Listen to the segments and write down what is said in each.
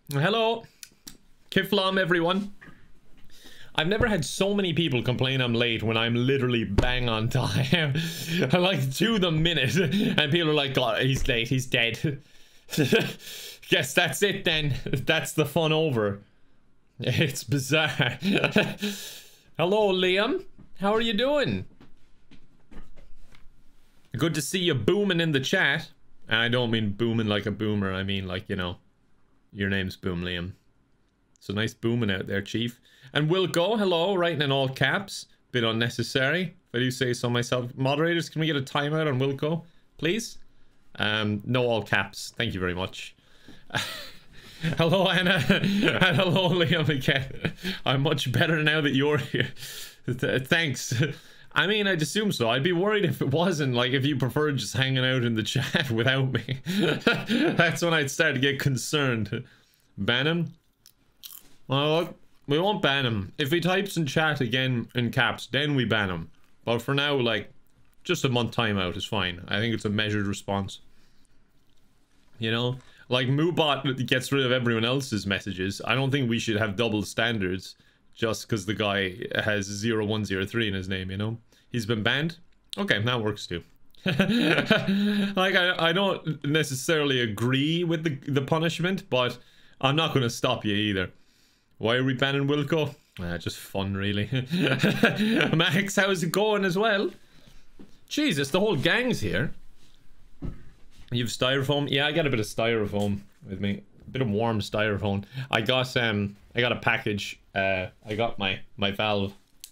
Hello. Kiflam, everyone. I've never had so many people complain I'm late when I'm literally bang on time. I'm like to the minute. And people are like, God, he's late, he's dead. Guess that's it then. That's the fun over. It's bizarre. Hello, Liam. How are you doing? Good to see you booming in the chat. And I don't mean booming like a boomer. I mean like, you know, your name's Boom Liam. So nice booming out there, Chief. And Wilco, hello, writing in all caps. Bit unnecessary, if I do say so myself. Moderators, can we get a timeout on Wilco, please? No all caps. Thank you very much. Hello, Anna. And hello, Liam again. I'm much better now that you're here. Thanks. I mean, I'd assume so. I'd be worried if it wasn't, like, if you preferred just hanging out in the chat without me. That's when I'd start to get concerned. Ban him? Well, look, we won't ban him. If he types in chat again in caps, then we ban him. But for now, like, just a month timeout is fine. I think it's a measured response. You know? Like, Moobot gets rid of everyone else's messages. I don't think we should have double standards just because the guy has 0103 in his name, you know? He's been banned? Okay, that works too. Like, I don't necessarily agree with the punishment, but I'm not going to stop you either. Why are we banning Wilco? Just fun, really. Max, how's it going as well? Jesus, the whole gang's here. You've styrofoam? Yeah, I got a bit of styrofoam with me. A bit of warm styrofoam. I got a package. I got my valve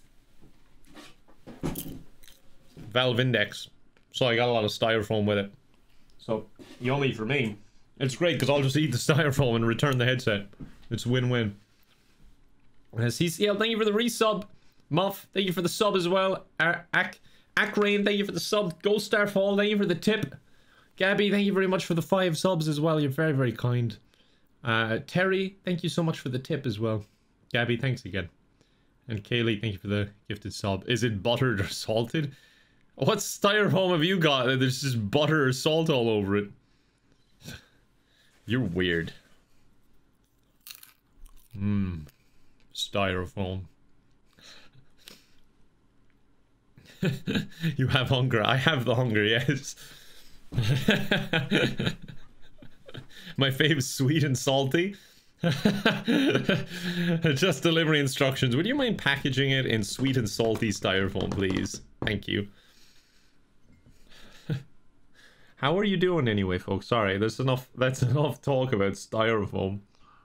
index. So I got a lot of styrofoam with it. So yummy for me. It's great because I'll just eat the styrofoam and return the headset. It's win-win. CCL, thank you for the resub. Muff, thank you for the sub as well. Akrain, thank you for the sub. Ghost Starfall, thank you for the tip. Gabby, thank you very much for the 5 subs as well. You're very, very kind. Terry, thank you so much for the tip as well. Gabby, thanks again. And Kaylee, thank you for the gifted sub. Is it buttered or salted? What styrofoam have you got? There's just butter or salt all over it. You're weird. Styrofoam. You have hunger. I have the hunger, yes. My fave's sweet and salty. Just delivery instructions. Would you mind packaging it in sweet and salty styrofoam, please? Thank you. How are you doing anyway, folks? Sorry, that's enough talk about styrofoam.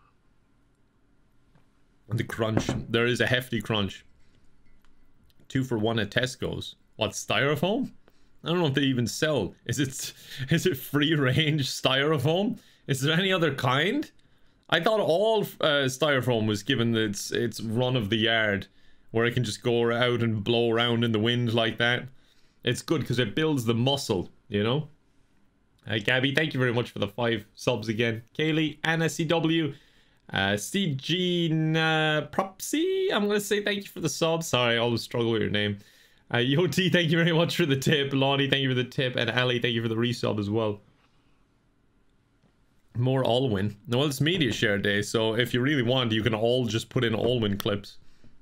The crunch. There is a hefty crunch. 2 for 1 at Tesco's. What, styrofoam? I don't know if they even sell. Is it free range styrofoam? Is there any other kind? I thought all styrofoam was given its run of the yard, where it can just go out and blow around in the wind like that. It's good because it builds the muscle, you know? Gabby, thank you very much for the 5 subs again. Kaylee, Anna CW, CG Propsy, I'm gonna say thank you for the sub. Sorry, I always struggle with your name. Yoti, thank you very much for the tip. Lonnie, thank you for the tip. And Ali, thank you for the resub as well. More Allwyn. Well, it's media share day, so if you really want, you can all just put in Allwyn clips.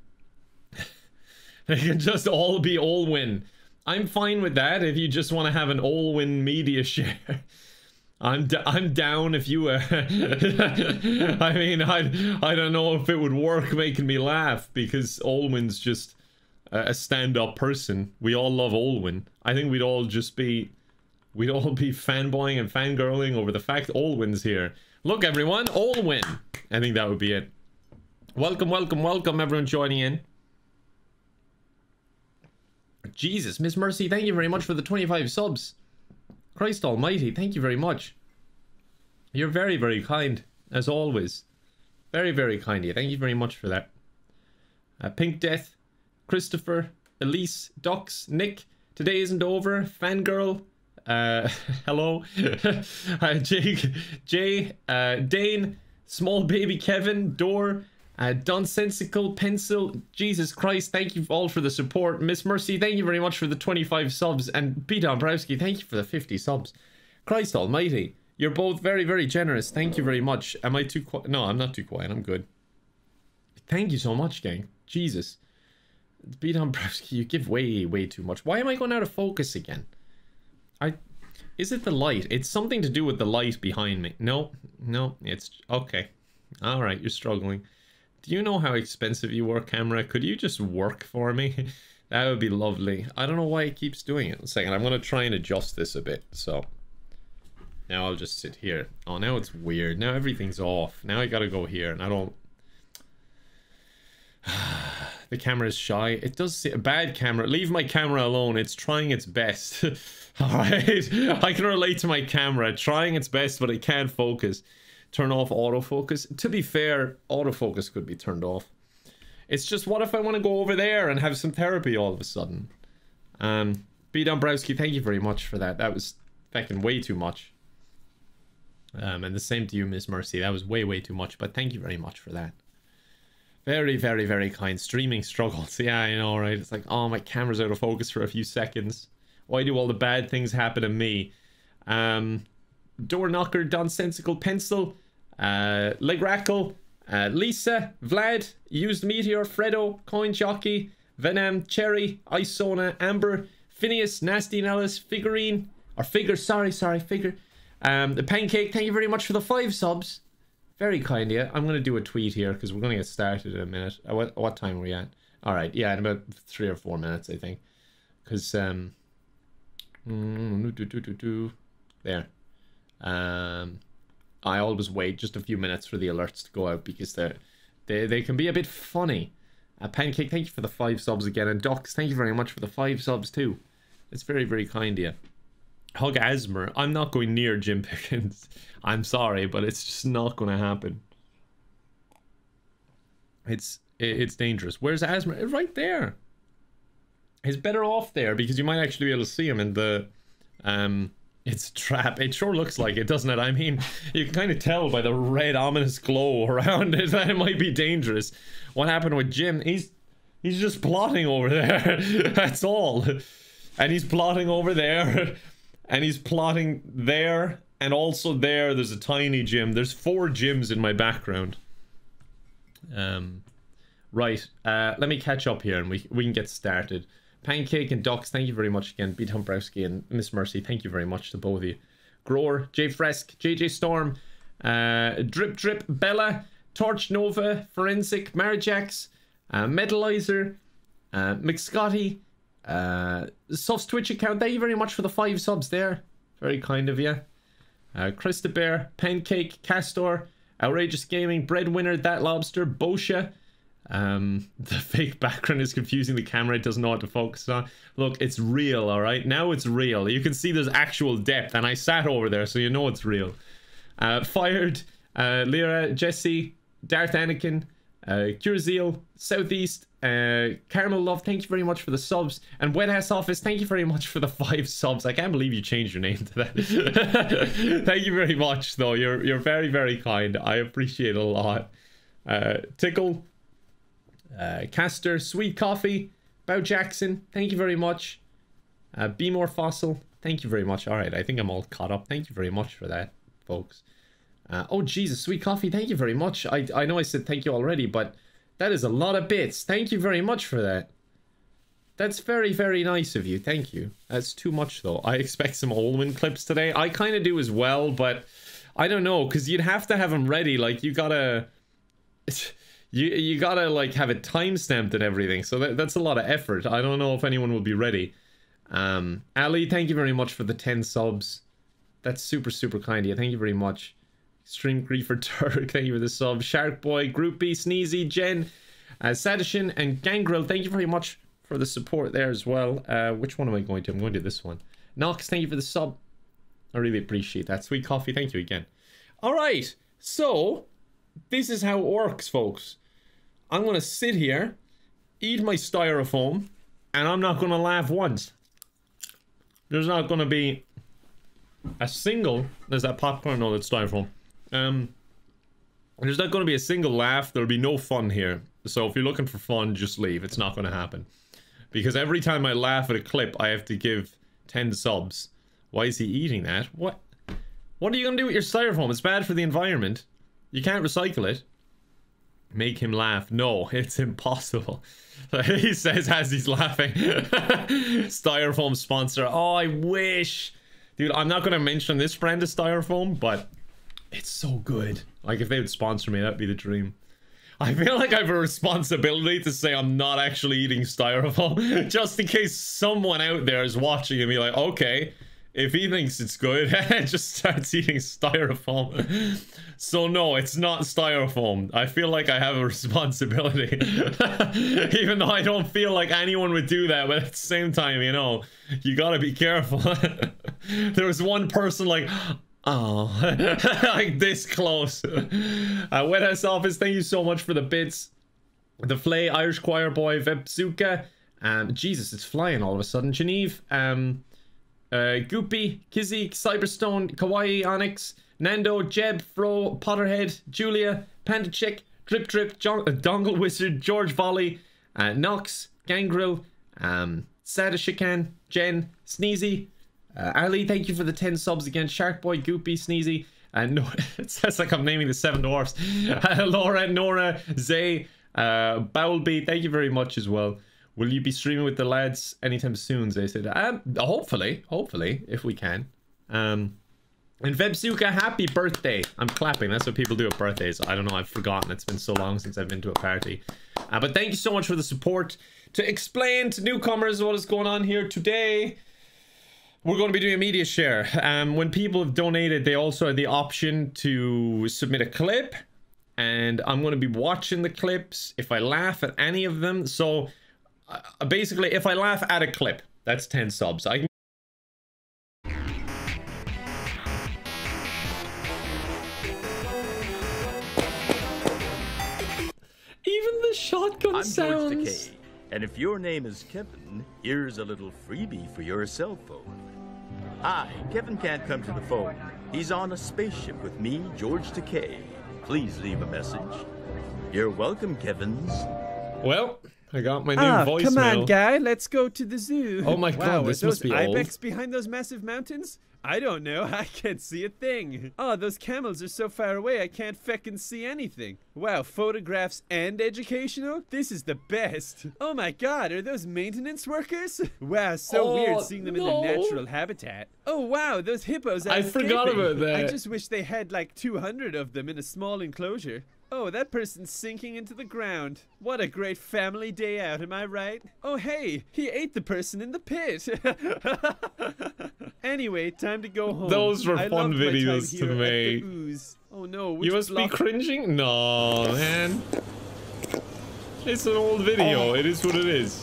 They can just all be Allwyn. I'm fine with that if you just want to have an Allwyn media share. I'm down if you I mean, I don't know if it would work making me laugh, because Allwyn's just a stand-up person. We all love Allwyn. I think we'd all be fanboying and fangirling over the fact Allwyn's here. Look, everyone, Allwyn. I think that would be it. Welcome, welcome, welcome, everyone joining in. Jesus, Miss Mercy, thank you very much for the 25 subs. Christ almighty, thank you very much. You're very, very kind, as always. Very, very kind of you. Thank you very much for that. Pink Death, Christopher, Elise, Dux, Nick, Today Isn't Over, Fangirl, hello, Jake, Jay, Dane, Small Baby Kevin, Door, Donsensical, Pencil, Jesus Christ, thank you all for the support. Miss Mercy, thank you very much for the 25 subs, and P. Dombrowski, thank you for the 50 subs. Christ almighty, You're both very, very generous. Thank you very much. Am I too quiet? No, I'm not too quiet. I'm good. Thank you so much, gang. Jesus. Beat on Browski, you give way, way too much. Why am I going out of focus again? Is it the light? It's something to do with the light behind me. No, it's... Okay. Alright, you're struggling. Do you know how expensive you are, camera? Could you just work for me? That would be lovely. I don't know why it keeps doing it. A second, I'm going to try and adjust this a bit. So, now I'll just sit here. Oh, now it's weird. Now everything's off. Now I gotta go here, and I don't... The camera is shy. It does see a bad camera. Leave my camera alone. It's trying its best. Alright. I can relate to my camera. Trying its best, but it can't focus. Turn off autofocus. To be fair, autofocus could be turned off. It's just, what if I want to go over there and have some therapy all of a sudden? B. Dombrowski, thank you very much for that. That was fucking way too much. And the same to you, Miss Mercy. That was way, way too much. But thank you very much for that. Very, very, very kind. Streaming struggles. Yeah, I know, right? It's like, oh, my camera's out of focus for a few seconds. Why do all the bad things happen to me? Door Knocker, Donsensical Pencil, Legrackle, Lisa, Vlad, Used Meteor, Fredo, Coin Jockey, Venom, Cherry, Isona, Amber, Phineas, Nasty Nellis, Figurine, or Figure, sorry, Figure. The Pancake, thank you very much for the 5 subs. Very kind of you. I'm going to do a tweet here because we're going to get started in a minute. What time are we at? Alright, yeah, in about 3 or 4 minutes, I think. Because, there. I always wait just a few minutes for the alerts to go out because they can be a bit funny. Pancake, thank you for the 5 subs again. And Docs, thank you very much for the 5 subs too. It's very, very kind of you. Hug Asmer, I'm not going near Jim Pickens. I'm sorry, but it's just not going to happen. It's dangerous. Where's Asmer? Right there. He's better off there because you might actually be able to see him in the... It's a trap. It sure looks like it, doesn't it? I mean, you can kind of tell by the red ominous glow around it that it might be dangerous. What happened with Jim? He's just plotting over there. That's all. And he's plotting over there. And he's plotting there. And also there, there's a tiny gym. There's 4 gyms in my background. Right. Let me catch up here and we can get started. Pancake and Ducks, thank you very much again. B. Tombrowski and Miss Mercy, thank you very much to both of you. Grower, J. Fresk, JJ Storm, Drip Drip, Bella, Torch Nova, Forensic, Marijax, Metalizer, McScotty, Suff's Twitch account, thank you very much for the 5 subs there. Very kind of you. Krista Bear, Pancake, Castor, Outrageous Gaming, Breadwinner, That Lobster, Bosha. The fake background is confusing the camera. It doesn't know what to focus on. Look, it's real, alright? Now it's real. You can see there's actual depth, and I sat over there, so you know it's real. Fired, Lyra, Jesse, Darth Anakin, Curzeal, Southeast, Caramel Love, thank you very much for the subs. And Wet Ass Office, thank you very much for the 5 subs. I can't believe you changed your name to that. Thank you very much, though. You're very, very kind. I appreciate it a lot. Tickle, Caster, Sweet Coffee, Bow Jackson, thank you very much. Be More Fossil, thank you very much. Alright, I think I'm all caught up. Thank you very much for that, folks. Oh, Jesus, Sweet Coffee, thank you very much. I know I said thank you already, but that is a lot of bits. Thank you very much for that. That's very, very nice of you. Thank you. That's too much, though. I expect some Olwen clips today. I kind of do as well, but I don't know, because you'd have to have them ready. Like, you gotta... You gotta, like, have it time-stamped and everything, so that's a lot of effort. I don't know if anyone will be ready. Ali, thank you very much for the 10 subs. That's super, super kind of you. Thank you very much. Extreme Griefer Turk, thank you for the sub. Shark Boy, Group B, Sneezy, Jen, Sadishin, and Gangrel, thank you very much for the support there as well. Which one am I going to? I'm going to this one. Nox, thank you for the sub. I really appreciate that. Sweet Coffee, thank you again. Alright, so... this is how it works, folks. I'm going to sit here, eat my styrofoam, and I'm not going to laugh once. There's not going to be a single... there's that popcorn, no, that's styrofoam. There's not going to be a single laugh. There'll be no fun here. So if you're looking for fun, just leave. It's not going to happen. Because every time I laugh at a clip, I have to give 10 subs. Why is he eating that? What? What are you gonna do with your styrofoam? It's bad for the environment. You can't recycle it. Make him laugh. No, it's impossible. He says as he's laughing. Styrofoam sponsor. Oh, I wish. Dude, I'm not gonna mention this brand of styrofoam, but it's so good. Like, if they would sponsor me, that'd be the dream. I feel like I have a responsibility to say I'm not actually eating styrofoam, just in case someone out there is watching and be like, okay, if he thinks it's good, just starts eating styrofoam. So no, it's not styrofoam. I feel like I have a responsibility. Even though I don't feel like anyone would do that, but at the same time, you know, you gotta be careful. There was one person like, oh, like this close. Wet House Office, thank you so much for the bits. The Flay, Irish Choir Boy, Vepsuka, Jesus, it's flying all of a sudden. Geneve, Goopy, Kizzy, Cyberstone, Kawaii, Onyx, Nando, Jeb, Fro, Potterhead, Julia, Panda Chick, Drip Drip, Dongle Wizard, George Volley, Nox, Gangrel, Sada Shikan, Jen, Sneezy, Ali, thank you for the 10 subs again. Shark Boy, Goopy, Sneezy, no, it says like I'm naming the 7 dwarfs. Laura, Nora, Zay, Bowlby, thank you very much as well. Will you be streaming with the lads anytime soon? They said, hopefully, if we can. And Vebsuka, happy birthday. I'm clapping. That's what people do at birthdays. I don't know. I've forgotten. It's been so long since I've been to a party. But thank you so much for the support. To explain to newcomers what is going on here today, we're going to be doing a media share. When people have donated, they also have the option to submit a clip. And I'm going to be watching the clips if I laugh at any of them. So basically, if I laugh at a clip, that's 10 subs. I can... Even the shotgun sounds. I'm George Takei, and if your name is Kevin, here's a little freebie for your cell phone. Hi, Kevin can't come to the phone. He's on a spaceship with me, George Takei. Please leave a message. You're welcome, Kevins. Well, I got my new voicemail. Come on, guy. Let's go to the zoo. Oh my god, this must be old. Ibex behind those massive mountains? I don't know. I can't see a thing. Oh, those camels are so far away I can't feckin' see anything. Wow, photographs and educational? This is the best. Oh my god, are those maintenance workers? Wow, so weird seeing them in their natural habitat. Oh wow, those hippos are escaping. Forgot about that. I just wish they had like 200 of them in a small enclosure. Oh, that person's sinking into the ground. What a great family day out, am I right? Oh, hey, he ate the person in the pit. Anyway, time to go home. Those were fun videos to make. Oh no, you must be cringing? No, man. It's an old video. It is what it is.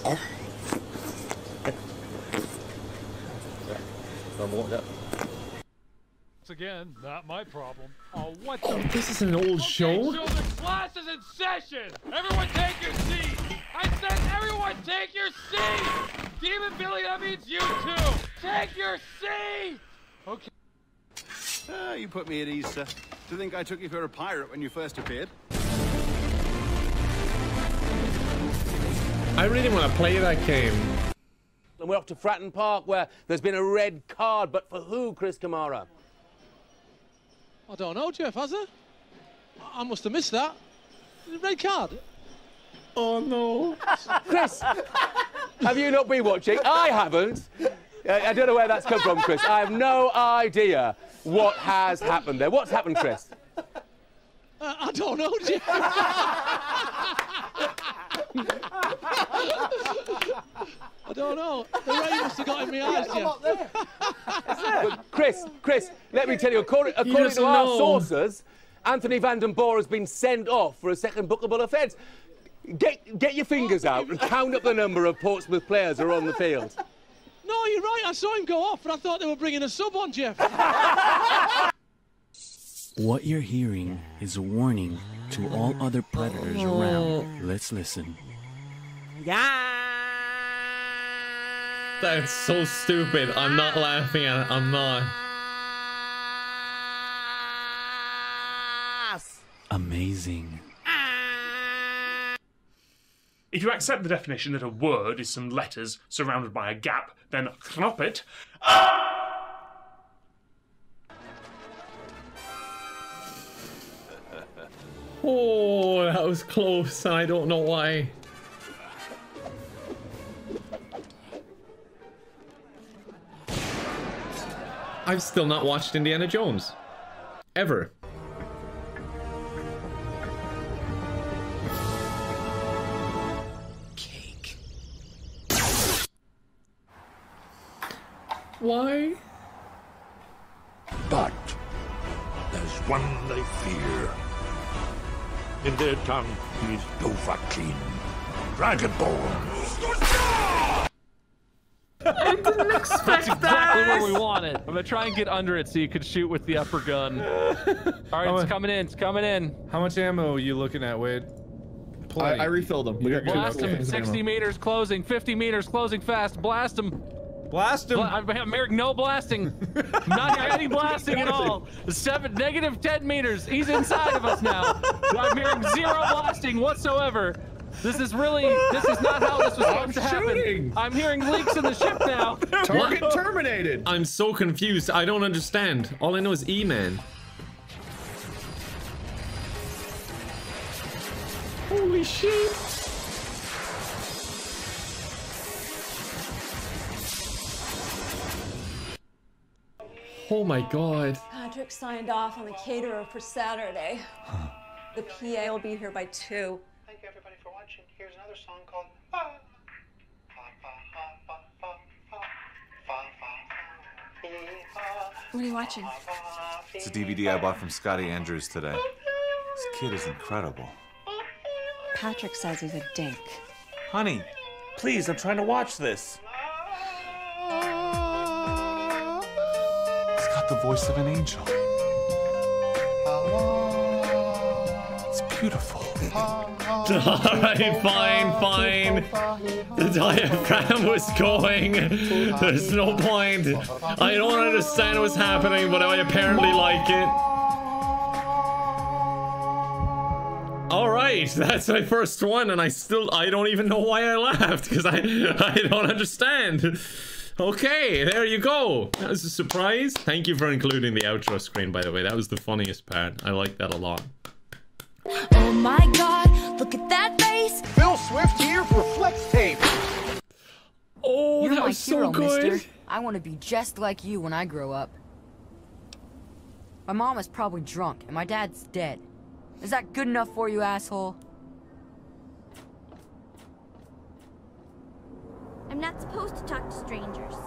Again, not my problem. Oh, what the? This is an old show? Children, class is in session! Everyone take your seat! I said everyone take your seat! Demon Billy, that means you too! Take your seat! Okay. You put me at ease, sir. Do you think I took you for a pirate when you first appeared? I really want to play that game. And we're off to Fratton Park, where there's been a red card, but for who, Chris Kamara? I don't know, Jeff, has there? I must have missed that. Red card? Oh, no. Chris, have you not been watching? I haven't. I don't know where that's come from, Chris. I have no idea what has happened there. What's happened, Chris? I don't know, Jeff. I don't know. The rain must have got in my eyes, Jeff. Chris, let me tell you, according to our sources, Anthony Van Den Boer has been sent off for a second bookable offence. Get your fingers out and count up the number of Portsmouth players who are on the field. No, you're right. I saw him go off, but I thought they were bringing a sub on, Jeff. What you're hearing is a warning to all other predators around. Let's listen. That's so stupid. I'm not laughing at it. I'm not. Amazing. If you accept the definition that a word is some letters surrounded by a gap, then knop it. Oh, that was close. I don't know why. I've still not watched Indiana Jones. Ever. Cake. Why? But there's one they fear. In their tongue, he's Dovahkiin, Dragonborn. I didn't expect That's exactly what we wanted. I'm gonna try and get under it so you could shoot with the upper gun. All right, it's coming in. It's coming in. How much ammo are you looking at, Wade? Plenty. I refilled them. We got Blast him. 60 meters closing. 50 meters closing fast. Blast him. Blast him. I'm hearing no blasting. Not any blasting at all. Negative 10 meters. He's inside of us now. I'm hearing zero blasting whatsoever. This is not how this was supposed to happen. I'm hearing leaks in the ship now. Target terminated. I'm so confused. I don't understand. All I know is E-Man. Holy shit. Oh my god. Patrick signed off on the caterer for Saturday. The PA will be here by 2. Thank you everybody for watching. Here's another song called What are you watching? It's a DVD I bought from Scotty Andrews today. This kid is incredible. Patrick says he's a dink. Honey, please, I'm trying to watch this. He's got the voice of an angel. It's beautiful. Alright, fine. The diaphragm was going. There's no point. I don't understand what's happening, but I apparently like it. Alright, that's my first one, and I don't even know why I laughed, because I don't understand. Okay, there you go. That was a surprise. Thank you for including the outro screen, by the way. That was the funniest part. I like that a lot. Oh my god, look at that face! Phil Swift here for Flex Tape. Oh, You're that my was so hero, good. mister. I want to be just like you when I grow up. My mom is probably drunk, and my dad's dead. Is that good enough for you, asshole? I'm not supposed to talk to strangers.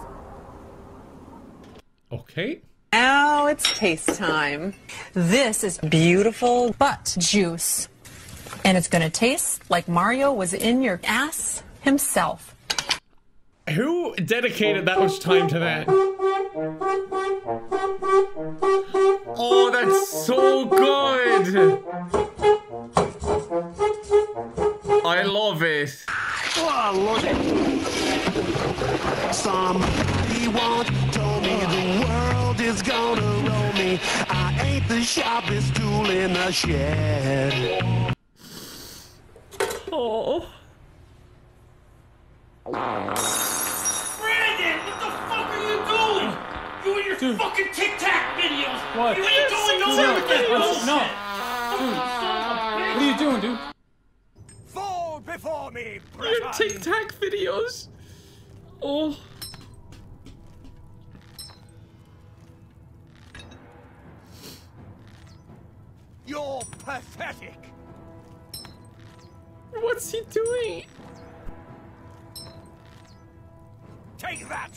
Okay. Now it's taste time. This is beautiful butt juice. And it's gonna taste like Mario was in your ass himself. Who dedicated that much time to that? Oh, that's so good! I love it. Oh, look at somebody once told me the world is gonna roll me. I ain't the sharpest tool in the shed. Oh. Brandon, what the fuck are you doing? You and your fucking Tic Tac videos. What? You ain't doing no bullshit. No. Dude, what are you doing, dude? Fall before me, Your Tic Tac videos. Oh. You're pathetic. What's he doing? Take that.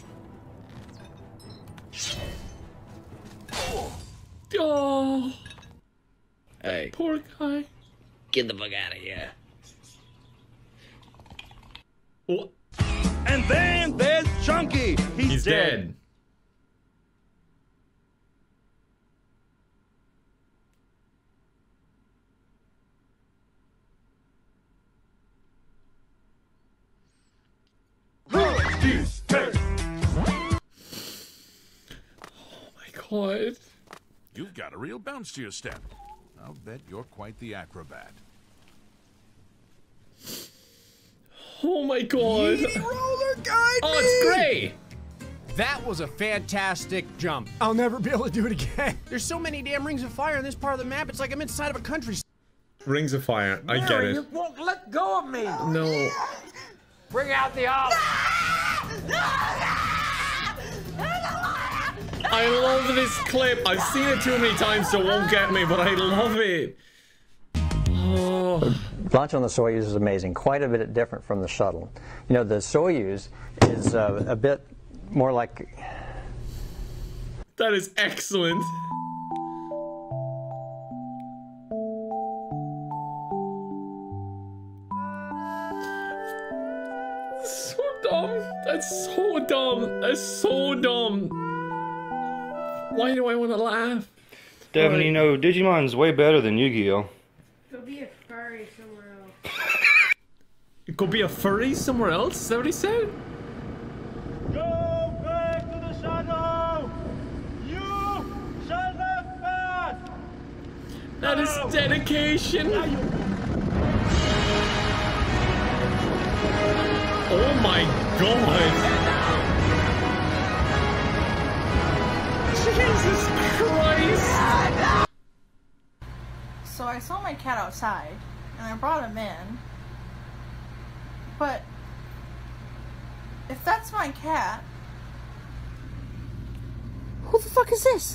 Oh. Hey. Poor guy. Get the fuck out of here. Oh. And then there's Chunky. He's dead. God. You've got a real bounce to your step. I'll bet you're quite the acrobat. Oh my god. Roller guide Oh, it's great. That was a fantastic jump. I'll never be able to do it again. There's so many damn rings of fire in this part of the map, it's like I'm inside of a country. Rings of Fire. I get it. You won't let go of me. No. Bring out the olive. I love this clip. I've seen it too many times, so it won't get me, but I love it. Oh. Launch on the Soyuz is amazing. Quite a bit different from the shuttle. You know, the Soyuz is a bit more like... That is excellent. So dumb. That's so dumb. That's so dumb. Why do I want to laugh? Devin, you know, Digimon's way better than Yu-Gi-Oh! Go be a furry somewhere else. Go be a furry somewhere else? Is that what he said? Go back to the shadow. You shall not pass. That is dedication. Oh my god. Jesus Christ. So I saw my cat outside, and I brought him in. But if that's my cat, who the fuck is this?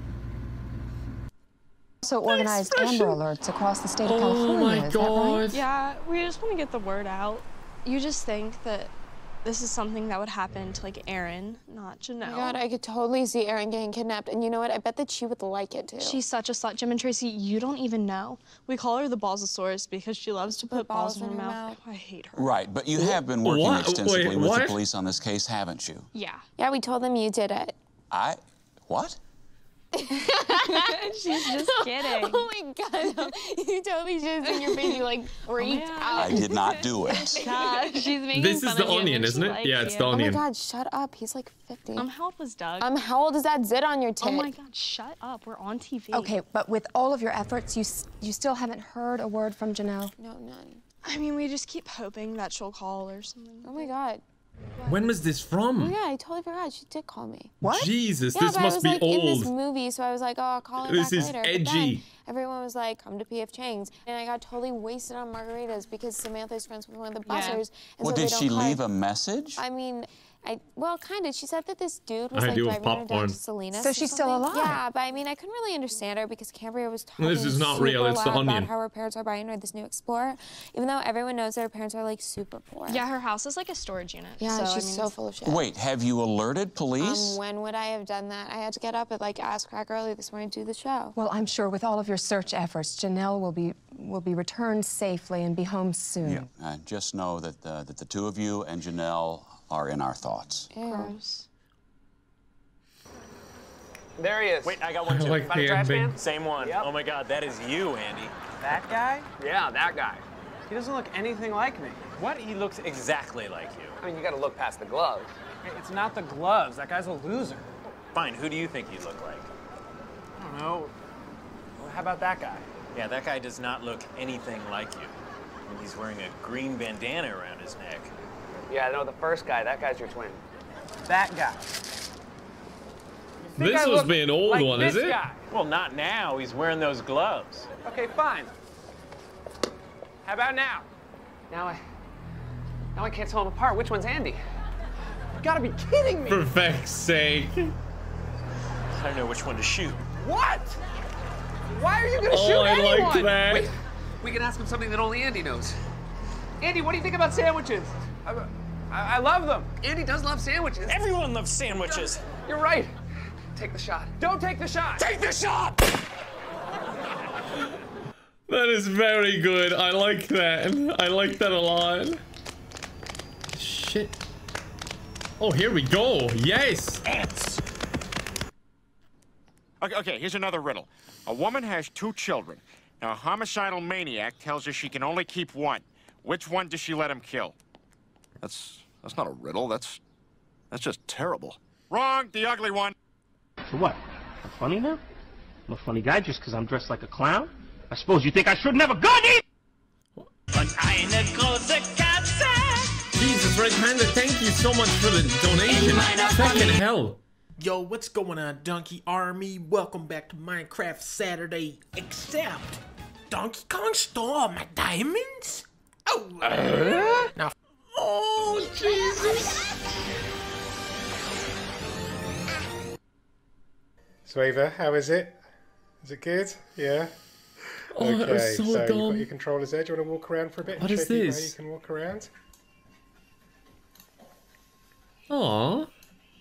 Also organized Amber Alerts across the state of California. Oh my is that right? god. Yeah, we just want to get the word out. You just think that this is something that would happen to, like, Erin, not Janelle. Oh my god, I could totally see Erin getting kidnapped, and you know what? I bet that she would like it, too. She's such a slut, Jim and Tracy. You don't even know. We call her the Balzosaurus because she loves to put balls in her mouth. I hate her. Right, but you have been working extensively with the police on this case, haven't you? Yeah. Yeah, we told them you did it. What? She's just kidding. Oh my god, you totally just in your face, you like freaked out. I did not do it. God, she's making This is fun the of you, onion, but isn't she it? likes Yeah, it's you. the onion. Oh my god, shut up. He's like 50. How old was Doug? How old is that zit on your tit? Oh my god, shut up. We're on TV. Okay, but with all of your efforts, you still haven't heard a word from Janelle? No, none. I mean, we just keep hoping that she'll call or something. Oh my god. When was this from? Oh yeah, I totally forgot. She did call me. What? Jesus, Yeah, this but must I was be like old. in this movie, so I was like, oh, I'll call her This back is later. edgy. But then everyone was like, come to P.F. Chang's. And I got totally wasted on margaritas because Samantha's friends with one of the bussers. And Well, so did they she don't call leave her. a message? I mean, well, kind of. She said that this dude was I like do have driving her down popcorn. to Salinas. So or she's still something. alive? Yeah, but I mean, I couldn't really understand her because Cambria was talking This is not super real, it's the loud onion. about how her parents are buying her this new Explorer, even though everyone knows that her parents are like super poor. Yeah, her house is like a storage unit. Yeah, so, she's I mean, so full of shit. Wait, have you alerted police? When would I have done that? I had to get up at like ass crack early this morning to do the show. Well, I'm sure with all of your search efforts, Janelle will be returned safely and be home soon. Just know that the two of you and Janelle are in our thoughts. Gross. There he is. Wait, I got one I too. like Find the a trash ending. man? Same one. Oh my god, that is you, Andy. That guy? Yeah, that guy. He doesn't look anything like me. What? He looks exactly like you. I mean, you gotta look past the gloves. It's not the gloves. That guy's a loser. Fine, who do you think you look like? I don't know. Well, how about that guy? Yeah, that guy does not look anything like you. I mean, he's wearing a green bandana around his neck. Yeah, no, the first guy, that guy's your twin. That guy. This must be an old one, is it? Guy. Well, not now. He's wearing those gloves. Okay, fine. How about now? Now I can't tell them apart. Which one's Andy? You gotta be kidding me! For feck's sake. I don't know which one to shoot. What? Why are you gonna shoot I anyone? like that. Wait, we can ask him something that only Andy knows. Andy, what do you think about sandwiches? I love them. Andy does love sandwiches. Everyone loves sandwiches. You're right. Take the shot. Don't take the shot. Take the shot! That is very good. I like that. I like that a lot. Shit. Oh, here we go. Yes. Ants. Okay, here's another riddle. A woman has 2 children. Now, a homicidal maniac tells her she can only keep one. Which one does she let him kill? That's not a riddle. That's just terrible. Wrong, the ugly one. So what? I'm funny now? I'm a funny guy just because I'm dressed like a clown? I suppose you think I shouldn't have a gun either? Jesus, Red Panda, thank you so much for the donation. Fucking hell. Yo, what's going on, Donkey Army? Welcome back to Minecraft Saturday, except Donkey Kong stole my diamonds? Oh, now. Oh, Jesus. So Ava, how is it? Is it good? Yeah? Oh, okay, that was so you've dumb. got your controllers there. Do you want to walk around for a bit? What and is show people this? how you can walk around? Aww.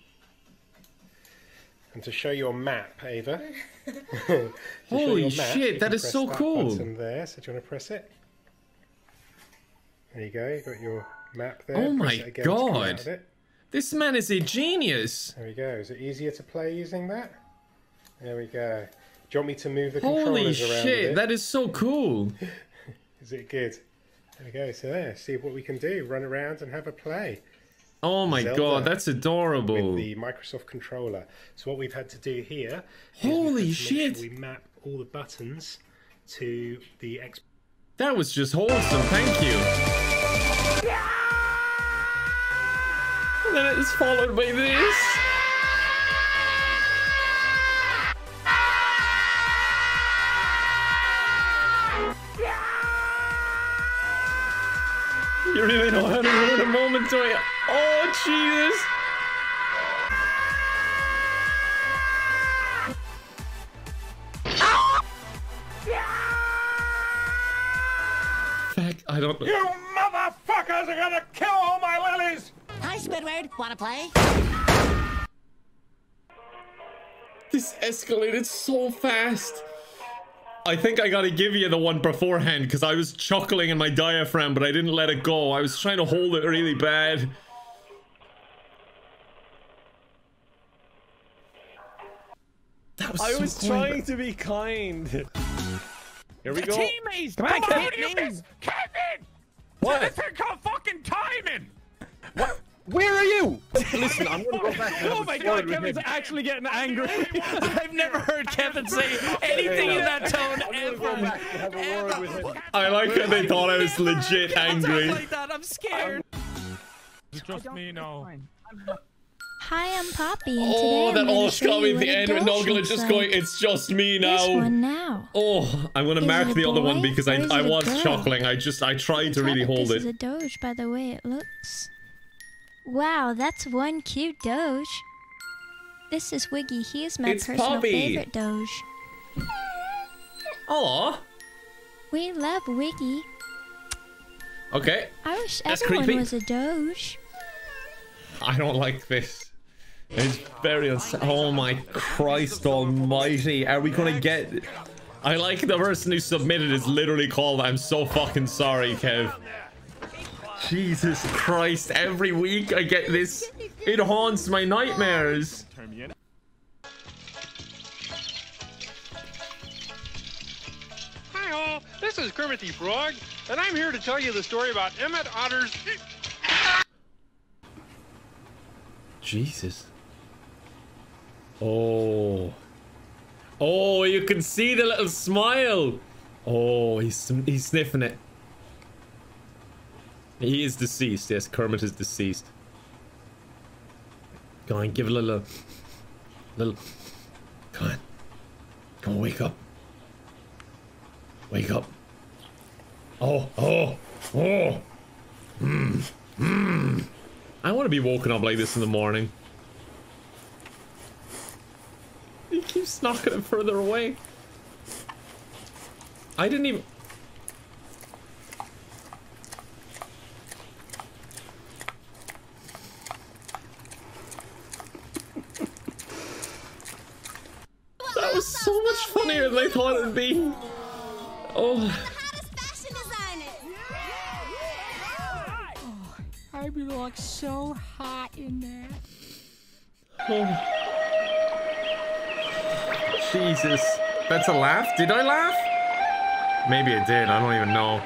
And to show your map, Ava. To show Holy your map, shit, you that can is press so that cool. button there. So do you want to press it? There you go. You've got your map there. Oh Press my it again to come out god. of it. This man is a genius. There we go. Is it easier to play using that? There we go. Do you want me to move the Holy controllers around a shit, bit? that is so cool. Is it good? There we go. So there, see what we can do. Run around and have a play. Oh my Zelda god, that's adorable. With the Microsoft controller. So what we've had to do here is Holy we've had to shit. make sure we map all the buttons to the X. That was just wholesome, thank you. And then it's followed by this. You really know how to ruin a moment, don't you? Oh, Jesus! Fact, I don't know. You motherfuckers are gonna kill all my lilies! Hi, Squidward. Wanna play? This escalated so fast. I think I gotta give you the one beforehand because I was chuckling in my diaphragm, but I didn't let it go. I was trying to hold it really bad. That was I so was cool. trying to be kind. Here we go. Teammates! Come on, Kevin! What? This thing called fucking timing! What? Where are you? Listen, I'm gonna go back. and have Oh a my word god, with Kevin's him. actually getting angry. I've never heard Kevin say anything in that tone ever. I like how they thought I was legit angry. Like that, I'm scared. It's just me now. Hi, I'm Poppy, and Oh, today that I'm going almost to show got me you at what the a end with doge Nogla looks just like. going, it's just me now. This one now. Oh, I'm gonna Is mark it a the other one boy because or I is it a was girl? chuckling. I tried to really hold This is it. a doge by the way it looks. Wow, that's one cute doge. This is Wiggy. He is my It's personal Poppy. favorite doge. Aw. We love Wiggy. Okay. I wish That's everyone creepy. was a doge. I don't like this. It's very oh my Christ almighty. Are we gonna get... I like the person who submitted is literally called I'm so fucking sorry, Kev. Jesus Christ, every week I get this. It haunts my nightmares. Hi all, this is Kermit the Frog, and I'm here to tell you the story about Emmett Otter's... Jesus. Oh. Oh, you can see the little smile. Oh, he's sniffing it. He is deceased. Yes, Kermit is deceased. Go on, give it a little. Come on. Come on, wake up. Wake up. Oh. I want to be woken up like this in the morning. He keeps knocking it further away. I didn't even... That was so much funnier than I thought it would be. Oh. I look so hot in there. Oh. Jesus. That's a laugh? Did I laugh? Maybe I did. I don't even know.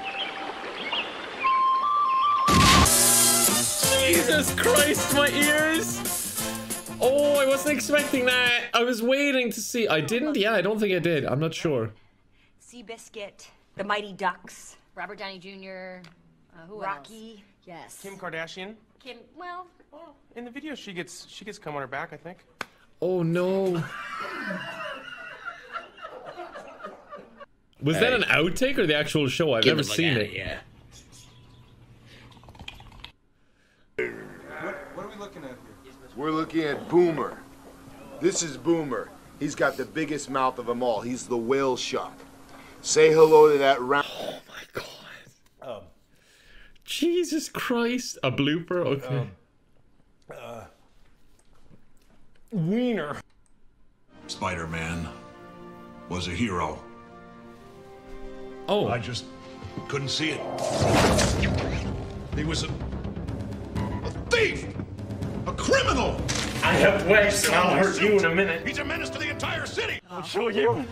Jesus Christ, my ears! Oh, I wasn't expecting that. I was waiting to see. I didn't? Yeah, I don't think I did. I'm not sure. Seabiscuit, the Mighty Ducks, Robert Downey Jr., Rocky. Yes. Kim Kardashian. Kim. Well, In the video, she gets cum on her back, I think. Oh no. Was that an outtake or the actual show? I've never seen it. Yeah. What are we looking at here? We're looking at Boomer. This is Boomer. He's got the biggest mouth of them all. He's the whale shark. Say hello to that round. Oh my god. Jesus Christ. A blooper? Okay. Wiener. Spider-Man was a hero. Oh. I just couldn't see it. He was a thief! A criminal! I have wedged and I'll hurt you in a minute. He's a menace to the entire city! I'll show you.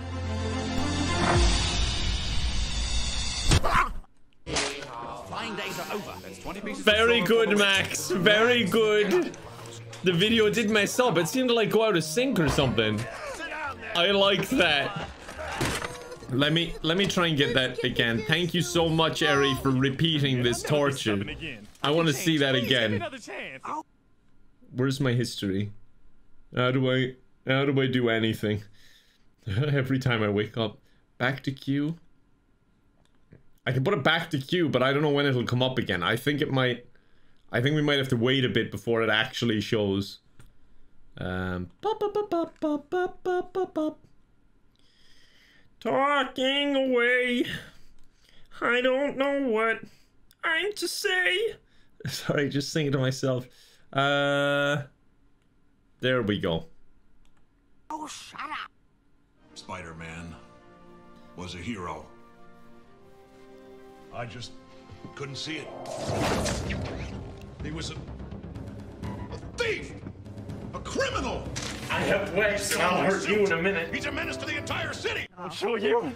Flying days are over. That's 20 pieces. Very good, Max. Very good. The video did mess up. It seemed to like go out of sync or something. I liked that. Let me try and get that again. Thank you so much, Eri, for repeating this torture. I want to see that again. Where's my history? How do I do anything? Every time I wake up. Back to queue. I can put it back to queue, but I don't know when it'll come up again. I think we might have to wait a bit before it actually shows. Talking away. I don't know what I'm to say. Sorry, just singing to myself. There we go. Oh, shut up. Spider-Man was a hero. I just couldn't see it. He was a thief! A criminal! I have wedged and I'll hurt you in a minute. He's a menace to the entire city! I'll show you.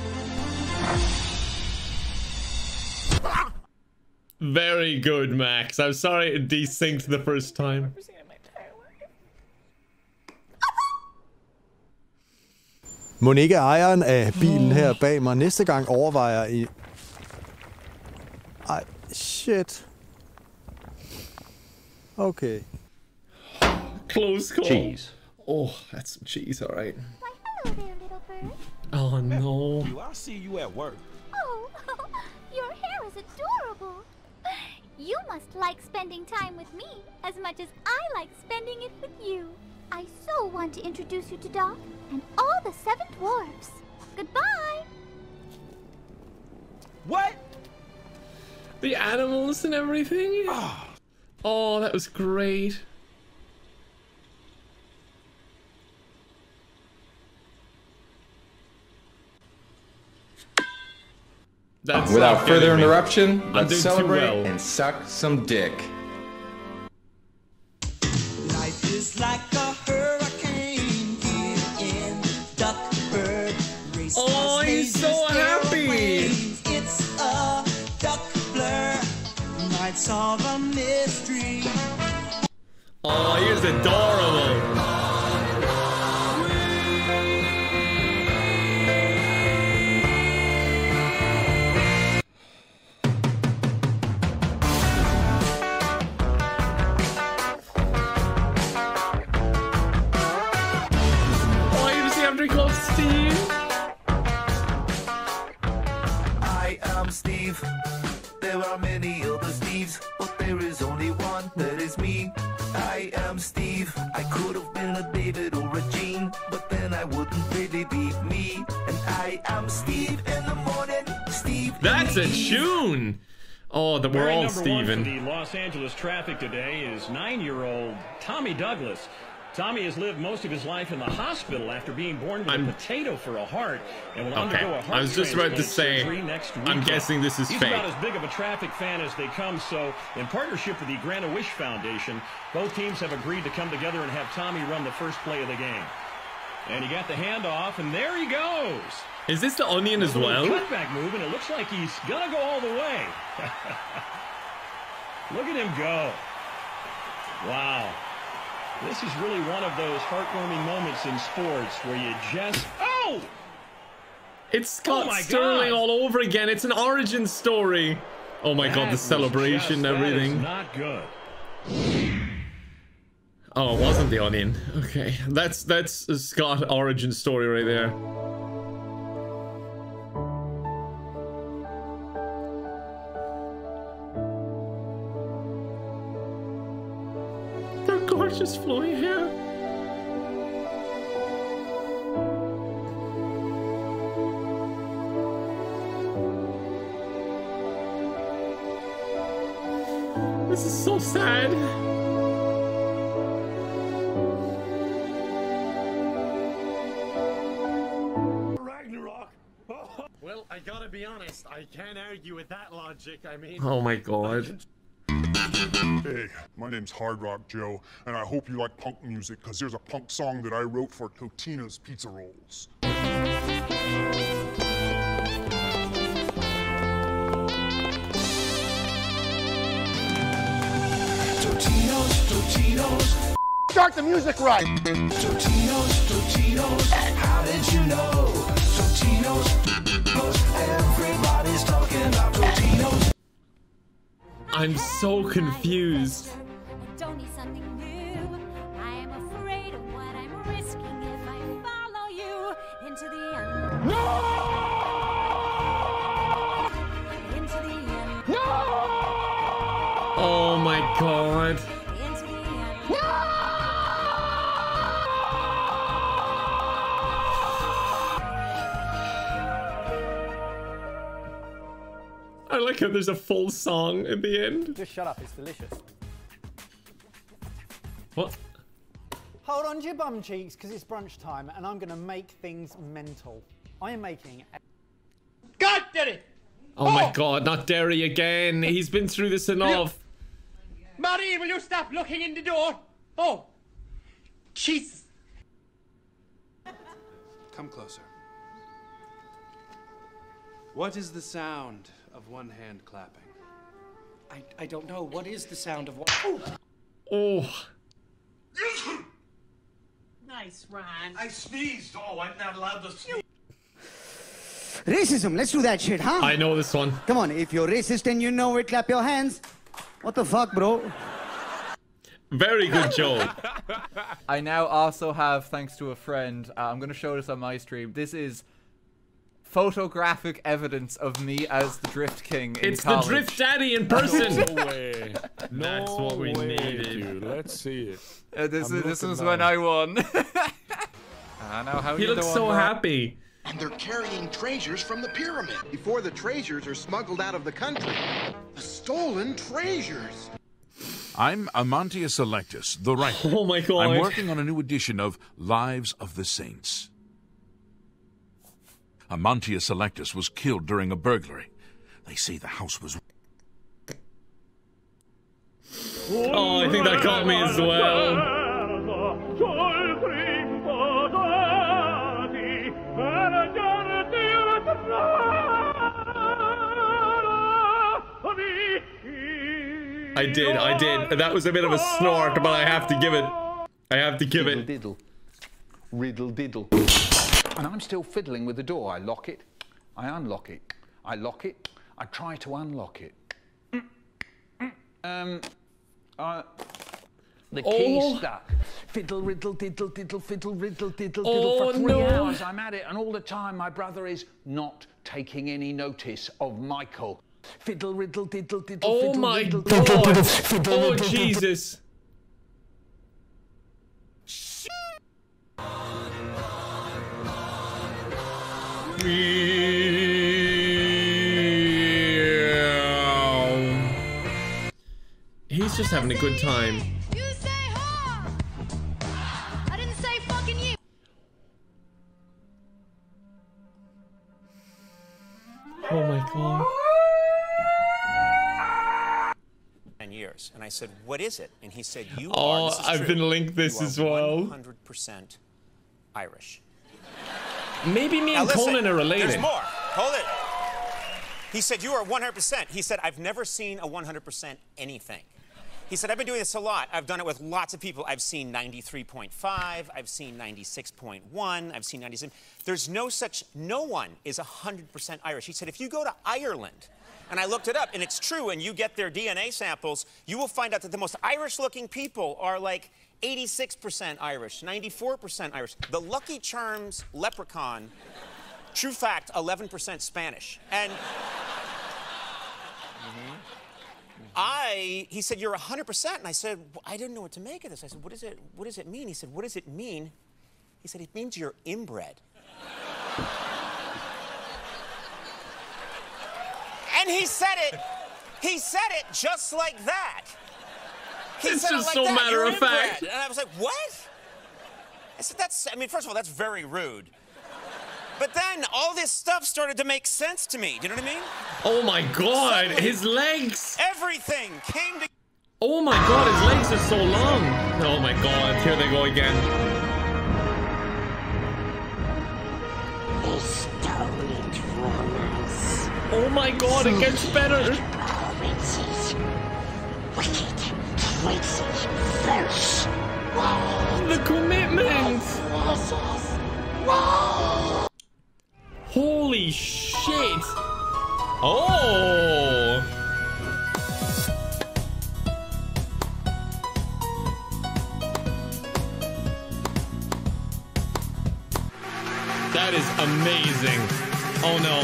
Very good, Max. I'm sorry it desynced the first time. Mon ikke ejeren af bilen her bag mig næste gang overvejer i... Ej, shit. Okay. Close call. Cheese. Oh, that's some cheese, all right. Why, hello there, little bird. Oh, no. I'll see you at work. Oh, your hair is adorable. You must like spending time with me as much as I like spending it with you. I so want to introduce you to Doc and all the 7 dwarfs. Goodbye. What? The animals and everything? Oh, that was great. That's Without further interruption, I'm let's doing celebrate too well. and suck some dick. Life is like a hurricane in Duckburg. Oh, he's so happy. It's a duck blur. Nights of a mystery. Oh, he is adorable. I am Steve. There are many other Steves, but there is only one that is me. I am Steve. I could have been a David or a Gene, but then I wouldn't really be me. And I am Steve in the morning. Steve. That's a tune. Oh, that we're all Steven. The Los Angeles traffic today is 9-year-old Tommy Douglas. Tommy has lived most of his life in the hospital after being born with a potato for a heart and will undergo a heart I was just about to say, surgery next week. I'm guessing this is He's fake. about as big of a traffic fan as they come, so in partnership with the Grant-A-Wish Foundation, both teams have agreed to come together and have Tommy run the first play of the game. And he got the handoff, and there he goes. Is this the Onion as well? Cutback move, and it looks like he's gonna go all the way. Look at him go. Wow. This is really one of those heartwarming moments in sports where you just... Oh! It's Scott Sterling all over again. It's an origin story. Oh my god, the celebration and everything. Not good. Oh, it wasn't the Onion. Okay, that's a Scott origin story right there. luscious flowing hair. This is so sad. Ragnarok. Well, I gotta be honest. I can't argue with that logic. I mean. Oh my god. Hey, my name's Hard Rock Joe, and I hope you like punk music, because there's a punk song that I wrote for Totino's Pizza Rolls. Totino's. Start the music right. Totino's. How did you know? Totino's. Everybody's talking about Totino's. I'm so confused. Don't need something new. I am afraid of what I'm risking if I follow you into the end. No! Into the end. No! Oh my god. Into the end. I like how there's a full song at the end. Just shut up, it's delicious. What? Hold on to your bum cheeks, because it's brunch time, and I'm going to make things mental. I am making God did it! Oh my god, not Derry again. He's been through this enough. Marie, will you stop looking in the door? Oh, Jesus. Come closer. What is the sound of one hand clapping? I don't know. What is the sound of one? Oh. Nice, Ron. I sneezed. Oh, I'm not allowed to sneeze. Racism, let's do that shit, huh? I know this one. Come on, if you're racist and you know it, clap your hands. What the fuck, bro? Very good joke. I now also have, thanks to a friend, I'm going to show this on my stream. This is photographic evidence of me as the Drift King in It's college. the Drift Daddy in person. No way. That's what we needed. Dude. Let's see it. This was when I won. Now how He looks so happy. And they're carrying treasures from the pyramid. Before the treasures are smuggled out of the country. The stolen treasures. I'm Amantia Selectus, the writer. Oh my god. I'm working on a new edition of Lives of the Saints. Amantia Selectus was killed during a burglary. They say the house was... Oh, I think that got me as well. I did. That was a bit of a snort, but I have to give it. I have to give it. Diddle, riddle diddle. And I'm still fiddling with the door. I lock it, I unlock it. I lock it, I try to unlock it. The key stuck. Fiddle, riddle, diddle, diddle, fiddle, riddle, diddle, diddle. For 3 hours I'm at it, and all the time my brother is not taking any notice of Michael. Fiddle, riddle, diddle, diddle, Oh fiddle, my riddle, god. diddle, diddle, fiddle, Oh riddle, Jesus. He's just having a good time. You say ha! I didn't say fucking you. Oh my god. 10 years. And I said, what is it? And he said, you Oh, are, this is I've true, been linked this you as are well. 100% Irish. Maybe me Now and listen, Conan are related. There's more. Hold it. He said, you are 100%. He said, I've never seen a 100% anything. He said, I've been doing this a lot. I've done it with lots of people. I've seen 93.5. I've seen 96.1. I've seen 97. There's no one is 100% Irish. He said, if you go to Ireland, and I looked it up, and it's true, and you get their DNA samples, you will find out that the most Irish-looking people are like 86% Irish, 94% Irish. The Lucky Charms leprechaun, true fact, 11% Spanish. And he said, you're 100%. And I said, well, I didn't know what to make of this. I said, what does it mean? He said, what does it mean? He said, it means you're inbred. And he said it just like that. It's just so matter of fact. And I was like, what? I said, I mean, first of all, that's very rude. But then all this stuff started to make sense to me. Do you know what I mean? Oh my God, suddenly, his legs. Everything came to... Oh my God, his legs are so long. Oh my God, here they go again. They stole it from us. Oh my God, it gets better. Provinces. Wicked, crazy, false. The commitment. Holy shit. Oh. That is amazing. Oh no.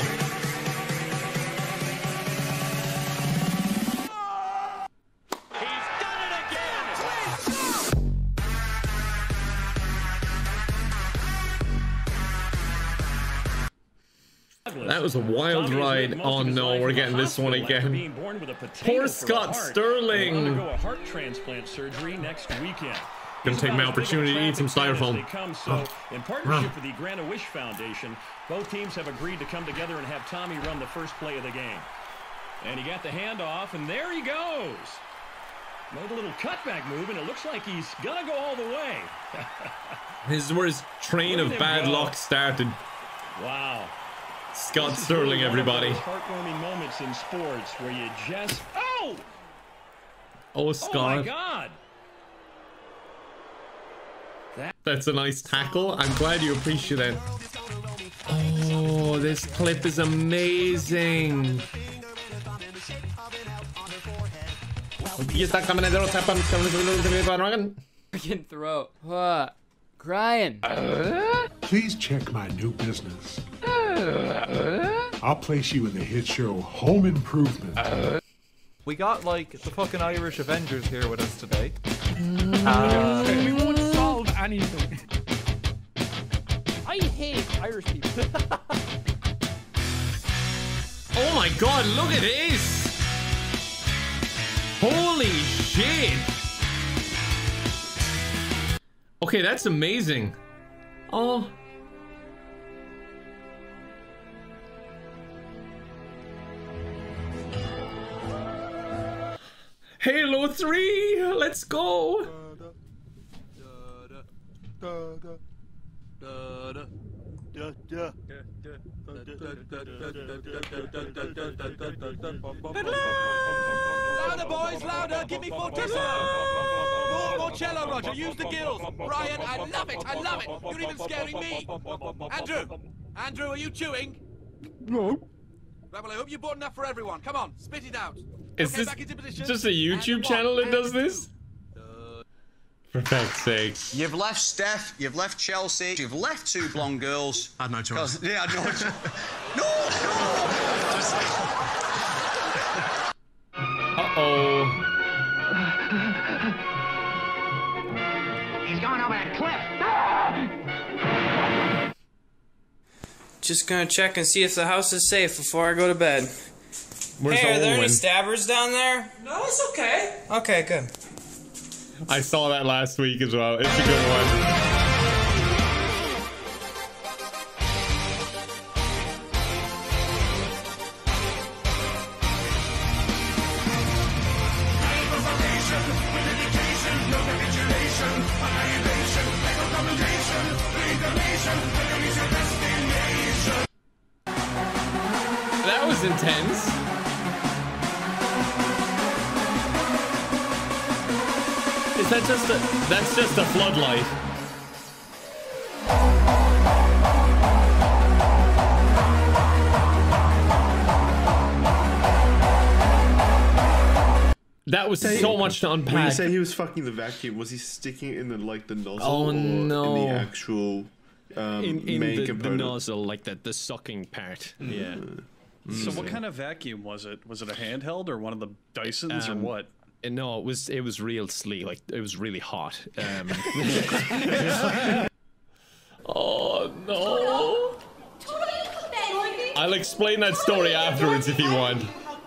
That was a wild ride. Oh no, we're getting this one again. Poor Scott Sterling. Undergo a heart transplant surgery next weekend. Gonna take my opportunity to eat some styrofoam. In partnership with the Grant-A-Wish Foundation, both teams have agreed to come together and have Tommy run the first play of the game. And he got the handoff, and there he goes. Made a little cutback move, and it looks like he's gonna go all the way. This is where his train of bad luck started. Wow. Scott Sterling, everybody. Heartwarming moments in sports where you just Oh, Scott. Oh my God. That's a nice tackle. I'm glad you appreciate it. Oh, this clip is amazing. Freaking throat. What? Crying. Please check my new business. I'll place you in the hit show Home Improvement. We got like the fucking Irish Avengers here with us today. We won't solve anything. I hate Irish people. Oh my God, look at this. Holy shit. Okay, that's amazing. Oh. Halo 3, let's go. Louder, boys, louder! Give me fortissimo! More cello, Roger. Use the gills. Brian, I love it. I love it. You're even scaring me. Andrew, are you chewing? No. Right, well, I hope you bought enough for everyone. Come on, spit it out. Is okay, this back into position. just a YouTube channel that does this? For fuck's sake. You've left Steph, you've left Chelsea, you've left two blonde girls. I had no choice. Yeah, I had no choice. No! Uh-oh. He's going over that cliff. Just gonna check and see if the house is safe before I go to bed. Where's hey, are there any Owen? stabbers down there? No, it's okay. Okay, good. I saw that last week as well. It's a good one. That was intense. Is that just a... That's just a floodlight. That was so much to unpack. When you said he was fucking the vacuum, was he sticking it in the like the nozzle? Oh, or no. in the actual in main the component? nozzle, like the sucking part. Yeah. So what kind of vacuum was it? Was it a handheld or one of the Dysons or what? No, it was real sleek. Like it was really hot. Oh no! I'll explain that story afterwards if you want.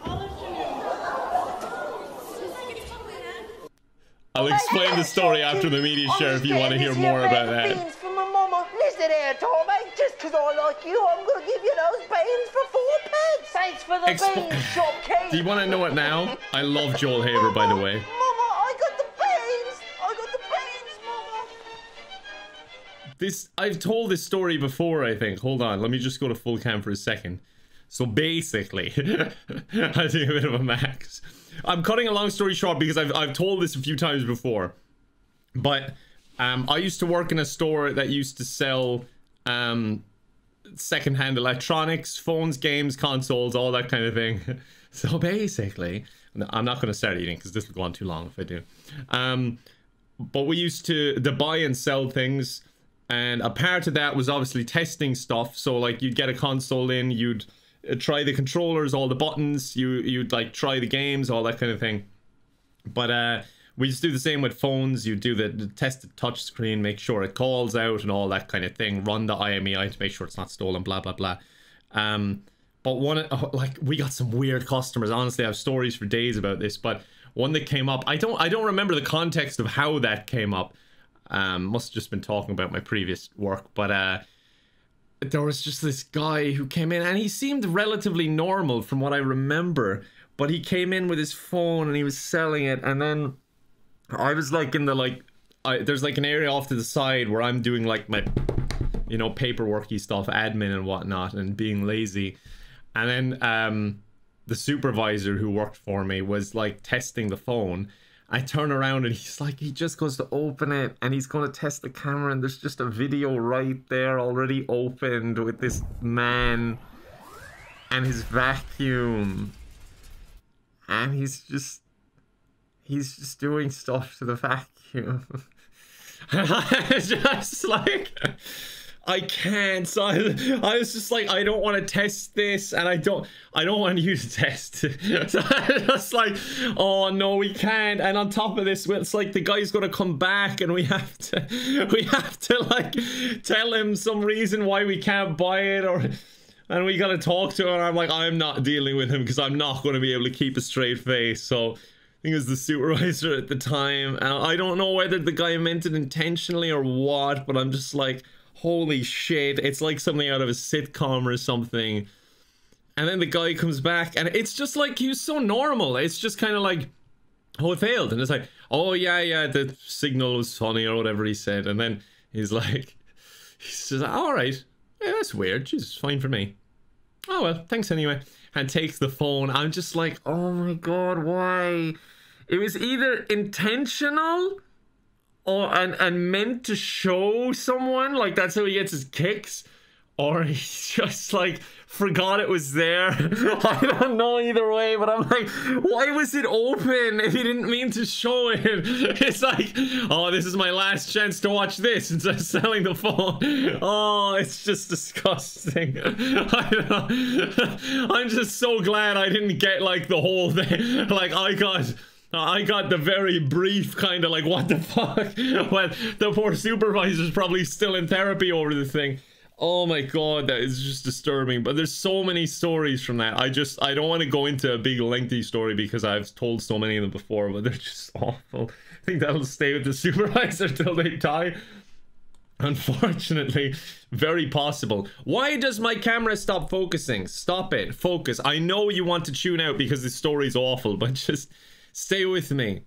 I'll explain the story after the media share if you want to hear more about that. Beans for my mama. Listen here, Tommy. Just because I like you, I'm going to give you those beans for 4 pence. Thanks for the beans, shopkeep. Do you want to know it now? I love Joel Haver, by the way. Mama, I got the beans. I got the beans, mama. I've told this story before, I think. Hold on, let me just go to full cam for a second. So basically, I do a bit of a max. I'm cutting a long story short because I've told this a few times before. But I used to work in a store that used to sell secondhand electronics, phones, games, consoles, all that kind of thing. So basically, I'm not going to start eating because this will go on too long if I do. But we used to buy and sell things. And a part of that was obviously testing stuff. So like you'd get a console in, you'd try the controllers, all the buttons, you'd like try the games, all that kind of thing. But we just do the same with phones. You do the test the touch screen, make sure it calls out and all that kind of thing. Run the IMEI to make sure it's not stolen, blah blah blah. But we got some weird customers. Honestly, I have stories for days about this. But one that came up, I don't remember the context of how that came up. Must have just been talking about my previous work, but there was just this guy who came in and he seemed relatively normal from what I remember, but he came in with his phone and he was selling it, and then I was like in the there's like an area off to the side where I'm doing like my, you know, paperworky stuff, admin and whatnot, and being lazy, and then the supervisor who worked for me was like testing the phone. I turn around and he's like, he just goes to open it and he's going to test the camera, and there's just a video right there already opened with this man and his vacuum, and he's just doing stuff to the vacuum. Just like, I can't. So I was just like, I don't want to test this, and I don't want you to test it. So I was like, oh no, we can't. And on top of this, it's like the guy's gonna come back and we have to like tell him some reason why we can't buy it, and we gotta talk to him. And I'm like, I'm not dealing with him because I'm not gonna be able to keep a straight face. So I think it was the supervisor at the time, and I don't know whether the guy meant it intentionally or what, but I'm just like, holy shit, it's like something out of a sitcom or something. And then the guy comes back and it's just like, he was so normal. It's just kind of like, oh, it failed. And it's like, oh yeah, the signal was funny or whatever he said. And then he's like, he says, all right, yeah, that's weird. Jesus, fine for me. Oh well, thanks anyway. And takes the phone. I'm just like, oh my god, why? It was either intentional and meant to show someone, like that's how he gets his kicks, or he just like forgot it was there. I don't know either way, but I'm like, why was it open if he didn't mean to show it? It's like, oh, this is my last chance to watch this instead of selling the phone. Oh, it's just disgusting. I don't know. I'm just so glad I didn't get like the whole thing. Like I got the very brief kind of like, what the fuck? When the poor supervisor's probably still in therapy over the thing. Oh my god, that is just disturbing. But there's so many stories from that. I don't want to go into a big lengthy story because I've told so many of them before, but they're just awful. I think that'll stay with the supervisor till they die. Unfortunately, very possible. Why does my camera stop focusing? Stop it. Focus. I know you want to tune out because the story's awful, but just stay with me.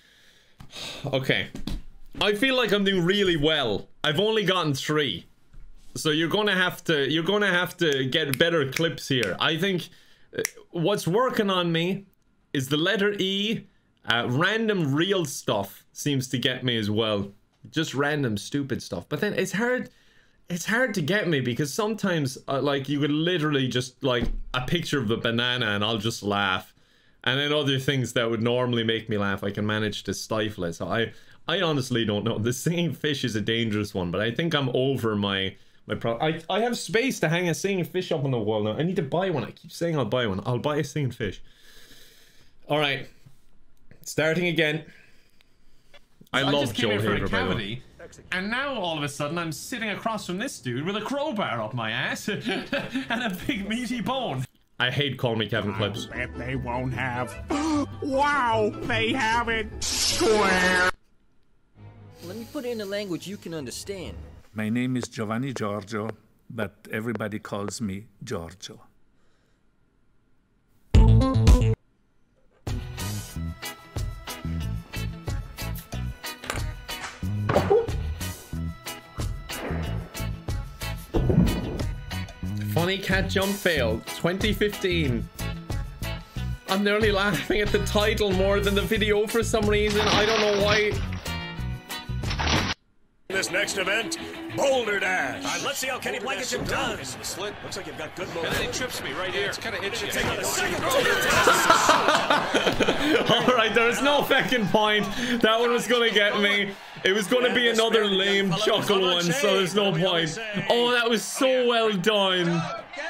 Okay. I feel like I'm doing really well. I've only gotten 3. So you're gonna have to get better clips here. I think what's working on me is the letter E. Random real stuff seems to get me as well. Just random stupid stuff. But then it's hard to get me because sometimes like you could literally just like a picture of a banana and I'll just laugh. And then other things that would normally make me laugh, I can manage to stifle it. So I honestly don't know. The singing fish is a dangerous one, but I think I'm over my I have space to hang a singing fish up on the wall now. I need to buy one. I keep saying I'll buy one. I'll buy a singing fish. All right, starting again. I love Joel Haver, by the way. And now all of a sudden I'm sitting across from this dude with a crowbar up my ass and a big meaty bone. I hate CallMeKevin clips. I bet they won't have. Wow, they have it square. Let me put it in a language you can understand. My name is Giovanni Giorgio, but everybody calls me Giorgio. Funny cat jump fail, 2015. I'm nearly laughing at the title more than the video for some reason. I don't know why. This next event, Boulder Dash. Let's see how Kenny Blankenship does. Slit. Looks like you've got good momentum. Kenny trips me right here. It's kind of itchy. All right, there's no fucking point. That one was gonna get me. It was gonna be another lame chuckle one, so there's no point. Oh, that was so well done.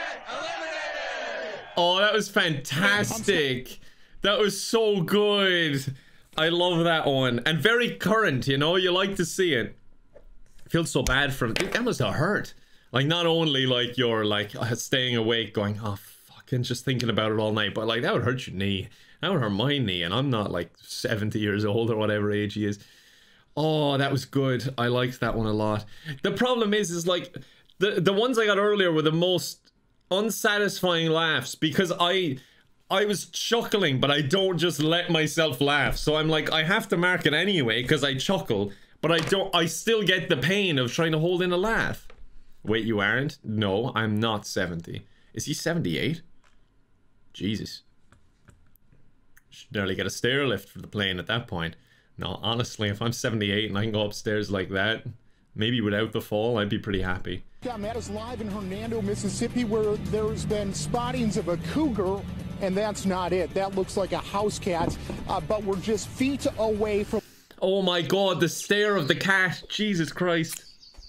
Oh, that was fantastic. That was so good. I love that one. And very current, you know? You like to see it. I feel so bad for him. That must have hurt. Like, not only, like, you're, like, staying awake going, oh, fucking just thinking about it all night, but, like, that would hurt your knee. That would hurt my knee, and I'm not, like, 70 years old or whatever age he is. Oh, that was good. I liked that one a lot. The problem is like, the ones I got earlier were the most unsatisfying laughs, because I was chuckling, but I don't just let myself laugh. So I'm like, I have to mark it anyway, because I chuckle, but I still get the pain of trying to hold in a laugh. Wait, you aren't? No, I'm not 70. Is he 78? Jesus. Should nearly get a stair lift for the plane at that point. No, honestly, if I'm 78 and I can go upstairs like that, maybe without the fall, I'd be pretty happy. Matt is live in Hernando, Mississippi, where there's been spottings of a cougar, and that's not it. That looks like a house cat, but we're just feet away from... Oh my god, the stare of the cat. Jesus Christ.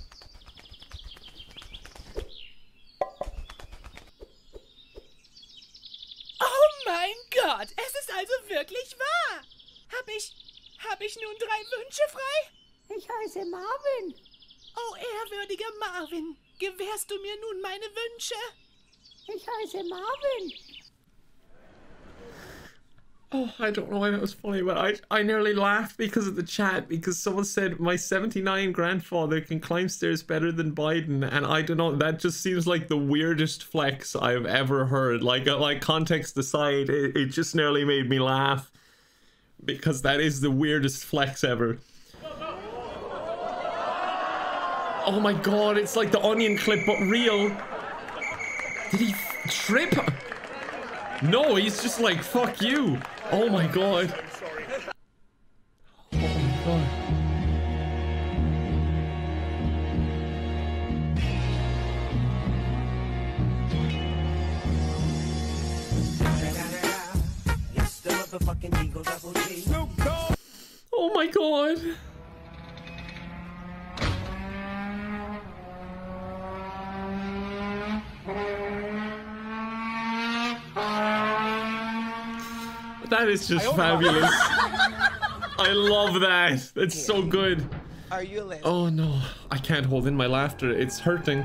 Oh mein Gott, es ist also wirklich wahr. Hab ich nun 3 Wünsche frei? Ich heiße Marvin. Oh, ehrwürdiger Marvin, gewährst du mir nun meine Wünsche? Ich heiße Marvin. Oh, I don't know why that was funny, but I nearly laughed because of the chat, because someone said my 79 grandfather can climb stairs better than Biden, and I don't know, that just seems like the weirdest flex I've ever heard. Like context aside, it just nearly made me laugh, because that is the weirdest flex ever. Oh my god, it's like the Onion clip, but real. Did he trip? No, he's just like, fuck you. Oh my god. Oh my god. Oh my god. That is just fabulous. I love that. That's so good. Are you a lesbian? Oh no, I can't hold in my laughter. It's hurting.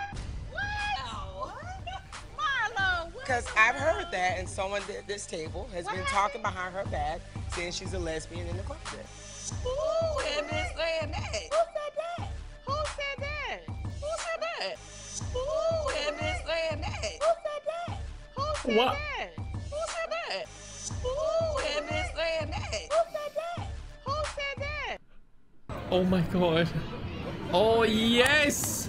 Because I've heard that, and someone at this table has been talking behind her back, saying she's a lesbian in the closet. Who has been saying that? Who said that? Who said that? Who said that? Who has been saying that? Who said that? Who said What? that? Who said that? Who has been saying that? Who said that? Who said that? Oh my god. Oh yes!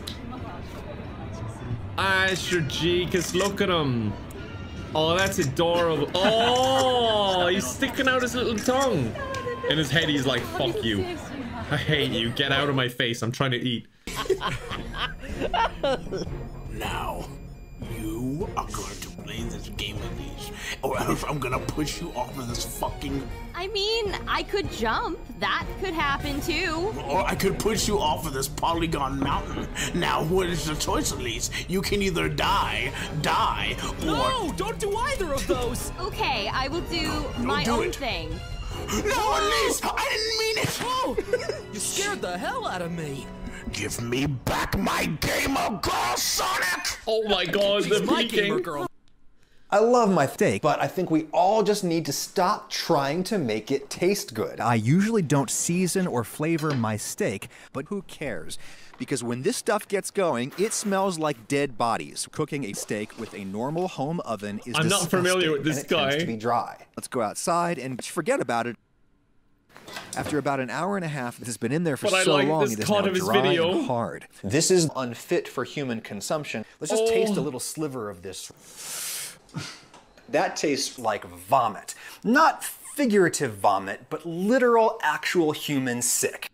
Asher Jeekus, look at him. Oh, that's adorable. Oh, he's sticking out his little tongue. In his head, he's like, fuck you. I hate you. Get out of my face. I'm trying to eat. Now, You are going to play this game with these, or else I'm gonna push you off of this fucking... I mean, I could jump. That could happen too. Or I could push you off of this polygon mountain. Now, what is the choice, Elise? You can either die, or... No, don't do either of those. Okay, I will do my own thing. No, Elise! I didn't mean it! Oh, you scared the hell out of me. Give me back my gamer girl, Sonic! Oh my god, the my peeking. gamer girl. I love my steak, but I think we all just need to stop trying to make it taste good. I usually don't season or flavor my steak, but who cares? Because when this stuff gets going, it smells like dead bodies. Cooking a steak with a normal home oven is I'm not familiar with this and it tends guy. to be dry. Let's go outside and forget about it. After about an hour and a half, this has been in there for so long, it is now dry and hard. This is unfit for human consumption. Let's just taste a little sliver of this. That tastes like vomit. Not figurative vomit, but literal, actual human sick.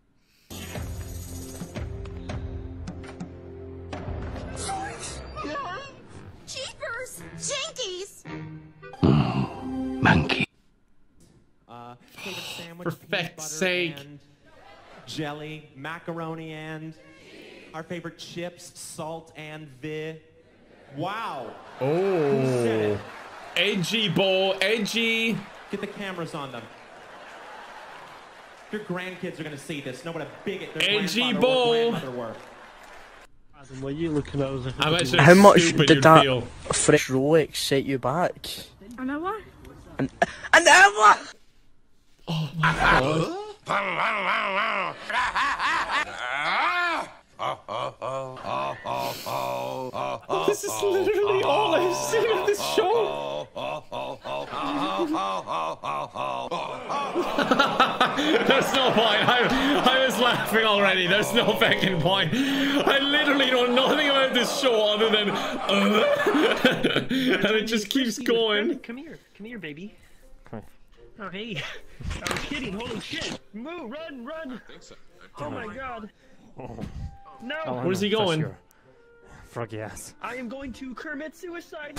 Jeepers! Jinkies! Monkey. For feck's sake. And jelly, macaroni, and our favorite chips, salt and wow. Who said Oh. it? Edgy, boy. Edgy. Get the cameras on them. Your grandkids are gonna see this. Know what a bigot their Edgy grandfather or boy. grandmother were. What are you looking at? I'm actually How much stupid, did you'd that feel. fresh roll excite you back? An hour? An hour! Oh my god. Oh, this is literally all I've seen of this show. There's no point. I was laughing already. There's no fucking point. I literally know nothing about this show other than and it just keeps going. Come here, baby. Oh, hey. I was kidding. Holy shit. Move, run. Oh my god. No. Where's he going? Froggy ass. I am going to commit suicide.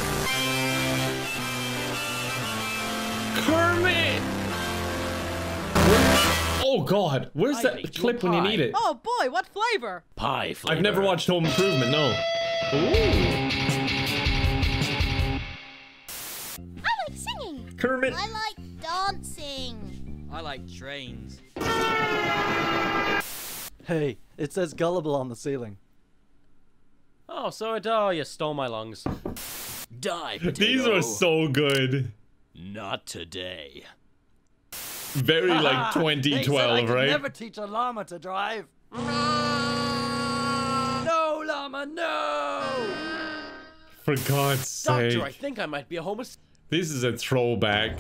Kermit! Oh god, where's that clip when you need it? Oh boy, what flavor? Pie flavor. I've never watched Home Improvement, no. Ooh. I like singing. Kermit. I like dancing. I like trains. Hey, it says gullible on the ceiling. Oh, so it you stole my lungs. Die, potato. These are so good. Not today. Very like 2012, right? Never teach a llama to drive. No, llama, no! For God's sake. Doctor, I think I might be a homosexual. This is a throwback.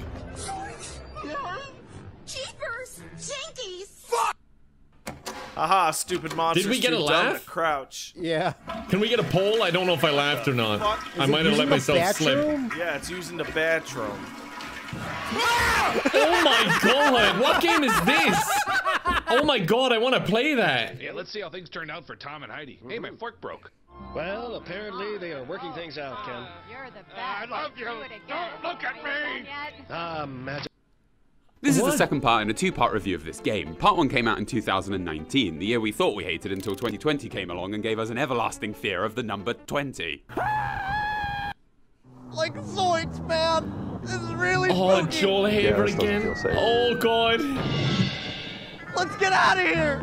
Jeepers! Jinkies! Haha, stupid monster. Did we get a laugh? Crouch. Yeah. Can we get a poll? I don't know if I laughed or not. I might have let myself slip. Yeah, it's using the bathroom. Oh my god! What game is this? Oh my god, I want to play that. Yeah, let's see how things turned out for Tom and Heidi. Hey, my fork broke. Well, apparently they are working things out, Ken. You're the best. I love you. Don't look at me. Magic. This is the second part in a two-part review of this game. Part 1 came out in 2019, the year we thought we hated until 2020 came along and gave us an everlasting fear of the number 20. Like Zoids, man! This is really Oh, spooky. Joel Haver again. Oh god. Let's get out of here!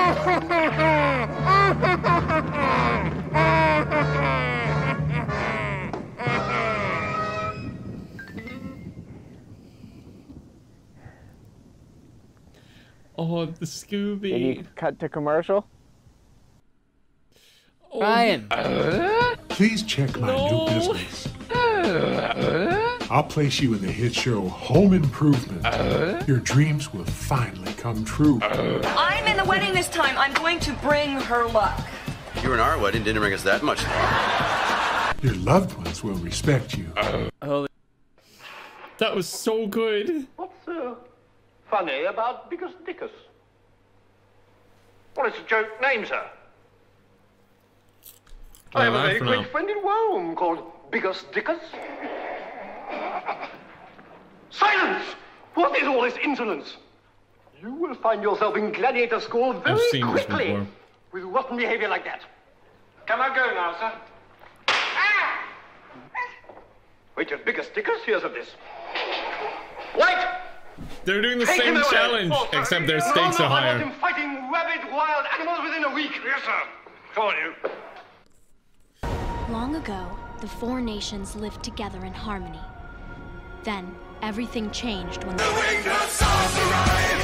Oh, the Scooby. Did you cut to commercial? Oh. Ryan. Please check my new business. I'll place you in the hit show Home Improvement. Your dreams will finally come true. I'm in the wedding this time. I'm going to bring her luck. You were in our wedding, didn't bring us that much. Your loved ones will respect you. That was so good. What's funny about Dickus Dickus? Well, it's a joke name, sir. I have a very great friend in Rome called Bigus Dickus. Silence! What is all this insolence? You will find yourself in gladiator school very quickly with rotten behavior like that. Can I go now, sir? Ah! Wait till Bigus Dickus hears of this. Wait! They're doing the same challenge, except their stakes are higher. I want him fighting rabid wild animals within a week. Yes, sir. Come on, you. Long ago, the four nations lived together in harmony. Then, everything changed when the winged sauce arrived.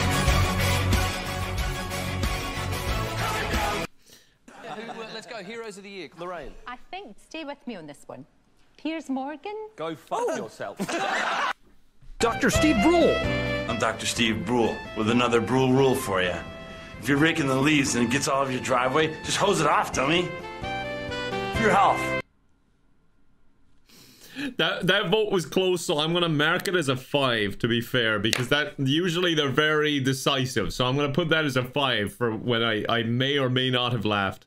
Let's go, Heroes of the Year, Lorraine. I think, stay with me on this one. Piers Morgan? Go fuck yourself. Dr. Steve Brule. I'm Dr. Steve Brule with another Brule rule for you. If you're raking the leaves and it gets all over your driveway, just hose it off, dummy. For your health. That vote was close, so I'm gonna mark it as a 5, to be fair, because that usually they're very decisive. So I'm gonna put that as a 5 for when I may or may not have laughed.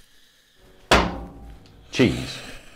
Cheese.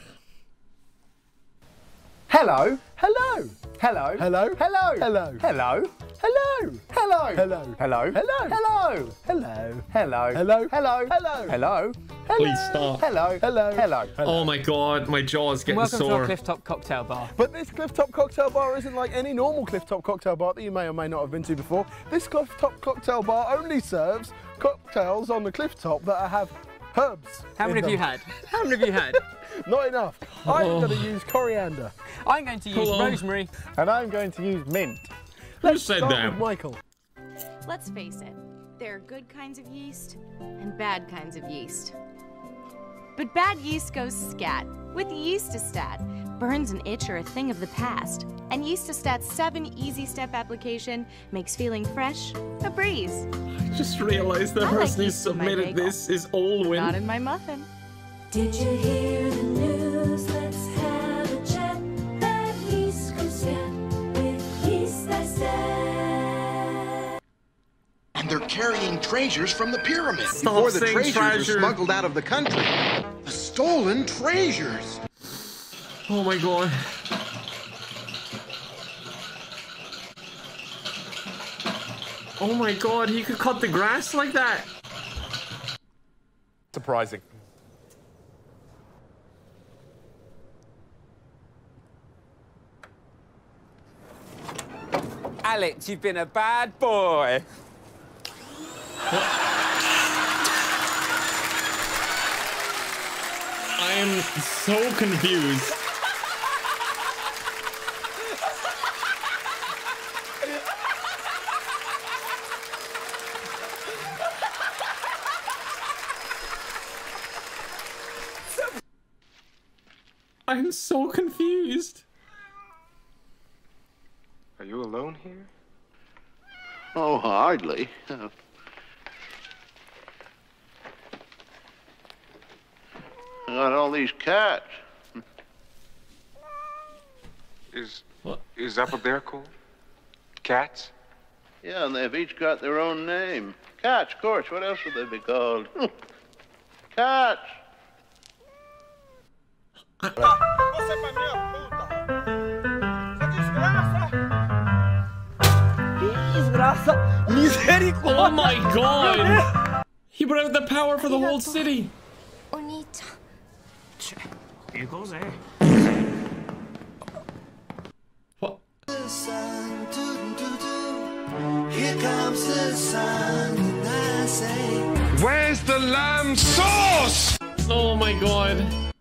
Hello. Hello. Hello. Hello. Hello. Hello. Hello. Hello. Hello. Hello. Hello. Hello. Hello. Hello. Hello. Hello. Hello. Hello. Hello. Please stop. Hello. Hello. Hello. Oh my god, my jaw's getting Welcome sore. to our Clifftop Cocktail Bar. But this Clifftop Cocktail Bar isn't like any normal Clifftop Cocktail Bar that you may or may not have been to before. This Clifftop Cocktail Bar only serves cocktails on the Clifftop that have herbs. How many have you had? How many have you had? Not enough. I'm going to use coriander. I'm going to use rosemary. And I'm going to use mint. Who said that? With Michael. Let's face it, there are good kinds of yeast and bad kinds of yeast. But bad yeast goes scat with Yeastastat. Burns and itch are a thing of the past. And Yeastastat's 7 easy step application makes feeling fresh a breeze. I just realized the person who submitted this is Olwyn. Not in my muffin. Did you hear the news? Let's have a chat. Bad yeast goes scat with Yeastastat. And they're carrying treasures from the pyramids. Stop Before the saying treasures treasure. are smuggled out of the country. The stolen treasures. Oh my god. Oh my god, he could cut the grass like that. Surprising. Alex, you've been a bad boy. I am so confused. I'm so confused. Are you alone here? Oh, hardly. I got all these cats. Is that what they're called? Cats? Yeah, and they've each got their own name. Cats, of course. What else would they be called? Cats. Oh my god! He brought out the power for the whole city. Here goes there. What? Here comes the sun, and I say, Where's the lamb sauce? Oh my god.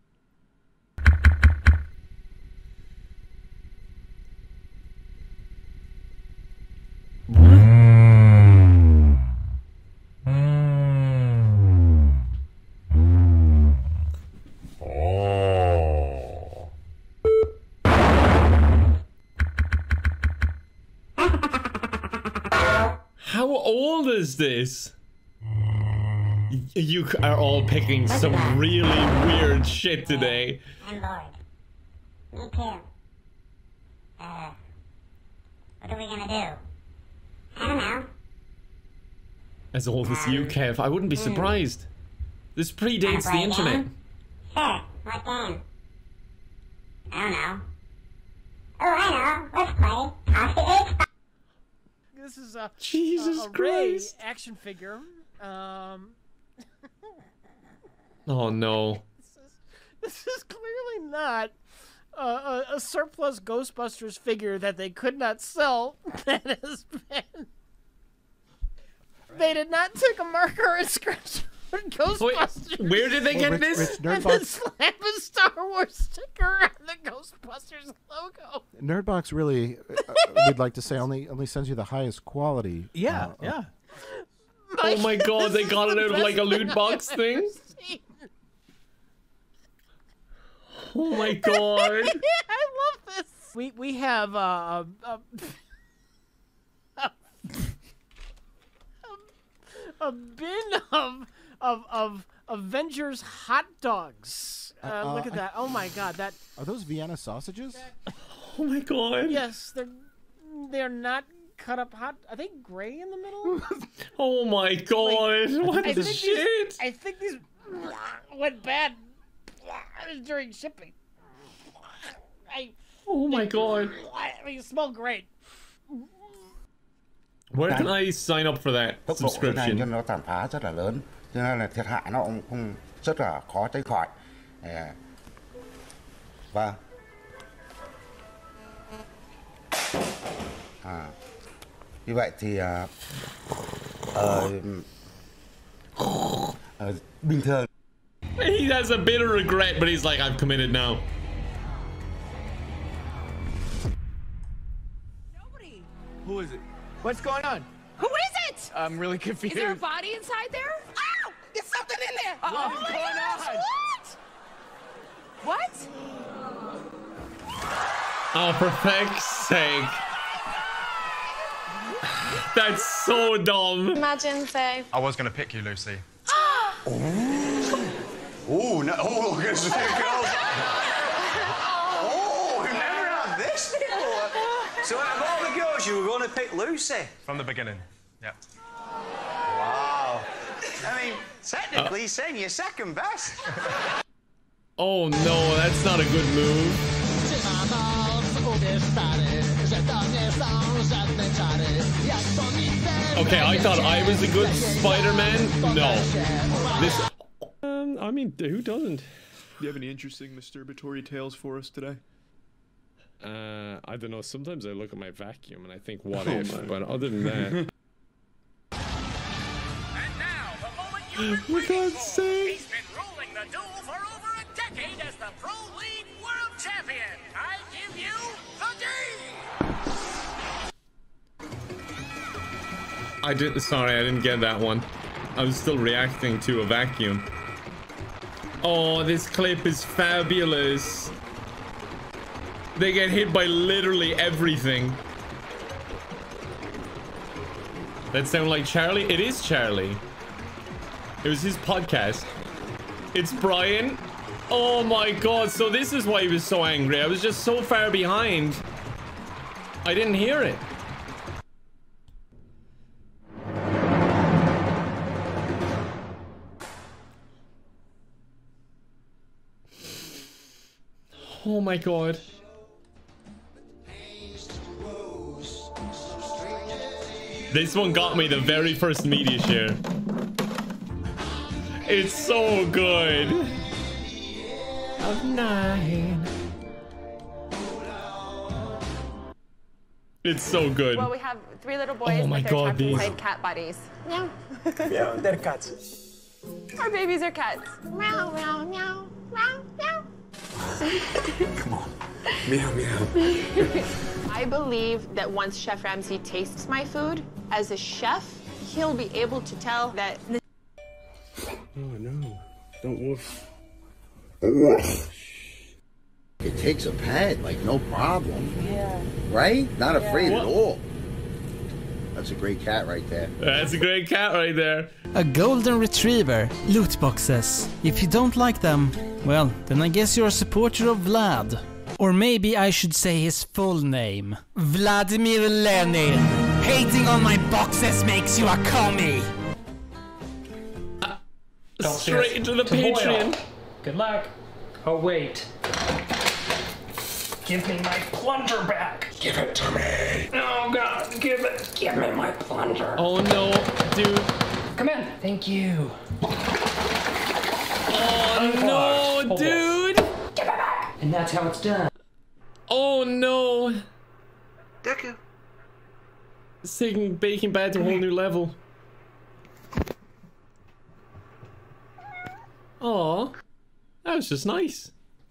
How old is this? You are all picking some really weird shit today. I'm bored. Me too. What are we gonna do? I don't know. As old as you, Kev, I wouldn't be surprised. This predates the internet. Sure, what game? I don't know. Oh, I know. Let's play Coffee Age. This is a Jesus a Christ. Ray action figure. Oh no. This is clearly not a surplus Ghostbusters figure that they could not sell. That has been. They did not take a marker and scratch Ghostbusters. Wait, where did they get this? And then slap a Star Wars sticker on the Ghostbusters logo. Nerdbox really, we'd like to say, only sends you the highest quality. Yeah. Oh my god, they got it out of like a loot box thing? Oh my god. I love this. We have a bin of Avengers hot dogs. Look at that. Oh my god, that. Are those Vienna sausages? Oh my god. Yes, they're not cut up hot. Are they gray in the middle? Oh my god. What the shit? I think these went bad during shipping. Oh my god. I mean, it smell great. Where can I sign up for that Tốc độ hiện nay subscription? nó tàn phá rất là lớn, cho nên là thiệt hại nó cũng không rất là khó tránh khỏi. Vâng. Như vậy thì bình thường. He has a bit of regret, but he's like, I've committed now. Who is it? What's going on? Who is it? I'm really confused. Is there a body inside there? Ow! There's something in there! What's my going gosh, on? What? Oh, for feck's sake. That's so dumb. Imagine, say. I was going to pick you, Lucy. Oh, no. Oh, look at this girl. Oh, we've never had this before. So out of all the girls, you were going to pick Lucy? From the beginning, yeah. Wow. I mean, technically, he's saying you're second best. Oh no, that's not a good move. Okay, I thought I was a good Spider-Man. No. This. I mean, who doesn't? Do you have any interesting masturbatory tales for us today? I don't know. Sometimes I look at my vacuum and I think, what if? But other than that. For God's sake. He's been ruling the duel for over a decade as the Pro League World Champion. I give you the D. Sorry, I didn't get that one. I was still reacting to a vacuum. Oh, this clip is fabulous. They get hit by literally everything. That sound like Charlie? It is Charlie. It was his podcast. It's Brian. Oh my god, so this is why he was so angry. I was just so far behind. I didn't hear it. Oh my god. This one got me the very first media share. It's so good. Of 9. It's so good. Well, we have 3 little boys Oh my with their God, these- played cat buddies. Meow. Yeah, they're cats. Our babies are cats. Meow, meow, meow, meow, meow. Come on. Meow, meow. I believe that once Chef Ramsay tastes my food, as a chef, he'll be able to tell that. Oh no. Don't woof. It takes a pet, like no problem. Yeah. Right? Not afraid What? at all. That's a great cat right there. That's a great cat right there. A golden retriever. Loot boxes. If you don't like them, well, then I guess you're a supporter of Vlad. Or maybe I should say his full name. Vladimir Lenin. Hating on my boxes makes you a commie. Straight into the Patreon. Good luck. Oh, wait. Give me my plunger back. Give it to me. Oh, God. Give me my plunger. Oh, no, dude. Come in. Thank you. Oh, no, dude. Give it back. And that's how it's done. Oh, no. Deku. It's taking Baking Bad to a whole new level. Aw. That was just nice.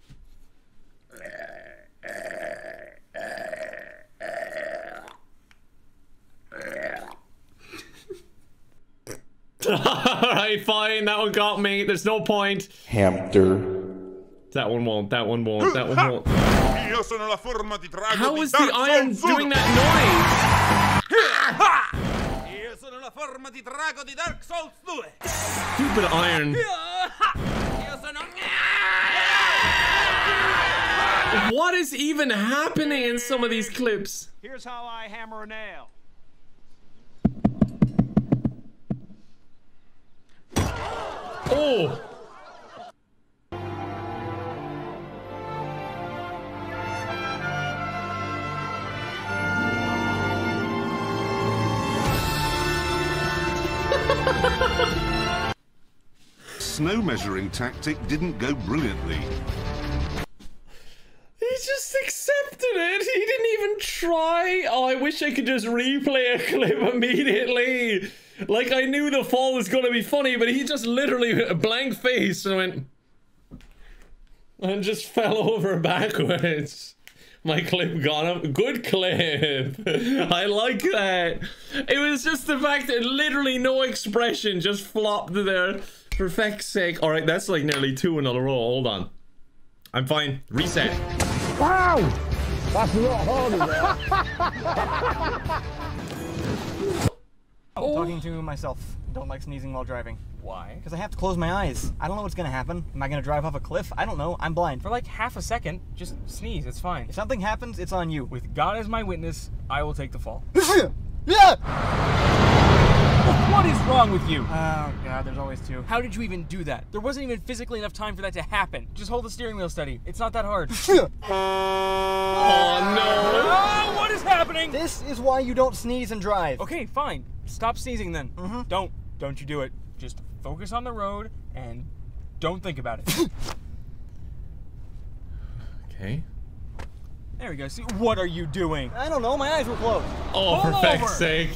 Alright, fine. That one got me. There's no point. Hamster. That one won't. That one won't. That one won't. How is the iron doing that noise? Stupid iron. What is even happening in some of these clips? Here's how I hammer a nail. Oh! Snow measuring tactic didn't go brilliantly. He just accepted it. He didn't even try. Oh, I wish I could just replay a clip immediately. Like, I knew the fall was going to be funny, but he just literally a blank face and went... and just fell over backwards. My clip got up. Good clip. I like that. It was just the fact that literally no expression just flopped there. For feck's sake. Alright, that's like nearly 2 in a row. Hold on. I'm fine. Reset. Wow! That's a lot harder, Oh. Talking to myself. Don't like sneezing while driving. Why? Because I have to close my eyes. I don't know what's gonna happen. Am I gonna drive off a cliff? I don't know. I'm blind. For like half a second, just sneeze. It's fine. If something happens, it's on you. With God as my witness, I will take the fall. Yeah! What is wrong with you? Oh, God, there's always two. How did you even do that? There wasn't even physically enough time for that to happen. Just hold the steering wheel steady. It's not that hard. Oh, no. Oh, what is happening? This is why you don't sneeze and drive. Okay, fine. Stop sneezing then. Don't you do it. Just focus on the road and don't think about it. Okay. There we go. See, what are you doing? I don't know. My eyes were closed. Oh, for feck's sake.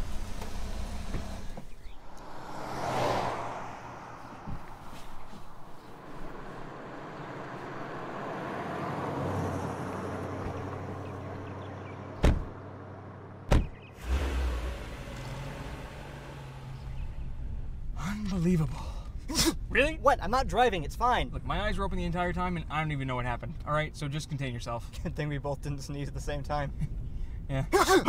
Unbelievable. Really? What? I'm not driving. It's fine. Look, my eyes were open the entire time and I don't even know what happened. All right, so just contain yourself. Good thing we both didn't sneeze at the same time. Yeah.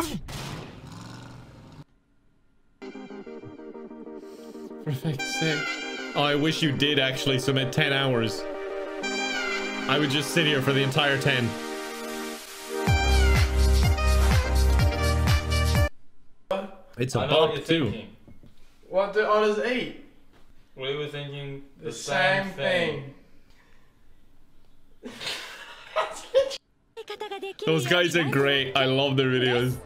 For feck's sake. Oh, I wish you did actually submit 10 hours. I would just sit here for the entire 10. It's a bop too. What the others ate? We were thinking the same thing. Those guys are great. I love their videos.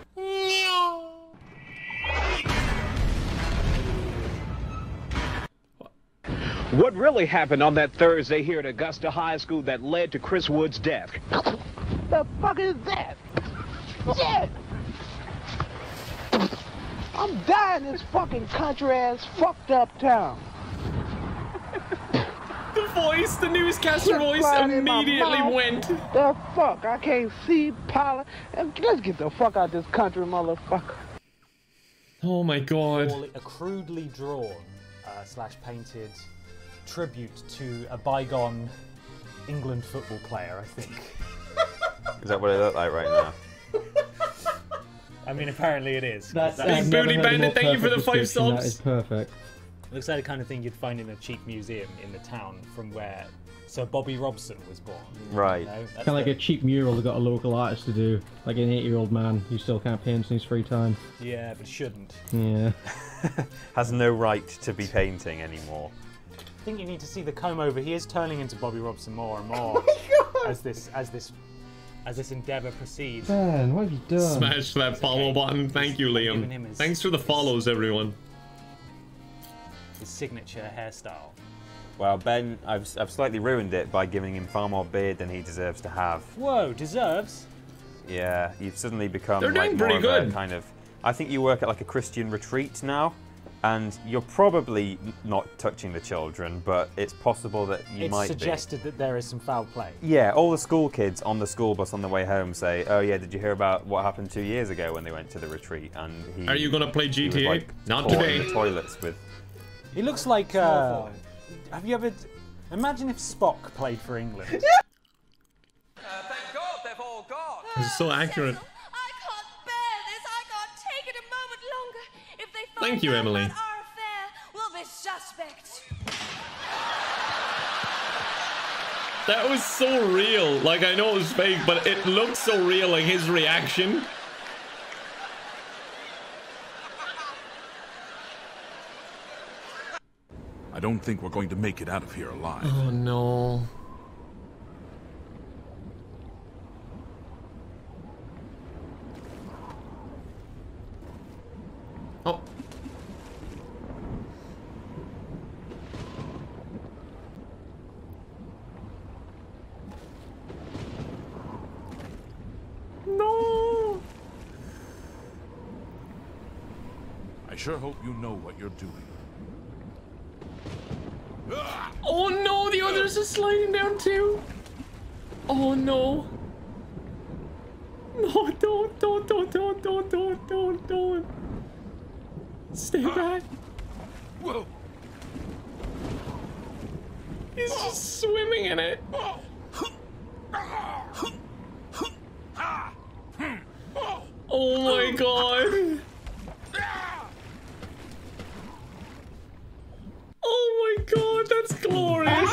What really happened on that Thursday here at Augusta High School that led to Chris Wood's death? The fuck is that? Shit! I'm dying in this fucking country-ass fucked up town. The voice, the newscaster voice immediately went. The fuck? I can't see Paula. Let's get the fuck out of this country, motherfucker. Oh my god. A crudely drawn slash painted tribute to a bygone England football player, I think. Is that what it looks like right now? I mean, apparently it is. Big Booty Bandit, thank you for the 5 subs. That is perfect. Looks like the kind of thing you'd find in a cheap museum in the town from where Sir Bobby Robson was born. Right. You know, Kind of like a cheap mural they got a local artist to do. Like an 8-year-old man who still can't paint in his free time. Yeah, but shouldn't. Yeah. Has no right to be painting anymore. think you need to see the comb over. He is turning into Bobby Robson more and more as this endeavour proceeds. Ben, what have you done? Smash that follow button. Thank you, giving him Liam. his- Thanks for the follows, everyone. His signature hairstyle. Well, Ben, I've slightly ruined it by giving him far more beard than he deserves to have. Whoa, deserves? Yeah, you've suddenly become They're doing like more pretty of a good. kind of. I think you work at like a Christian retreat now, and you're probably not touching the children, but it's possible that you It's might suggested that there is some foul play. be. Yeah, all the school kids on the school bus on the way home say, "Oh yeah, did you hear about what happened 2 years ago when they went to the retreat?" And he. Are you gonna play he was, GTA? like, Not caught today. In the toilets with. He looks like. Have you ever? Imagine if Spock played for England. Thank God they've all gone. This is so accurate. I can't bear this. I can't take it a moment longer. If they find Thank you, out Emily. about our affair, we'll be suspects. That was so real. Like, I know it was fake, but it looked so real, like his reaction. I don't think we're going to make it out of here alive. Oh no. Oh. No. I sure hope you know what you're doing. Oh no, the others are sliding down too. Oh no. No, don't. Stay back. Whoa. He's just swimming in it. Oh my god. Oh my god, that's glorious.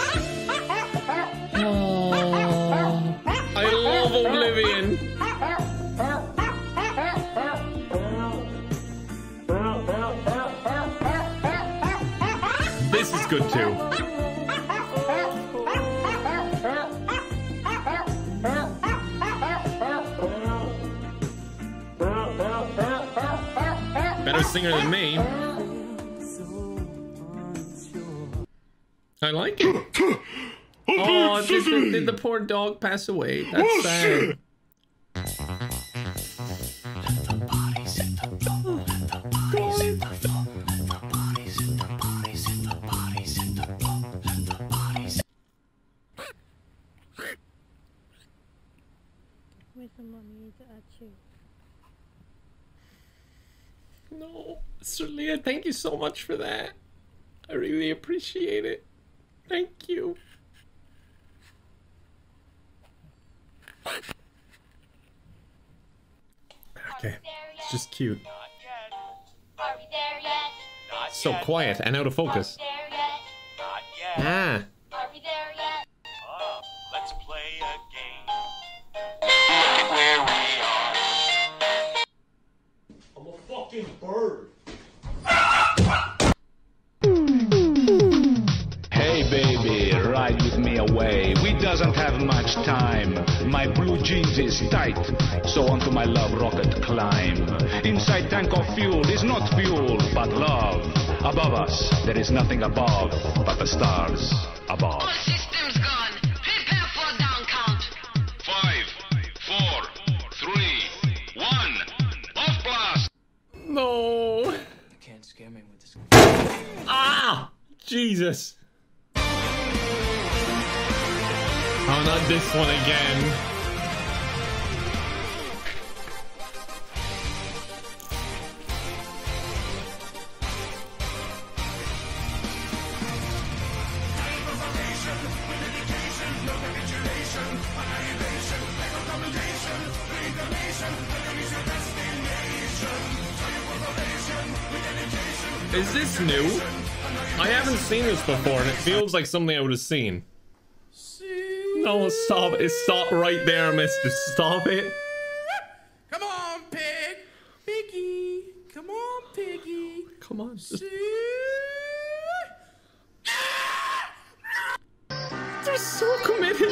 Oh, I love Oblivion. This is good too. Better singer than me. I like it. Oh, did the poor dog pass away? That's sad. No, Sir Leah, thank you so much for that. I really appreciate it. Thank you. Okay, it's just cute. Are we there yet? So quiet and out of focus. There yet? Not yet. Ah. Are we there yet? Oh, let's play a game. I'm a fucking bird. Hey baby, ride with me away. We doesn't have much time. My blue jeans is tight, so onto my love rocket climb. Inside tank of fuel is not fuel, but love. Above us, there is nothing above, but the stars above. All systems gone. Prepare for down count. 5, 4, 3, 1, off blast! No. You can't scare me with this. Ah! Jesus. Oh, not this one again. Is this new? I haven't seen this before, and it feels like something I would have seen. No, stop it. Stop right there, mister. Stop it. Come on, pig. Piggy. Come on, piggy. Come on. Just... They're so committed.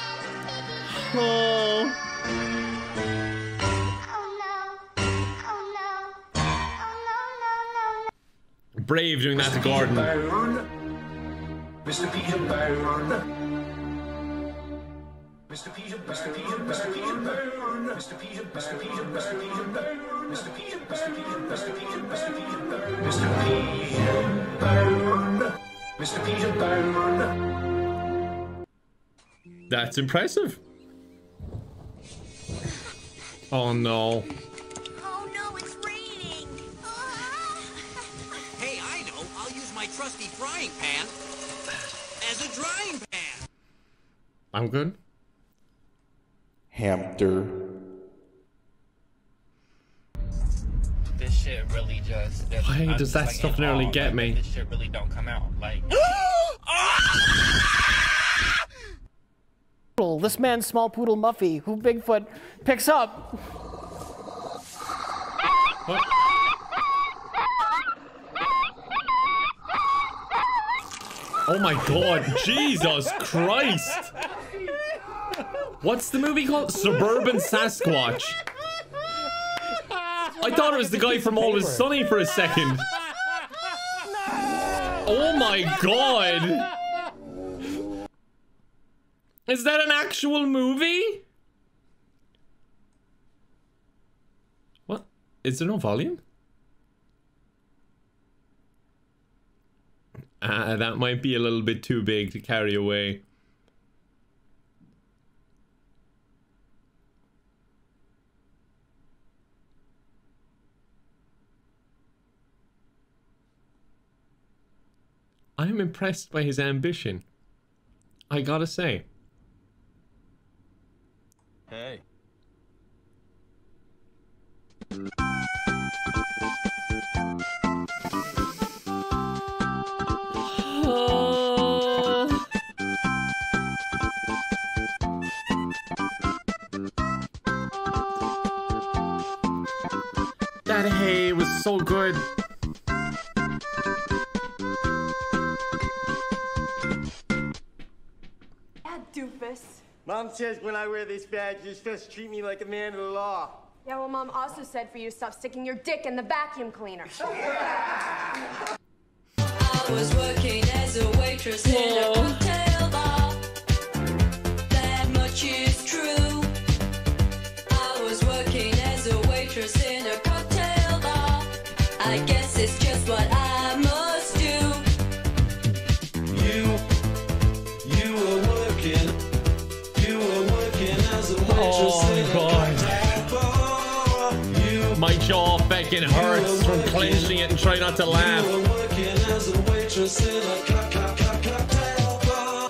Oh. Brave doing that to Gordon. Mr. Peter Brown. Mr. Peter, Mr. Peter, Mr. Peter Brown. Mr. Peter, Mr. Peter, Mr. Peter Brown. Mr. Peter, Mr. Peter, Mr. Peter, Mr. Peter Brown. Mr. Peter Brown. Mr. Peter Brown. That's impressive. Oh no. Oh no, it's raining. Hey, I know. I'll use my trusty frying pan as a drying pan. I'm good. Hamster. This shit really just. Why does that stuff nearly get me? This shit really don't come out. Like. This man's small poodle Muffy, who Bigfoot picks up. What? Oh my god, Jesus Christ! What's the movie called? Suburban Sasquatch. I thought it was the guy from Always Sunny for a second. Oh my god! Is that an actual movie? What? Is there no volume? That might be a little bit too big to carry away. I am impressed by his ambition. I gotta say. Hey. That hay was so good. Doofus. Mom says when I wear this badge, you're supposed to treat me like a man of the law. Yeah, well, Mom also said for you to stop sticking your dick in the vacuum cleaner. I was working as a waitress in a cocktail bar. That much is true. I was working as a waitress in a cocktail bar. I guess it's just what I must do. You were working as a waitress in a My jaw fucking hurts from clenching it and trying not to laugh. You were working as a waitress in a cocktail bar.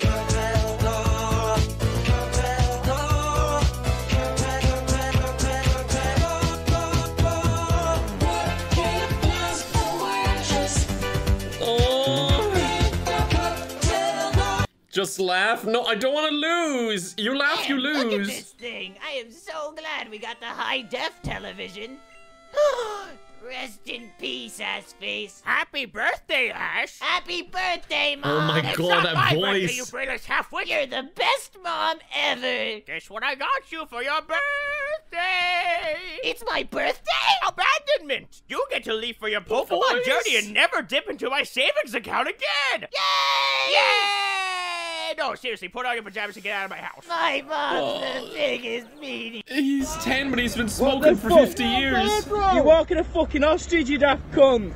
Just laugh? No, I don't want to lose. You laugh, you Look at lose. this thing. I am so glad we got the high-def television. Rest in peace, Ass-Face. Happy birthday, Ash. Happy birthday, Mom. Oh my It's god, not that my voice. birthday, you brainless half-wit. You're the best mom ever. Guess what I got you for your birthday? It's my birthday? Abandonment. You get to leave for your Pokemon journey and never dip into my savings account again. Yay! Yay! No, seriously, put on your pajamas and get out of my house. My mom's the biggest meanie. He's 10, but he's been smoking for 50 years. You're walking a fucking ostrich, you daft cunt.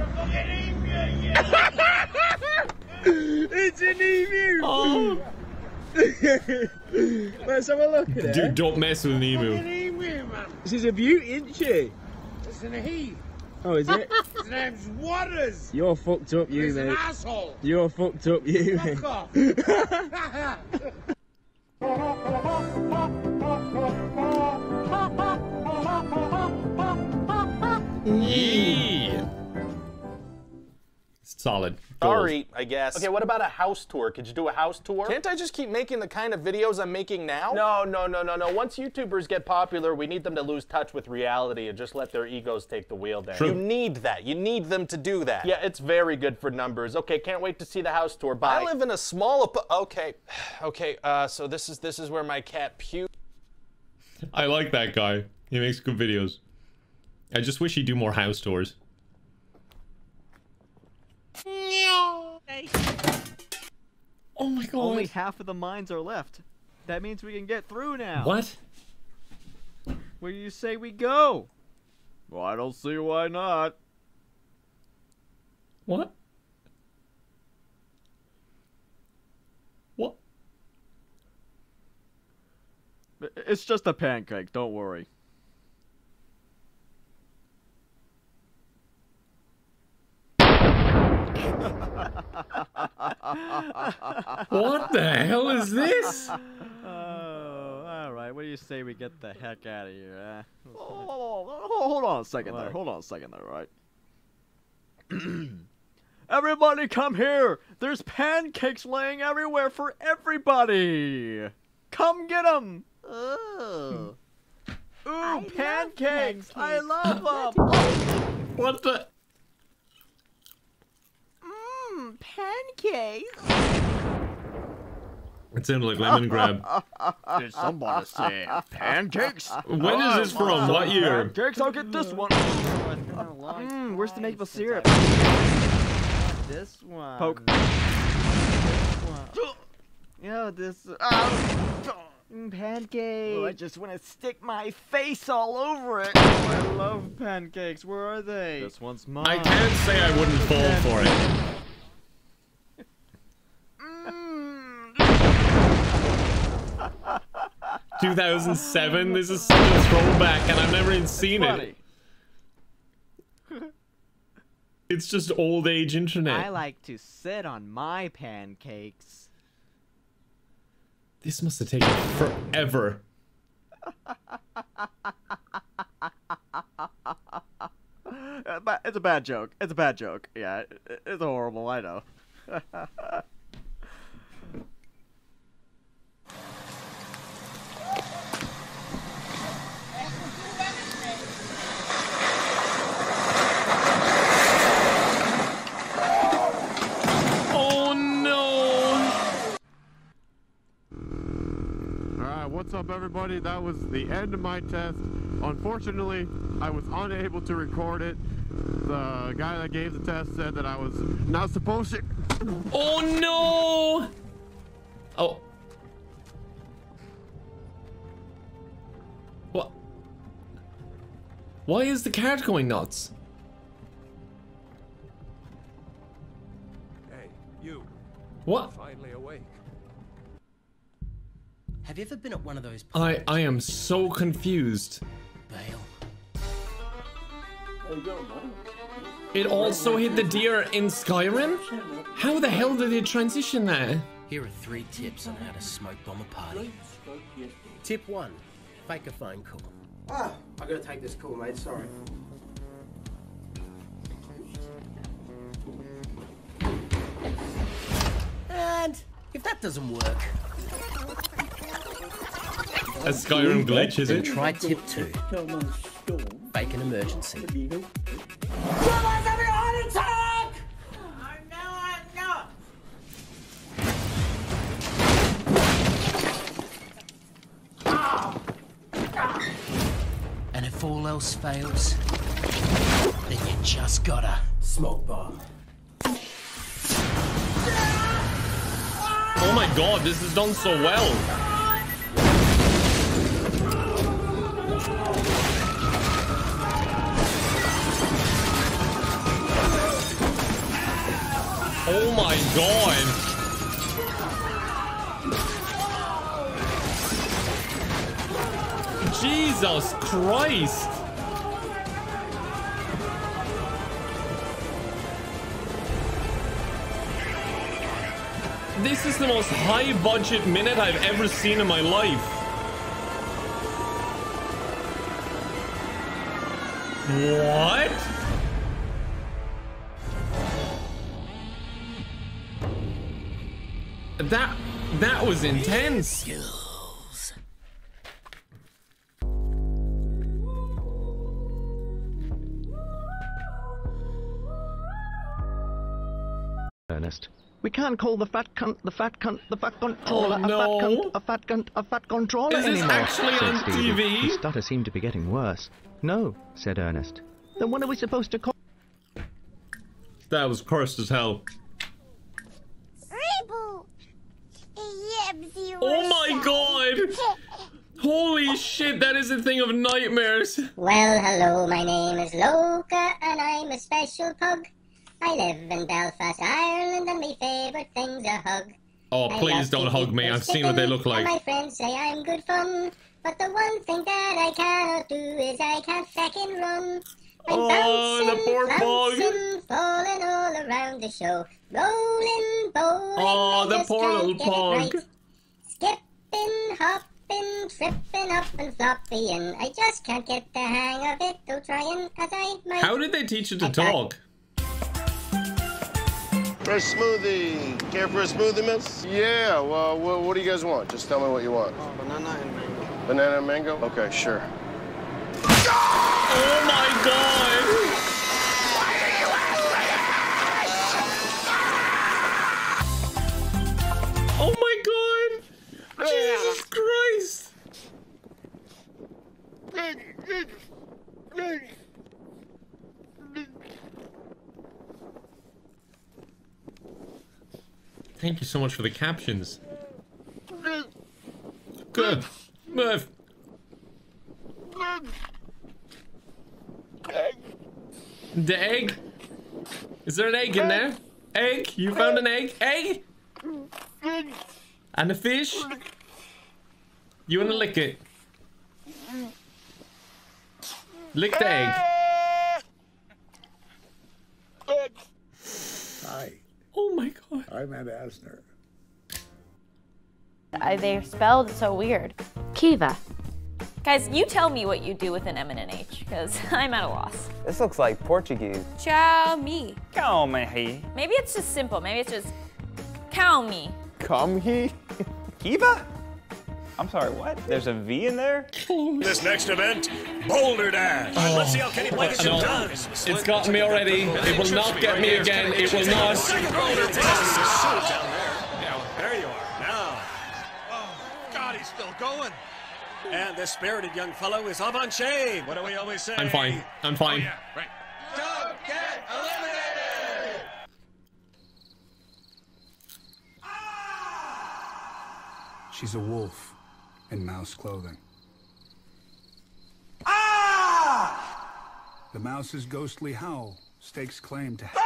It's an emu. Oh. Let's have a look at it. Dude, don't mess with an emu. She's a beauty, isn't she? Listen to he. Oh, is it? His name's Waters. You're fucked up, you, He's mate. an asshole. You're fucked up, you, mate. Fuck off. Yeah. Solid. Sorry, I guess. Okay, what about a house tour? Could you do a house tour? Can't I just keep making the kind of videos I'm making now? No. Once YouTubers get popular, we need them to lose touch with reality and just let their egos take the wheel there. True. You need that. You need them to do that. Yeah, it's very good for numbers. Okay, can't wait to see the house tour. Bye. I live in a small okay. So this is where my cat pukes. I like that guy. He makes good videos. I just wish he'd do more house tours. Oh my god. Only half of the mines are left. That means we can get through now. What? Where do you say we go? Well, I don't see why not. What? What? It's just a pancake, don't worry. What the hell is this? Oh, alright, what do you say we get the heck out of here, hold on a second there, right? Everybody come here! There's pancakes laying everywhere for everybody! Come get them! Ooh. Ooh, pancakes! I love them! What the? Mmm, pancakes. It sounded like lemon grab. Did somebody say pancakes? When is this from? What year? Pancakes, I'll get this one. Mmm, where's the maple syrup? This one. Poke. Yo, this. Pancakes. Oh, I just want to stick my face all over it. I love pancakes. Where are they? This one's mine. I can't say I wouldn't fall for it. 2007. This is such a throwback, and I've never even seen it. It's just old age internet. I like to sit on my pancakes. This must have taken forever. It's a bad joke. It's a bad joke. Yeah, it's horrible. I know. What's up, everybody? That was the end of my test. Unfortunately, I was unable to record it. The guy that gave the test said that I was not supposed to. Oh no! Oh. What? Why is the cart going nuts? Hey, you. What? Finally awake. Have you ever been at one of those I am so confused. Bale? It also hit the deer in Skyrim? How the hell did it transition that? Here are 3 tips on how to smoke bomb a party. Tip 1. Fake a phone call. Ah, I gotta take this call, mate. Sorry. And if that doesn't work, a Skyrim glitch, is then it? try tip 2. Fake an emergency. Someone's having a heart attack! And if all else fails, then you just gotta smoke bomb. Oh my god, this is done so well. Oh my god. Jesus Christ. This is the most high budget minute I've ever seen in my life. What? That was intense. Ernest. We can't call the fat cunt, the fat cunt, the fat controller, a fat cunt, a fat controller Is this anymore. actually said on Stevie. TV? The stutter seemed to be getting worse. No, said Ernest. Then what are we supposed to call? That was cursed as hell. Oh my god! Holy shit, that is a thing of nightmares. Well, hello, my name is Loca, and I'm a special pug. I live in Belfast, Ireland, and my favourite thing's a hug. Oh, I please love don't to hug eat me. roast I've seen what they chicken, look like. and my friends say I'm good fun. But the one thing that I cannot do is I can't fucking run. I'm the poor bouncing, falling all around the show. Rolling, bowling, Oh, I the just poor can't little get it pug. right. Skipping, hopping, tripping up and flopping. I just can't get the hang of it, though trying as I might. How did they teach you to talk? Fresh smoothie. Care for a smoothie, miss? Yeah, well, what do you guys want? Just tell me what you want. Banana and mango. Banana and mango? Okay, sure. Oh my god! Oh my god! Jesus Christ! Thank you so much for the captions. Good. Move. The egg? Is there an egg in there? Egg? You found an egg? Egg? And a fish? You wanna lick it? Lick the egg. Hi. Oh my god. I'm Ed Asner. They're spelled so weird. Kiva. Guys, you tell me what you do with an M and an H, because I'm at a loss. This looks like Portuguese. Chow me. Calme. Maybe it's just simple. Maybe it's just cow me. Come he? Kiva? I'm sorry, what? There's a V in there? This next event, Boulder Dash. Let's see how Kenny Blankenship No. does. It's gotten me already. It will not get me again. It will not. Boulder Dash. Yeah, there you are. Now. Oh, God, he's still going. And this spirited young fellow is up on shade. What do we always say? I'm fine. I'm fine. Oh, yeah, right. Don't get eliminated! She's a wolf in mouse clothing. The mouse's ghostly howl stakes claim to.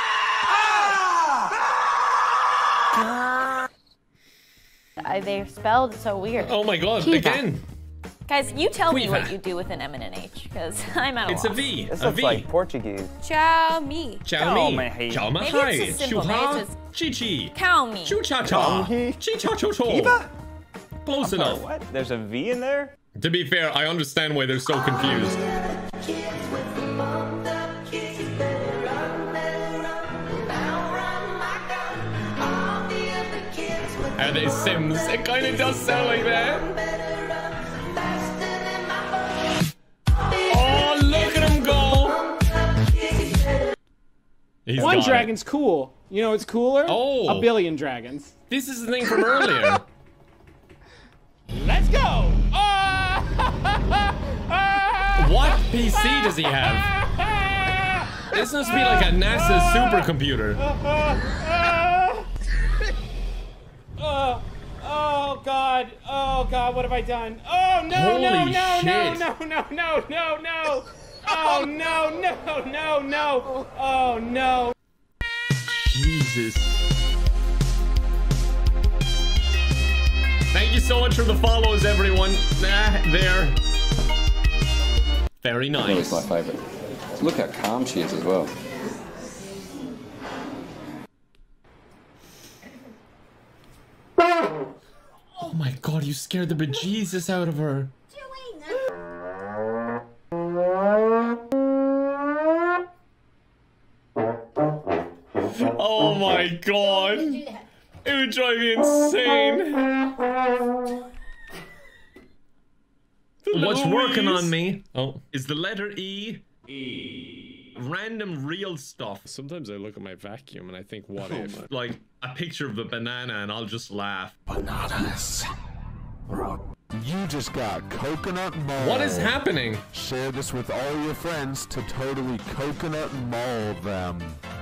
They're spelled so weird. Oh my god, Kiva. again. Guys, you tell me Quiva. what you do with an M and an H, because I'm at a It's loss. a V. This A looks V. like Portuguese. Chow me. Chow me. Chow ma Maybe hai. it's just simple. Shu Maybe ha. it's just Chi chi. cow me. Chu cha cha. Chi cha cho cho. Kiva? Close I'm sorry, enough. what? There's a V in there? To be fair, I understand why they're so confused. Are they Sims? It kind of does sound like that. Oh, look at him go! He's One got it. dragon's cool. You know what's cooler? Oh. A billion dragons. This is the thing from earlier. Let's go! What PC does he have? This must be like a NASA supercomputer. Oh God! Oh God! What have I done? Oh no! Holy no! No! shit. No! No! No! No! No! Oh no! No! No! No! Oh no! Jesus. Thank you so much for the follows, everyone. There. Very nice. Lily's my favourite. Look how calm she is as well. Oh my god, you scared the bejesus out of her. Oh my god. It would drive me insane. What's working on me? Oh, is the letter E. Random real stuff. Sometimes I look at my vacuum and I think, what if? Like a picture of a banana and I'll just laugh. Bananas. You just got coconut mold. What is happening? Share this with all your friends to totally coconut mold them.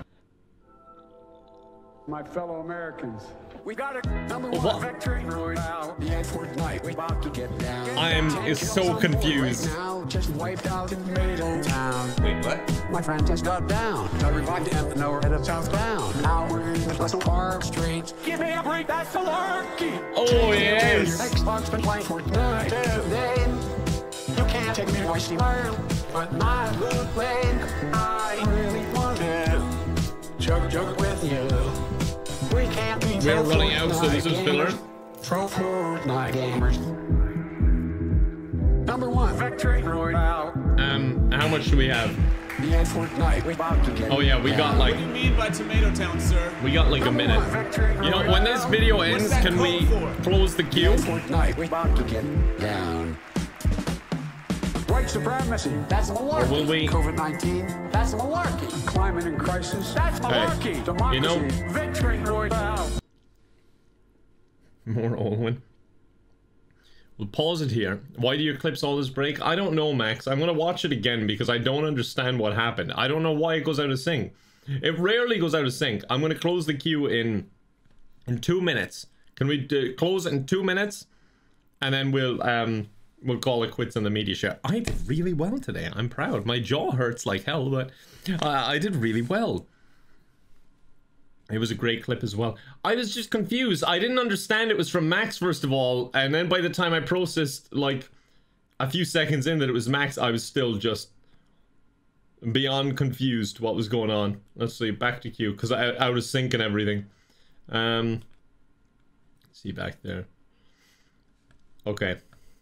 My fellow Americans, we got a #1 victory royale. The Fortnite, we about to get down. I am so confused. Now, just wiped out Tomato Town. Wait, what? My friend just got down. I revived him and nowhere to southbound. Now we're in the Pleasant Park streets. Give me a break, that's a larky. Oh yes. Xbox been playing Fortnite today. You can't take me to Wasty World, but my good lane. I really want to joke with you. We can't be We're running out, so this is filler. Pro Fortnite gamers. #1 victory royale. How much do we have? The Fortnite, we about to get. Oh yeah, we got like. What do you mean by Tomato Town, sir? We got like a minute. You know, when this video ends, can we close the queue? Fortnite, we about to get down. White supremacy, that's malarkey. Or will we? COVID-19, that's malarkey. Climate in crisis, that's malarkey. Hey, Democracy, you know, victory royale. More Olwen. We'll pause it here. Why do your clips always break? I don't know, Max. I'm gonna watch it again because I don't understand what happened. I don't know why it goes out of sync. It rarely goes out of sync. I'm gonna close the queue in 2 minutes. Can we close it in 2 minutes? And then we'll call it quits on the media share. I did really well today. I'm proud. My jaw hurts like hell, but I did really well. It was a great clip as well. I was just confused. I didn't understand it was from Max, first of all. And then by the time I processed, like, a few seconds in that it was Max, I was still just beyond confused what was going on. Let's see, back to queue, because I out of sync and everything. See back there. Okay.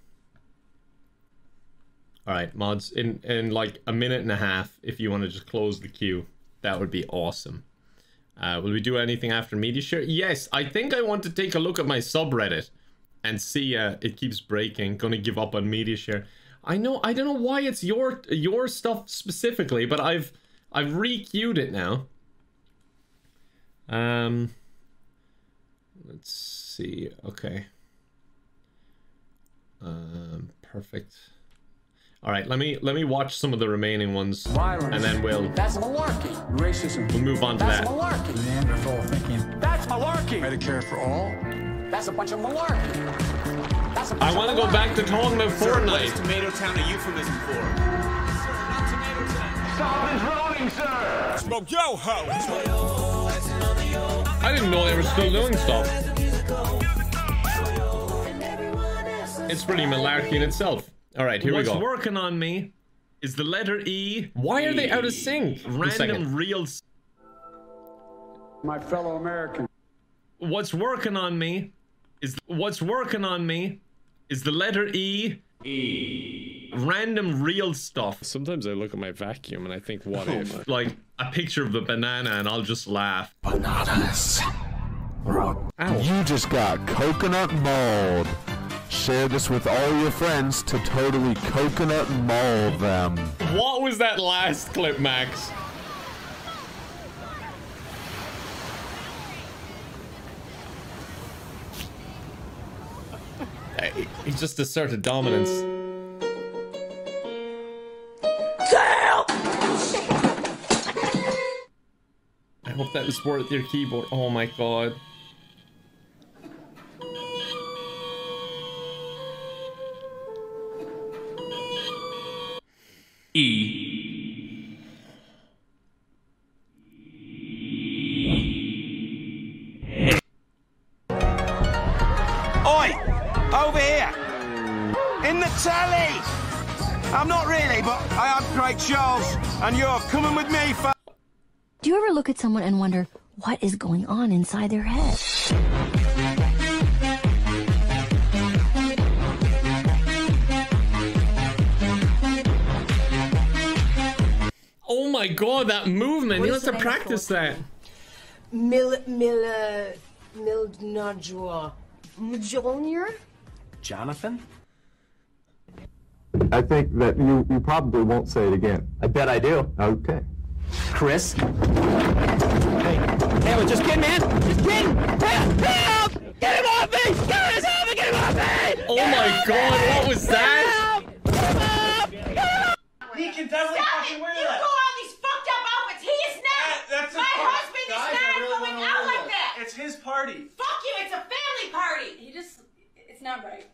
Alright, mods, in like a minute and a half, if you want to just close the queue, that would be awesome. Will we do anything after media share? Yes, I think I want to take a look at my subreddit and see it keeps breaking. Gonna give up on media share. I don't know why it's your stuff specifically, but I've re-queued it now. Let's see. Okay. Perfect. All right, let me watch some of the remaining ones, Violence. and then we'll malarkey. Racism. We'll move on to that's that. Malarkey. Neanderthal thinking. That's malarkey. Medicare for all. That's a bunch of malarkey. That's a bunch I want to go back to talking about Fortnite. What is Tomato Town a euphemism for? Sir, not Tomato Town. Stop is rolling, sir. Smoke yo ho. I didn't know they were still doing stuff. It's pretty malarkey in itself. All right, here we go. What's working on me is the letter E. Why are they out of sync? Random real. My fellow Americans. What's working on me is the letter E. Random real stuff. Sometimes I look at my vacuum and I think, what if? Like a picture of a banana and I'll just laugh. Bananas. Ow. You just got coconut mold. Share this with all your friends to totally coconut mold them. What was that last clip, Max? He just asserted dominance. I hope that was worth your keyboard. Oh my god. E. Oi! Over here! In the telly! I'm not really, but I have great shows, and you're coming with me for... Do you ever look at someone and wonder what is going on inside their head? Oh my god, that movement! You have to practice that. Mildnajua Junior? Jonathan? I think that you probably won't say it again. I bet I do. Okay. Chris? Hey, Taylor, just kidding, man! Just kidding! Help! Get him off me! Get him off me! Get him off me! Oh my god, what was that? He can definitely fucking wear You that. go all these fucked up outfits. He is not. That's My husband is not going out like that. It's his party. Fuck you. It's a family party. It's not right.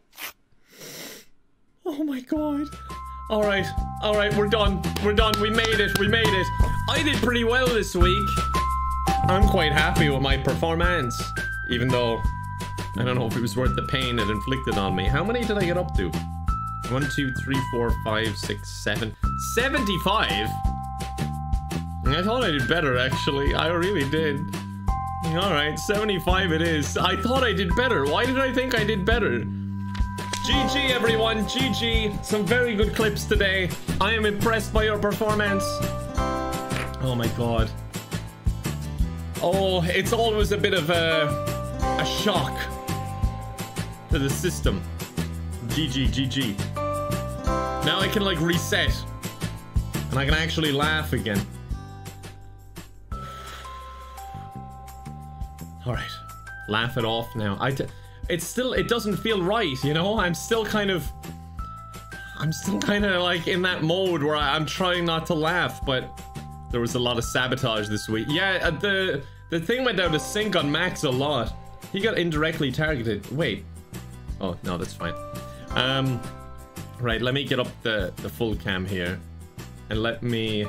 Oh my god. Alright, we're done. We're done. We made it. We made it. I did pretty well this week. I'm quite happy with my performance. Even though I don't know if it was worth the pain it inflicted on me. How many did I get up to? 1, 2, 3, 4, 5, 6, 7. 75? I thought I did better, actually. I really did. Alright, 75 it is. I thought I did better. Why did I think I did better? GG, everyone. GG. Some very good clips today. I am impressed by your performance. Oh my god. Oh, it's always a bit of a shock to the system. GG. Now I can like reset and I can actually laugh again. All right, laugh it off now. It doesn't feel right, you know. I'm still kind of like in that mode where I'm trying not to laugh, but there was a lot of sabotage this week. Yeah, the thing went out of sync on Max a lot. He got indirectly targeted. Wait. Oh no, that's fine. Right, let me get up the full cam here. And let me...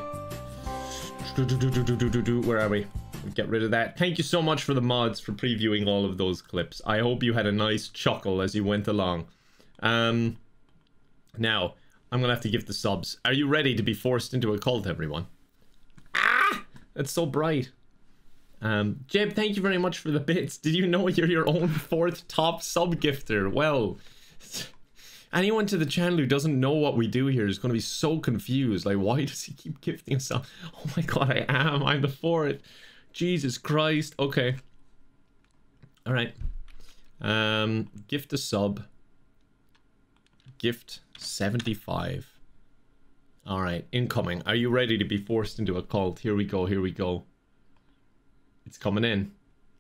Where are we? Get rid of that. Thank you so much for the mods for previewing all of those clips. I hope you had a nice chuckle as you went along. Now, I'm gonna have to give the subs. Are you ready to be forced into a cult, everyone? Ah! That's so bright. Jeb, thank you very much for the bits. Did you know you're your own 4th top sub gifter? Well... Anyone to the channel who doesn't know what we do here is going to be so confused. Like, why does he keep gifting himself? Oh my god, I am. I'm the 4th. Jesus Christ. Okay. Alright. Gift a sub. Gift 75. Alright, incoming. Are you ready to be forced into a cult? Here we go, here we go. It's coming in.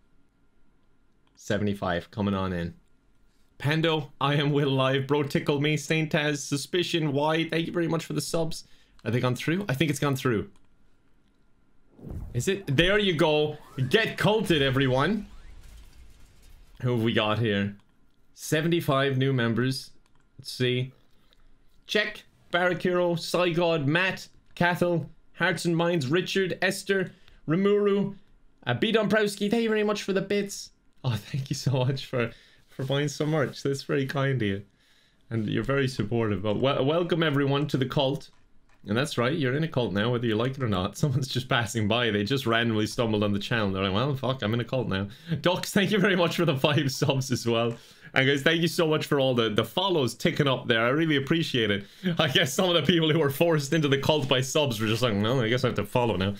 75, coming on in. Pando, I am Will Live, Bro Tickle Me, Saint Taz, Suspicion, Why? Thank you very much for the subs. Are they gone through? I think it's gone through. Is it? There you go. Get culted, everyone. Who have we got here? 75 new members. Let's see. Check. Barakiro, Cygod, Matt, Cathal, Hearts and Minds, Richard, Esther, Rimuru, B. Dombrowski, thank you very much for the bits. Oh, thank you so much for buying so much. That's very kind of you. And you're very supportive. But welcome everyone to the cult. And that's right, you're in a cult now, whether you like it or not. Someone's just passing by. They just randomly stumbled on the channel. They're like, well, fuck, I'm in a cult now. Docs, thank you very much for the 5 subs as well. And guys, thank you so much for all the follows ticking up there. I really appreciate it. I guess some of the people who were forced into the cult by subs were just like, well, I guess I have to follow now.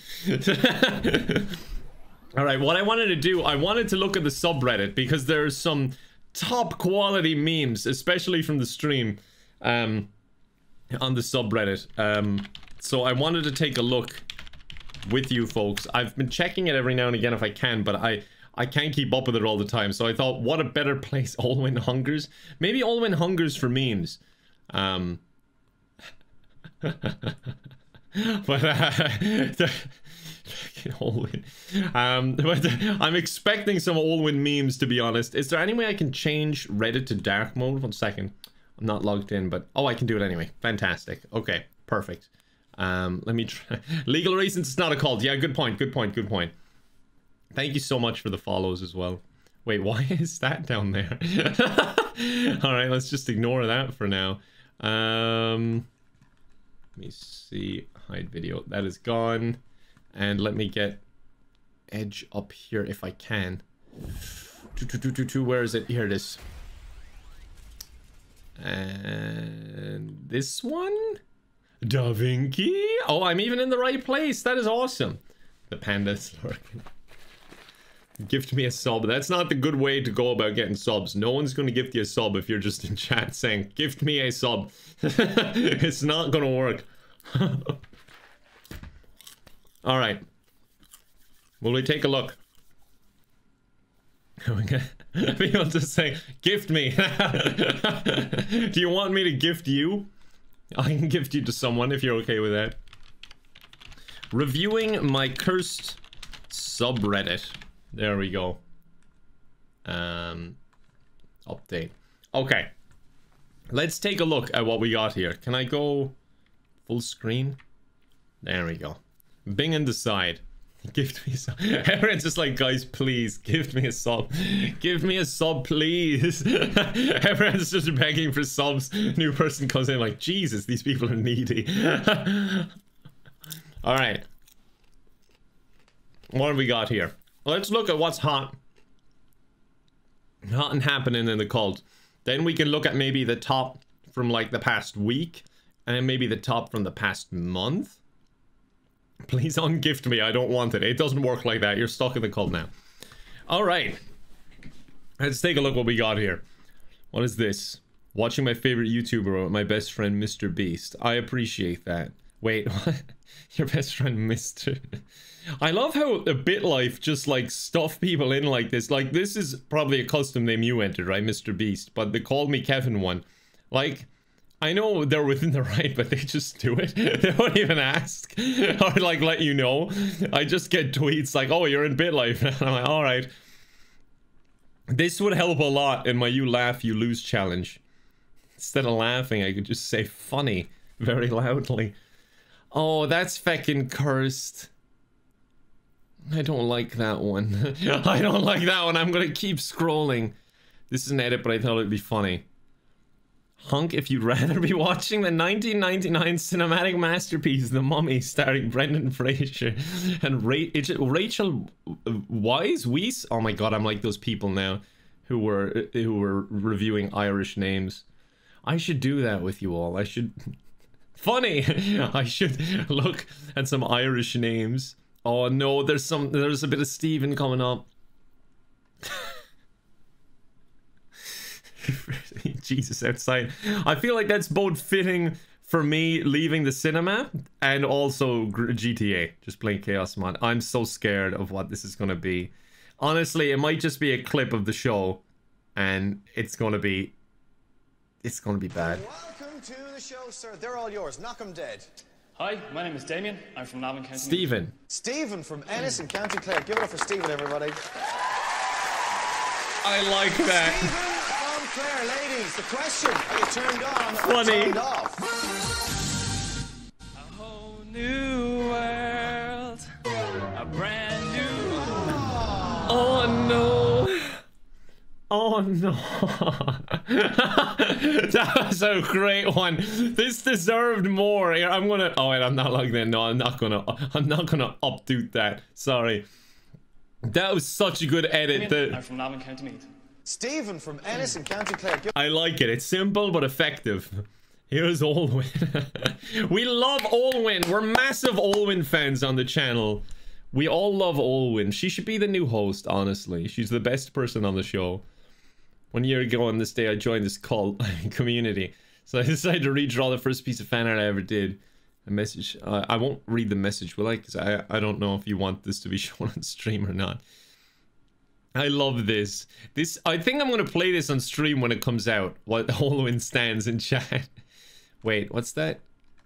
Alright, what I wanted to do, I wanted to look at the subreddit because there's some top quality memes, especially from the stream, on the subreddit. So I wanted to take a look with you folks. I've been checking it every now and again if I can, but I can't keep up with it all the time. So I thought, what a better place, Olwyn Hungers. Maybe Olwyn Hungers for memes. But Olwyn. But I'm expecting some Olwyn memes, to be honest. Is there any way I can change Reddit to dark mode? 1 second. I'm not logged in, but oh, I can do it anyway. Fantastic. Okay, perfect. Let me try. Legal reasons it's not a cult. Yeah, good point. Good point. Good point. Thank you so much for the follows as well. Wait, why is that down there? All right, let's just ignore that for now. Let me see. Hide video. That is gone. And let me get Edge up here if I can. Where is it? Here it is. And this one? Da Vinci? Oh, I'm even in the right place. That is awesome. The panda's lurking. Gift me a sub. That's not the good way to go about getting subs. No one's going to gift you a sub if you're just in chat saying, gift me a sub. It's not going to work. Alright. Will we take a look? People just say, gift me. Do you want me to gift you? I can gift you to someone if you're okay with that. Reviewing my cursed subreddit. There we go. Update. Okay. Let's take a look at what we got here. Can I go full screen? There we go. Bing and decide. Gift me a sub. Everyone's just like, guys, please, gift me a sub. Give me a sub, please. Everyone's just begging for subs. New person comes in like, Jesus, these people are needy. Alright. What have we got here? Let's look at what's hot. Hot and happening in the cult. Then we can look at maybe the top from like the past week. And then maybe the top from the past month. Please ungift me. I don't want it. It doesn't work like that. You're stuck in the cult now. Alright. Let's take a look what we got here. What is this? Watching my favorite YouTuber with my best friend Mr. Beast. I appreciate that. Wait, what? Your best friend Mr. I love how a BitLife just like stuff people in like this. Like this is probably a custom name you entered, right, Mr. Beast? But the CallMeKevin one, like, I know they're within the right, but they just do it. They don't even ask or like let you know. I just get tweets like, "Oh, you're in BitLife," and I'm like, "All right." This would help a lot in my "you laugh, you lose" challenge. Instead of laughing, I could just say "funny" very loudly. Oh, that's feckin' cursed. I don't like that one. I don't like that one. I'm gonna keep scrolling. This is an edit, but I thought it'd be funny. Hunk, if you'd rather be watching the 1999 cinematic masterpiece, The Mummy, starring Brendan Fraser and Rachel Weisz? Oh my god, I'm like those people now who were reviewing Irish names. I should do that with you all. I should... Funny! I should look at some Irish names. Oh no, there's a bit of Stephen coming up. Jesus, outside. I feel like that's both fitting for me leaving the cinema and also GTA, just playing Chaos Mod. I'm so scared of what this is going to be. Honestly, it might just be a clip of the show and it's going to be bad. Welcome to the show, sir. They're all yours. Knock 'em dead. Hi, my name is Damien. I'm from Navan County. Stephen. Stephen from Ennis in County Clare. Give it up for Stephen, everybody. I like that. Stephen from Clare, ladies. The question: are you turned on or Funny. turned off? A whole new world, a brand new. Oh no. Oh no. That was a great one. This deserved more. I'm gonna... Oh wait, I'm not like that. No, I'm not gonna updo that. Sorry. That was such a good edit. I'm from Navan County Meath. Stephen from Ennis in County Clare. I like it. It's simple but effective. Here's Olwyn. We love Olwyn. We're massive Olwyn fans on the channel. We all love Olwyn. She should be the new host, honestly. She's the best person on the show. 1 year ago on this day, I joined this cult community. So I decided to redraw the first piece of fan art I ever did. A message. I won't read the message, will I? Because I don't know if you want this to be shown on stream or not. I love this. I think I'm going to play this on stream when it comes out. What Olwyn stands in chat. Wait, what's that?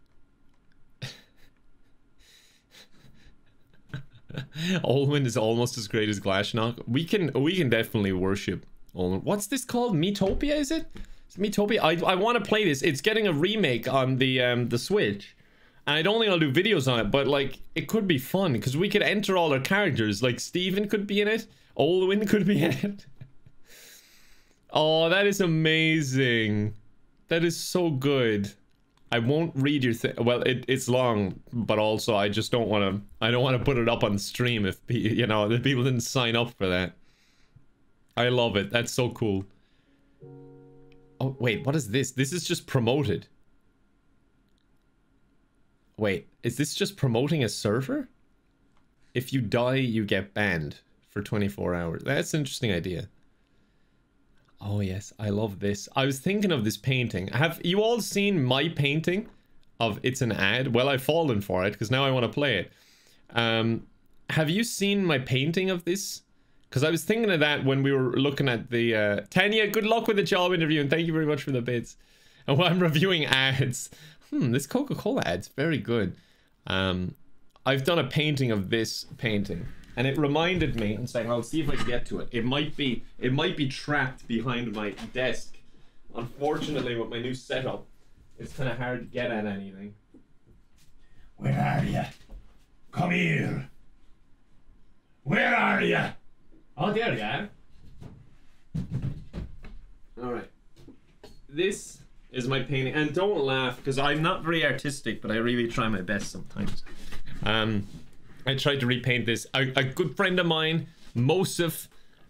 Olwyn is almost as great as Glashnock. We can definitely worship Olwyn. What's this called? Metopia, is it? It's Metopia. I want to play this. It's getting a remake on the Switch. And I don't think I'll do videos on it, but like it could be fun because we could enter all our characters. Like Stephen could be in it. Olwyn could be in it. Oh, that is amazing. That is so good. I won't read your thing. Well, it's long, but also I just don't want to. I don't want to put it up on stream if you know the people didn't sign up for that. I love it. That's so cool. Oh wait, what is this? This is just promoted. Wait, is this just promoting a server? If you die, you get banned for 24 hours. That's an interesting idea. Oh yes, I love this. I was thinking of this painting. Have you all seen my painting of It's an Ad? Well, I've fallen for it because now I want to play it. Have you seen my painting of this? Because I was thinking of that when we were looking at the... Tanya, good luck with the job interview and thank you very much for the bits. And while I'm reviewing ads... this Coca-Cola ad's very good. I've done a painting of this painting. And it reminded me... I'm saying, I'll see if I can get to it. It might be trapped behind my desk. Unfortunately, with my new setup, it's kind of hard to get at anything. Where are you? Come here. Where are you? Oh, there you are. Alright. This is my painting. And don't laugh, because I'm not very artistic, but I really try my best sometimes. I tried to repaint this. A good friend of mine, Mosif,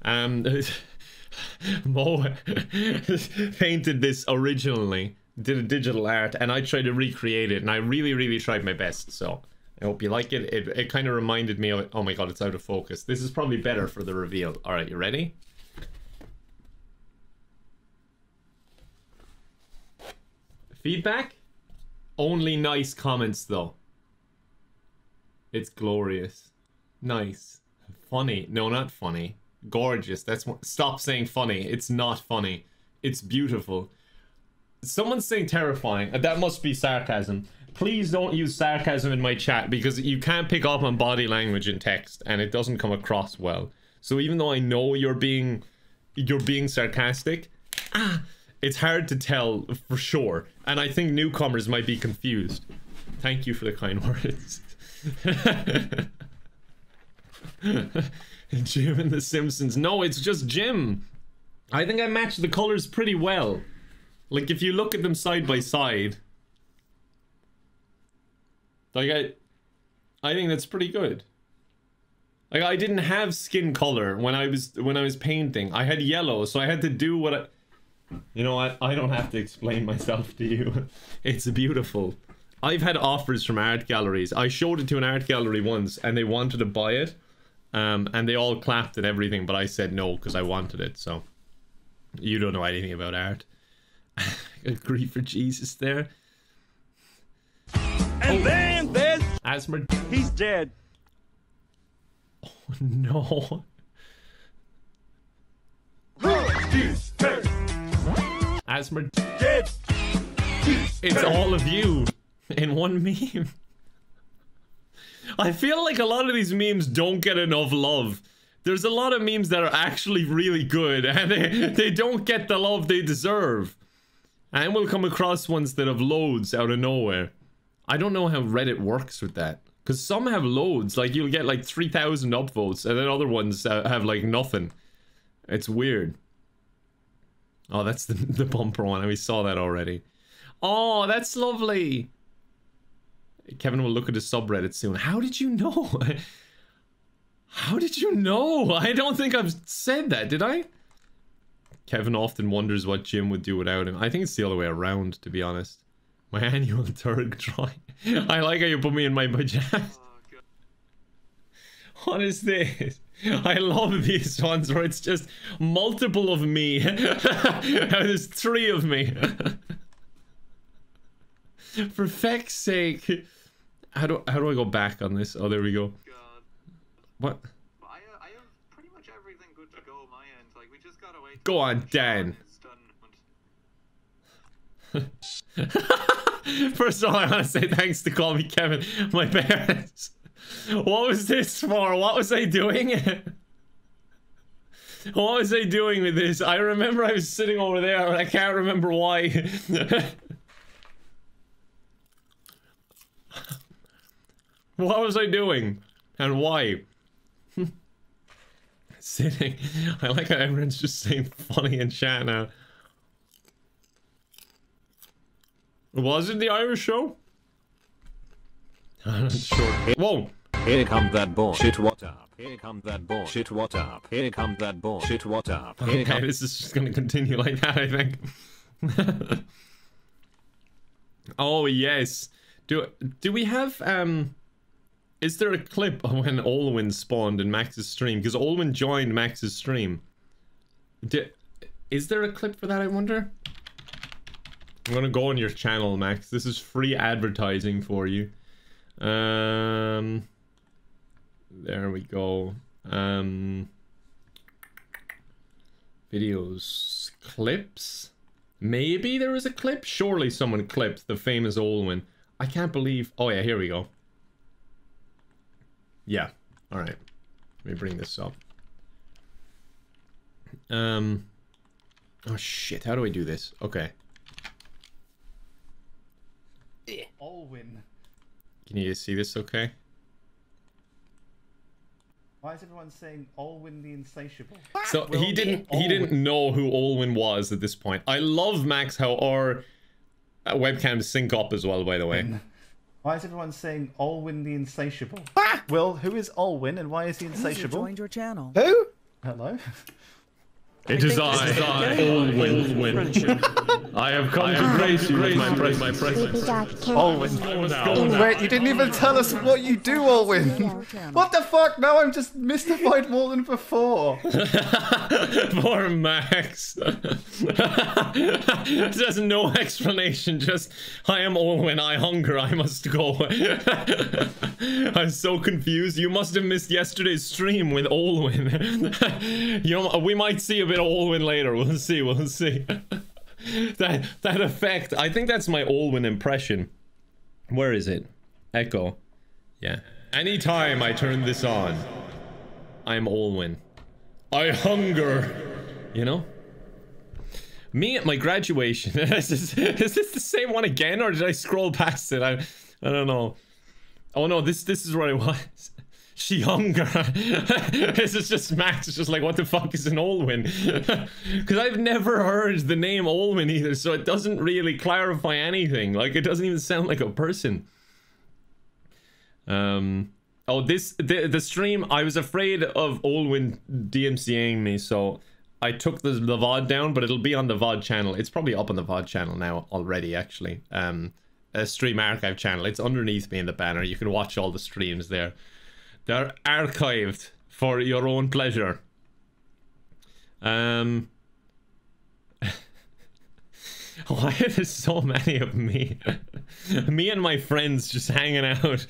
Mo, painted this originally. Did a digital art, and I tried to recreate it, and I really tried my best, so... I hope you like it. It kind of reminded me of... Oh my god, it's out of focus. This is probably better for the reveal. Alright, you ready? Feedback? Only nice comments, though. It's glorious. Nice. Funny. No, not funny. Gorgeous. That's more... Stop saying funny. It's not funny. It's beautiful. Someone's saying terrifying. That must be sarcasm. Please don't use sarcasm in my chat because you can't pick up on body language in text and it doesn't come across well. So even though I know you're being sarcastic, it's hard to tell for sure. And I think newcomers might be confused. Thank you for the kind words. Jim and the Simpsons. No, it's just Jim. I think I matched the colors pretty well. Like if you look at them side by side. Like I think that's pretty good. Like I didn't have skin color when I was painting. I had yellow, so I had to do what I... You know what? I don't have to explain myself to you. It's beautiful. I've had offers from art galleries. I showed it to an art gallery once and they wanted to buy it. And they all clapped and everything, but I said no because I wanted it, so... You don't know anything about art. Agree for Jesus there. And then there's... Asmer... He's dead. Oh, no. Asmer... Dead. It's all of you in one meme. I feel like a lot of these memes don't get enough love. There's a lot of memes that are actually really good and they don't get the love they deserve. And we'll come across ones that have loads out of nowhere. I don't know how Reddit works with that. Because some have loads, like you'll get like 3,000 upvotes, and then other ones have like nothing. It's weird. Oh, that's the bumper one, we saw that already. Oh, that's lovely. Kevin will look at his subreddit soon. How did you know? How did you know? I don't think I've said that, did I? Kevin often wonders what Jim would do without him. I think it's the other way around, to be honest. My annual Turk drawing. I like how you put me in my pajamas. What is this? I love these ones where it's just multiple of me. There's 3 of me. For feck's sake. How do I go back on this? Oh, there we go. What? I have pretty much everything good to go on my end. Like, we just gotta wait. Go on, Dan. First of all, I want to say thanks to CallMeKevin, my parents. What was this for? What was I doing? What was I doing with this? I remember I was sitting over there, and I can't remember why. What was I doing? And why? Sitting. I like how everyone's just saying funny in chat now. Was it the Irish show? I'm not sure. Whoa! Here comes that bullshit, what up? Here comes that bullshit, what up? Here comes that bullshit, what up? Okay, this is just gonna continue like that, I think. Oh, yes. Do we have, Is there a clip of when Olwen spawned in Max's stream? Because Olwen joined Max's stream. Is there a clip for that, I wonder? I'm gonna go on your channel, Max. This is free advertising for you. There we go. Videos. Clips? Maybe there is a clip? Surely someone clipped the famous Olwen. I can't believe... Oh yeah, here we go. Yeah. Alright. Let me bring this up. Oh shit, how do I do this? Okay. Olwen. Can you see this okay? Why is everyone saying Olwen the Insatiable? So he didn't know who Olwen was at this point. I love, Max, how our webcams sync up as well, by the way. Why is everyone saying Olwen the Insatiable? Will, who is Olwen and why is he insatiable? Joined your channel. Who? Hello? It is I, Olwen. I have come to grace you with my presence. Olwen. Wait, you didn't even tell us what you do, Olwen. What the fuck? Now I'm just mystified more than before. Poor Max. There's no explanation, just I am Olwen, I hunger, I must go. I'm so confused. You must have missed yesterday's stream with Olwen. We might see a bit of Olwen later. We'll see. that effect. I think that's my Olwen impression. Where is it? Echo. Yeah. Anytime I turn this on, I'm Olwen. I hunger. You know? Me at my graduation. Is this the same one again, or did I scroll past it? I don't know. Oh no, this is what it was. She hunger. This is just Max. It's just like, what the fuck is an Olwen? Because I've never heard the name Olwen either, so it doesn't really clarify anything. Like, it doesn't even sound like a person. Oh, the stream, I was afraid of Olwen DMCAing me, so I took the VOD down, but it'll be on the VOD channel. It's probably up on the VOD channel now already, actually. A stream archive channel. It's underneath me in the banner. You can watch all the streams there. They're archived for your own pleasure. Why are there so many of me? Me and my friends just hanging out.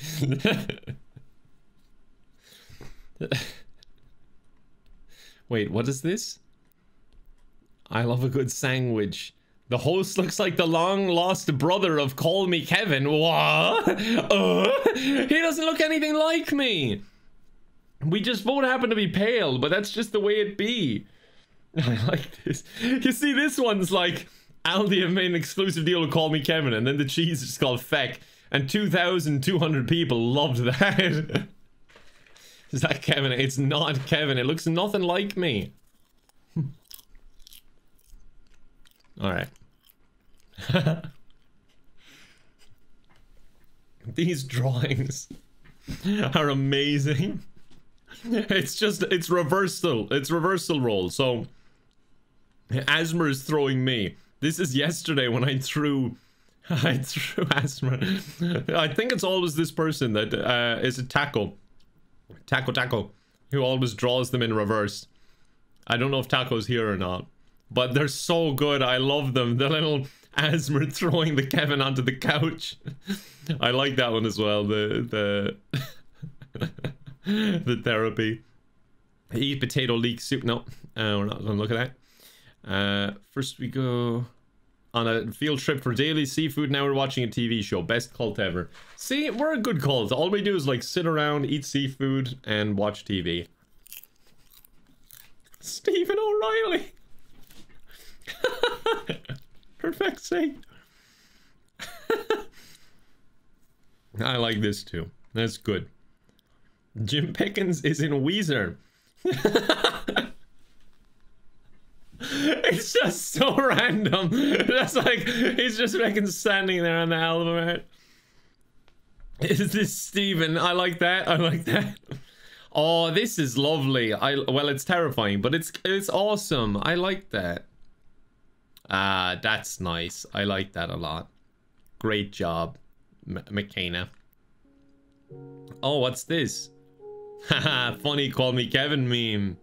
Wait, what is this? I love a good sandwich. The host looks like the long-lost brother of CallMeKevin. What? He doesn't look anything like me. We just both happen to be pale, but that's just the way it be. I like this. You see, this one's like, Aldi have made an exclusive deal with CallMeKevin, and then the cheese is called Feck, and 2,200 people loved that. Is that Kevin? It's not Kevin. It looks nothing like me. Alright. These drawings are amazing. It's reversal. It's reversal roll. So Asmer is throwing me. This is yesterday when I threw Asmer. I think it's always this person that is a Taco, who always draws them in reverse. I don't know if Taco's here or not. But they're so good. I love them. The little Asmer throwing the Kevin onto the couch. I like that one as well. The therapy. Eat potato leek soup. No, we're not gonna look at that. First we go on a field trip for daily seafood. Now we're watching a TV show. Best cult ever. See, we're a good cult. All we do is like sit around, eat seafood, and watch TV. Stephen O'Reilly. Perfect sake. I like this too. That's good. Jim Pickens is in Weezer. It's just so random. That's like, he's just making standing there on the album art. Is this Steven? I like that. I like that. Oh, this is lovely. Well, it's terrifying, but it's awesome. I like that. Ah, that's nice. I like that a lot. Great job, McKenna. Oh, what's this? Haha, funny call me Kevin meme.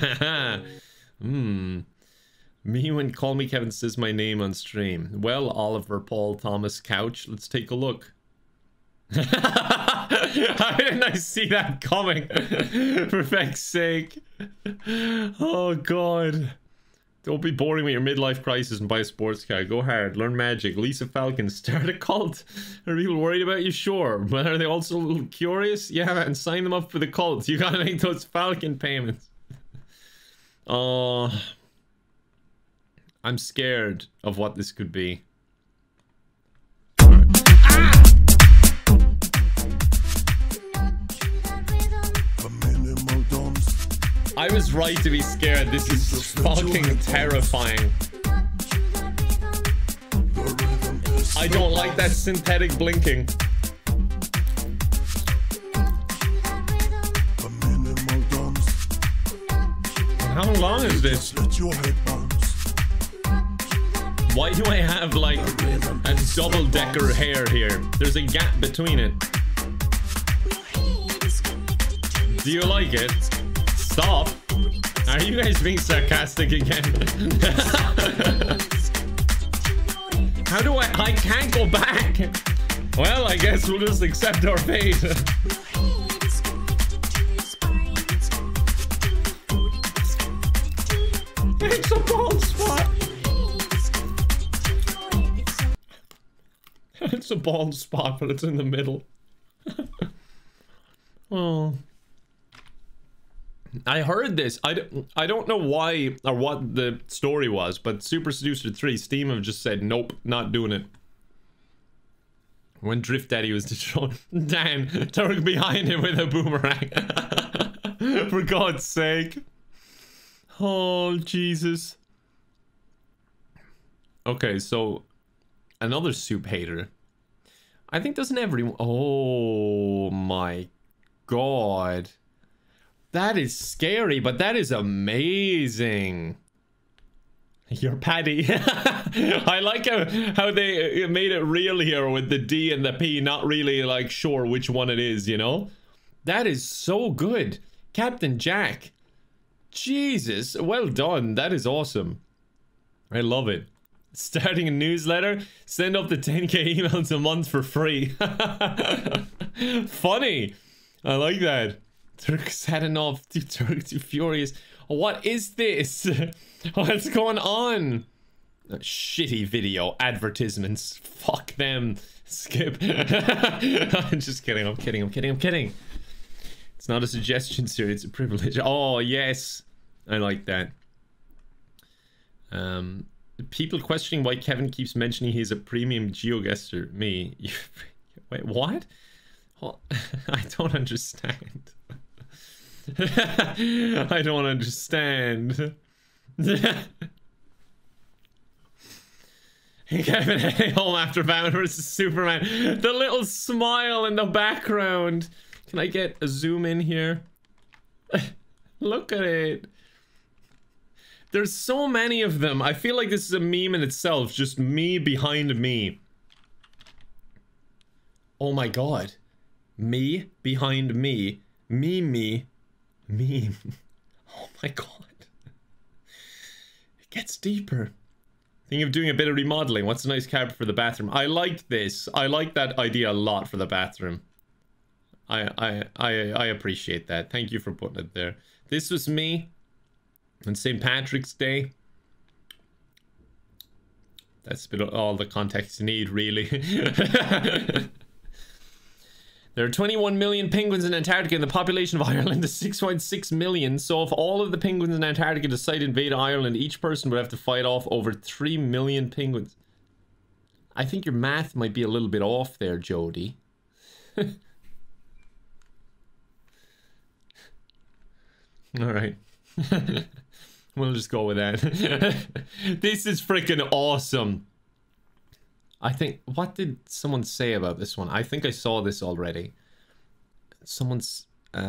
Me when Call Me Kevin says my name on stream. Well, Oliver Paul Thomas Couch, let's take a look. How didn't I see that coming? For feck's sake. Oh god. Don't be boring with your midlife crisis and buy a sports car. Go hard, learn magic. Lisa Falcon, start a cult. Are people worried about you? Sure. But are they also a little curious? Yeah, and sign them up for the cult. You gotta make those Falcon payments. Oh, I'm scared of what this could be. I was right to be scared. This is fucking terrifying. I don't like that synthetic blinking. How long is this? Why do I have like a double-decker hair here? There's a gap between it. Do you like it? Stop. Are you guys being sarcastic again? How do I can't go back. Well, I guess we'll just accept our fate. It's a bald spot. It's a bald spot, but it's in the middle. Oh. I heard this. I don't know why or what the story was, but Super Seducer 3 Steam have just said nope, not doing it. When Drift Daddy was destroyed, Dan Turk behind him with a boomerang. For God's sake. Oh Jesus. Okay, so another soup hater. I think doesn't everyone. Oh my God. That is scary, but that is amazing. You're Paddy. I like how they made it real here with the D and the P, not really like sure which one it is, you know? That is so good. Captain Jack. Jesus, well done. That is awesome. I love it. Starting a newsletter? Send up to 10k emails a month for free. Funny. I like that. Turk's had enough. Turk's too furious. What is this? What's going on? Shitty video advertisements. Fuck them. Skip. I'm just kidding. I'm kidding. It's not a suggestion, sir. It's a privilege. Oh, yes. I like that. People questioning why Kevin keeps mentioning he's a premium GeoGuessr. Me. Wait, what? I don't understand. I don't understand. Kevin heading home after Batman vs Superman. The little smile in the background. Can I get a zoom in here? Look at it. There's so many of them. I feel like this is a meme in itself. Just me behind me. Oh my God. Me behind me. Me. Meme. Oh my God. It gets deeper. Thinking of doing a bit of remodeling. What's a nice carpet for the bathroom? I like this. I like that idea a lot for the bathroom. I appreciate that. Thank you for putting it there. This was me on St. Patrick's Day. That's a bit of all the context you need, really. There are 21 million penguins in Antarctica and the population of Ireland is 6.6 million. So if all of the penguins in Antarctica decide to invade Ireland, each person would have to fight off over 3 million penguins. I think your math might be a little bit off there, Jody. Alright. We'll just go with that. This is freaking awesome. I think, what did someone say about this one? I think I saw this already. Someone's,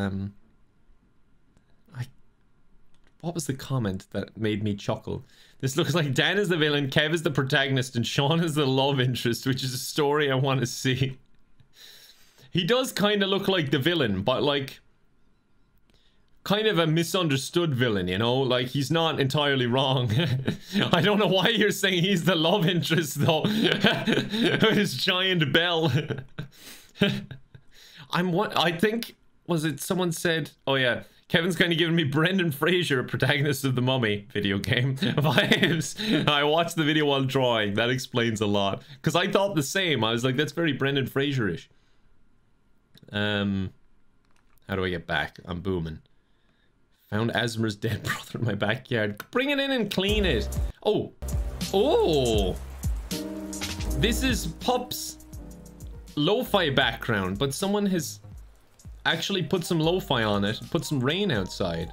what was the comment that made me chuckle? This looks like Dan is the villain, Kev is the protagonist, and Sean is the love interest, which is a story I want to see. He does kind of look like the villain, but like kind of a misunderstood villain, you know? Like, he's not entirely wrong. I don't know why you're saying he's the love interest, though. With his giant bell. I think, was it someone said, oh yeah, Kevin's kind of giving me Brendan Fraser, protagonist of the Mummy video game vibes. I watched the video while drawing. That explains a lot. Because I thought the same. I was like, that's very Brendan Fraser-ish. How do I get back? I'm booming. Found Asmer's dead brother in my backyard. Bring it in and clean it. Oh. Oh. This is Pup's lo-fi background, but someone has actually put some lo-fi on it. Put some rain outside.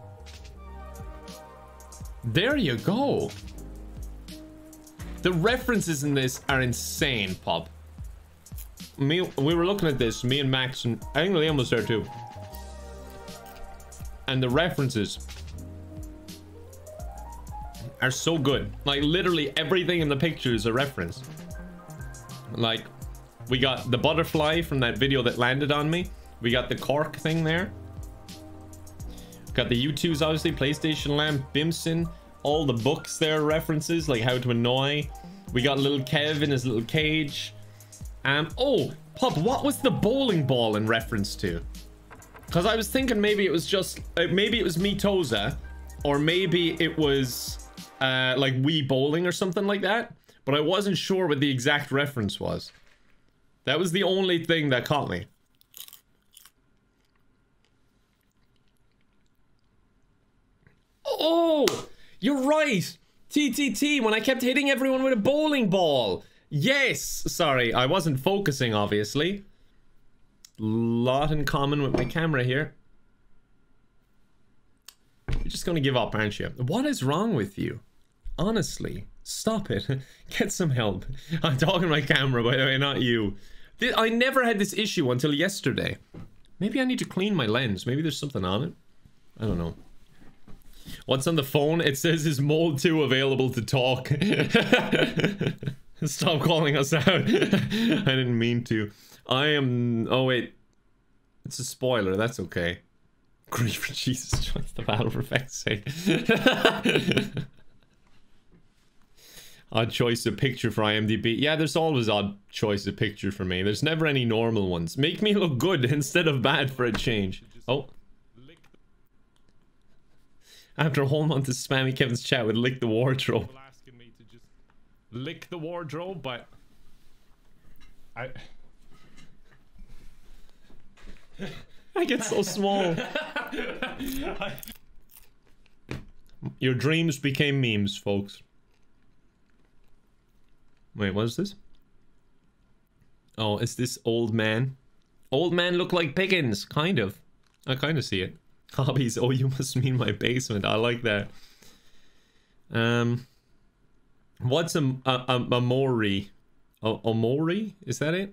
There you go. The references in this are insane, Pup. We were looking at this, me and Max, and I think Liam was there too. And the references are so good. Like, literally everything in the picture is a reference. Like, we got the butterfly from that video that landed on me. We got the cork thing there. Got the U2s, obviously, PlayStation lamp, Bimson. All the books there are references, like How to Annoy. We got little Kev in his little cage. Oh, Pup, what was the bowling ball in reference to? Because I was thinking maybe it was just, maybe it was Mitoza, or maybe it was like Wii Bowling or something like that. But I wasn't sure what the exact reference was. That was the only thing that caught me. Oh, you're right. TTT, when I kept hitting everyone with a bowling ball. Yes, sorry, I wasn't focusing, obviously. Lot in common with my camera here. You're just gonna give up, aren't you? What is wrong with you? Honestly, stop it. Get some help. I'm talking to my camera, by the way, not you. I never had this issue until yesterday. Maybe I need to clean my lens. Maybe there's something on it. I don't know. What's on the phone? It says, is Mold 2 available to talk? Stop calling us out. I didn't mean to. I am... Oh, wait. It's a spoiler. That's okay. Grief for Jesus Christ, the battle for effect's sake. Odd choice of picture for IMDb. Yeah, there's always odd choice of picture for me. There's never any normal ones. Make me look good instead of bad for a change. Oh. After a whole month of spamming Kevin's chat with lick the wardrobe. Asking me to just lick the wardrobe, but I get so small. Your dreams became memes, folks. Wait, what is this? Oh, is this old man? Old man look like Pickens, kind of. I kind of see it. Hobbies. Oh, you must mean my basement. I like that. What's a mori? A mori? Is that it?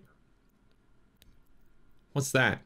What's that?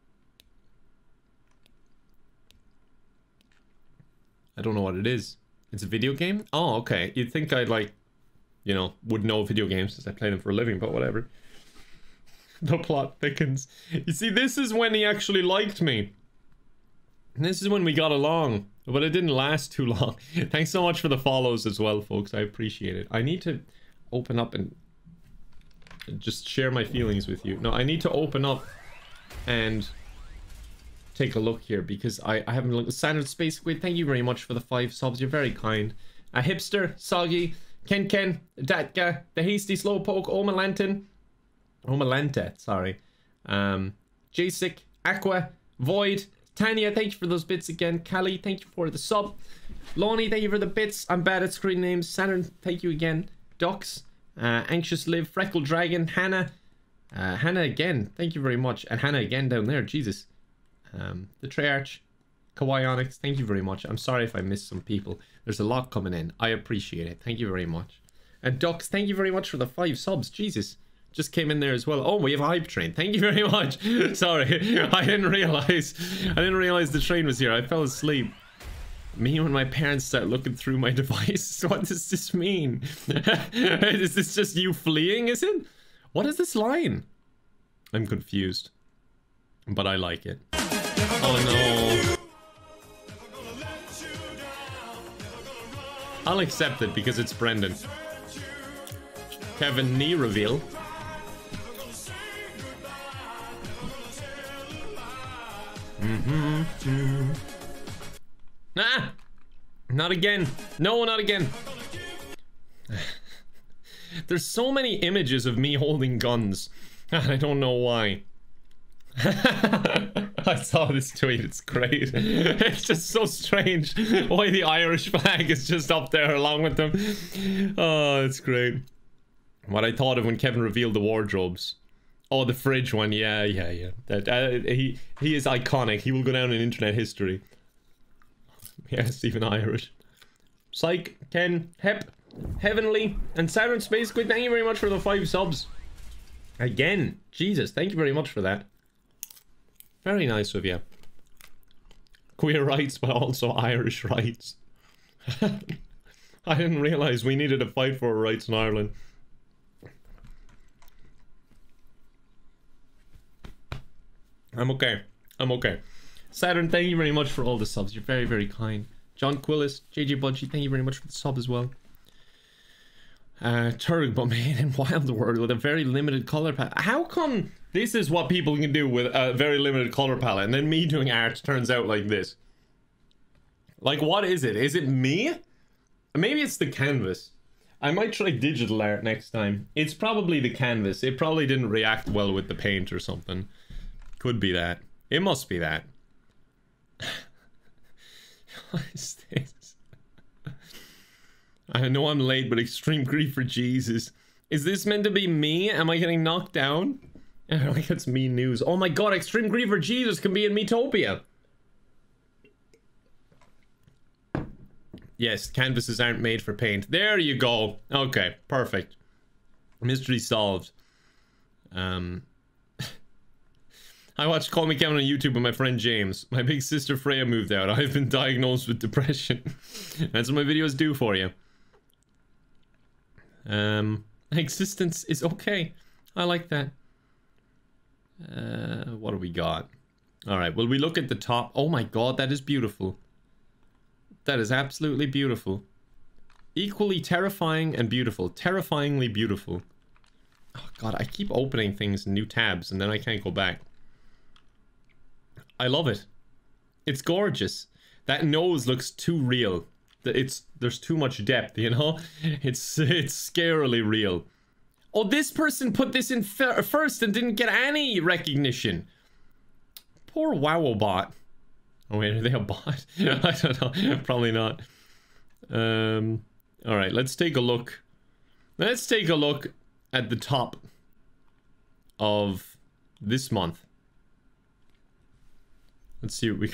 I don't know what it is. It's a video game? Oh, okay. You'd think I'd like, you know, would know video games since I play them for a living, but whatever. The plot thickens. You see, this is when he actually liked me. And this is when we got along, but it didn't last too long. Thanks so much for the follows as well, folks. I appreciate it. I need to open up and just share my feelings with you. No, I need to open up and take a look here because I haven't looked. Standard Space Squid, thank you very much for the 5 subs. You're very kind. A Hipster, Soggy, Ken, Datka, The Hasty Slowpoke, Omalanta, sorry. Jasic, Aqua, Void, Tanya, thank you for those bits again. Callie, thank you for the sub. Lonnie, thank you for the bits. I'm bad at screen names. Saturn, thank you again. Dux, Anxious Live, Freckle Dragon, Hannah. Hannah again, thank you very much. And Hannah again down there, Jesus. The Treyarch, Kawaii Onyx, thank you very much. I'm sorry if I missed some people. There's a lot coming in. I appreciate it. Thank you very much. And Dux, thank you very much for the 5 subs. Jesus. Just came in there as well. Oh, we have a hype train. Thank you very much. Sorry, I didn't realize the train was here. I fell asleep. Me when my parents start looking through my device. What does this mean? Is this just you fleeing, is it? What is this line? I'm confused. But I like it. Oh no. I'll accept it because it's Brendan. Kevin knee reveal. Ah! Not again. No, not again. There's so many images of me holding guns. I don't know why. I saw this tweet, it's great. It's just so strange why the Irish flag is just up there along with them. Oh, it's great. What I thought of when Kevin revealed the wardrobes. Oh, the fridge one, yeah. That he is iconic. He will go down in internet history. Yes, even Irish. Psych, Ken, Hep, Heavenly, and Saturn Space Squid, thank you very much for the 5 subs. Again, Jesus, thank you very much for that. Very nice of you. Queer rights, but also Irish rights. I didn't realize we needed to fight for our rights in Ireland. I'm okay. I'm okay. Saturn, thank you very much for all the subs. You're very, very kind. John Quillis, JJ Budgie, thank you very much for the sub as well. Turg, but made in Wild World with a very limited color palette. How come this is what people can do with a very limited color palette, and then me doing art turns out like this? Like, what is it? Is it me? Maybe it's the canvas. I might try digital art next time. It's probably the canvas. It probably didn't react well with the paint or something. Could be that. It must be that. What is this? I know I'm late, but extreme grief for Jesus. Is this meant to be me? Am I getting knocked down? I don't think it's me news. Oh my god, extreme grief for Jesus can be in Metopia. Yes, canvases aren't made for paint. There you go. Okay, perfect. Mystery solved. I watched Call Me Kevin on YouTube with my friend James. My big sister Freya moved out. I've been diagnosed with depression. That's what my videos do for you. Existence is okay. I like that. What do we got? Alright, will we look at the top? Oh my god, that is beautiful. That is absolutely beautiful. Equally terrifying and beautiful. Terrifyingly beautiful. Oh god, I keep opening things in new tabs and then I can't go back. I love it. It's gorgeous. That nose looks too real. There's too much depth, you know? It's scarily real. Oh, this person put this in first and didn't get any recognition. Poor Wowobot. Oh wait, are they a bot? I don't know. Probably not. Alright, let's take a look. Let's take a look at the top of this month. Let's see what we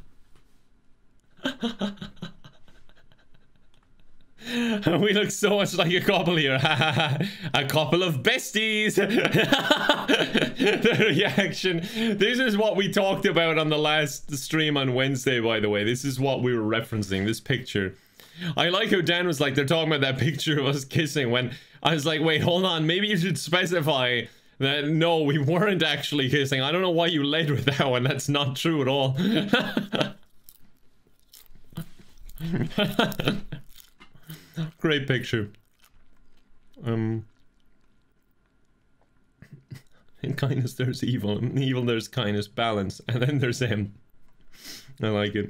got. We look so much like a couple here. A couple of besties. The reaction. This is what we talked about on the last stream on Wednesday, by the way. This is what we were referencing, this picture. I like how Dan was like, they're talking about that picture of us kissing, when I was like, wait, hold on, maybe you should specify that no, we weren't actually kissing. I don't know why you led with that one. That's not true at all. Great picture. In kindness there's evil. In evil there's kindness. Balance. And then there's him. I like it.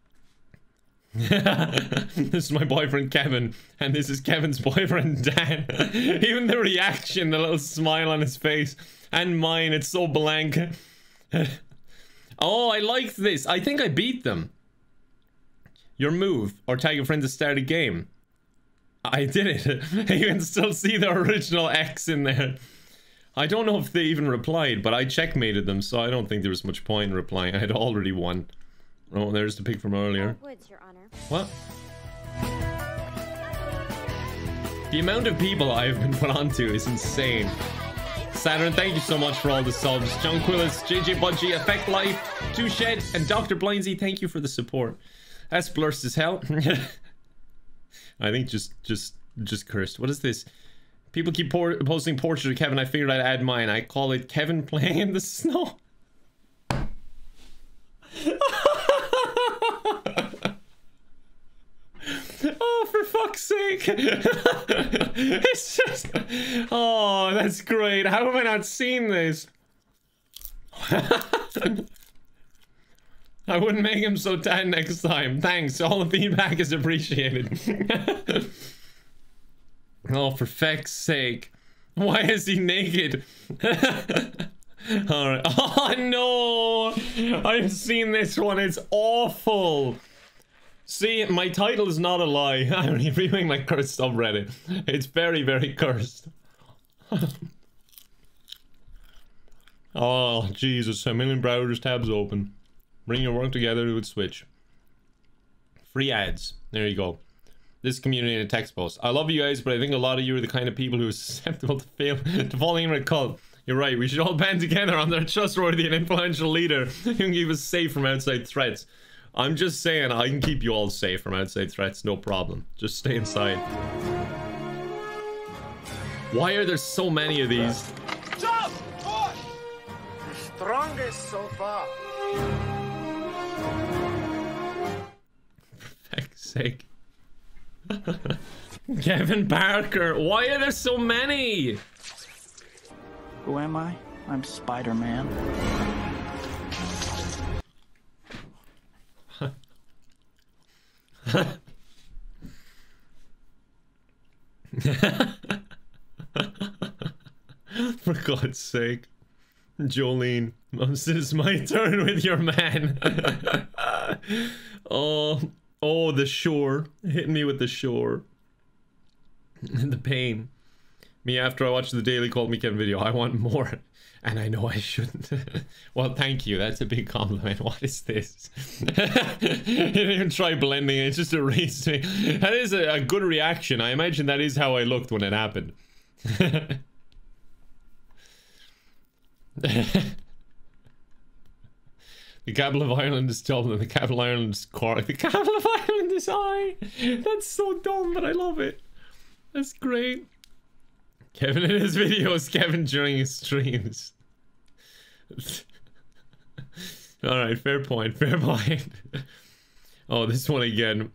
This is my boyfriend Kevin, and this is Kevin's boyfriend Dan. Even the reaction, the little smile on his face, and mine, it's so blank. Oh, I liked this. I think I beat them. Your move, or tag a friend to start a game. I did it. You can still see the original X in there. I don't know if they even replied, but I checkmated them, so I don't think there was much point in replying. I had already won. Oh, there's the pic from earlier. Woods, Your Honor. What? The amount of people I've been put onto is insane. Saturn, thank you so much for all the subs. John Quillis, JJ Budgie, Effect Life, Two Shed, and Dr. Blindsy, thank you for the support. That's blurst as hell. I think just cursed. What is this? People keep posting portrait of Kevin. I figured I'd add mine. I call it Kevin playing in the snow. Oh, for fuck's sake. It's just... Oh, that's great. How have I not seen this? I wouldn't make him so tan next time. Thanks. All the feedback is appreciated. Oh, for feck's sake. Why is he naked? Alright. Oh, no. I've seen this one. It's awful. See, my title is not a lie. I'm reviewing my cursed subreddit. It's very, very cursed. Oh, Jesus. A million browsers tabs open. Bring your work together to its switch. Free ads. There you go. This community in a text post. I love you guys, but I think a lot of you are the kind of people who are susceptible to falling in a cult. You're right. We should all band together under a trustworthy and influential leader who can keep us safe from outside threats. I'm just saying, I can keep you all safe from outside threats, no problem. Just stay inside. Why are there so many of these? Jump! Push! The strongest so far. For feck's sake. Kevin Parker, why are there so many? Who am I? I'm Spider-Man. For God's sake. Jolene, it's my turn with your man. Oh, the shore. Hitting me with the shore. The pain. Me after I watched the daily CallMeKevin video. I want more. And I know I shouldn't. Well, thank you. That's a big compliment. What is this? You didn't even try blending it. It just erased me. That is a good reaction. I imagine that is how I looked when it happened. The capital of Ireland is Dublin. The capital of Ireland is Cork. The capital of Ireland is I. That's so dumb, but I love it. That's great. Kevin in his videos. Kevin during his streams. Alright, fair point. Fair point. Oh, this one again.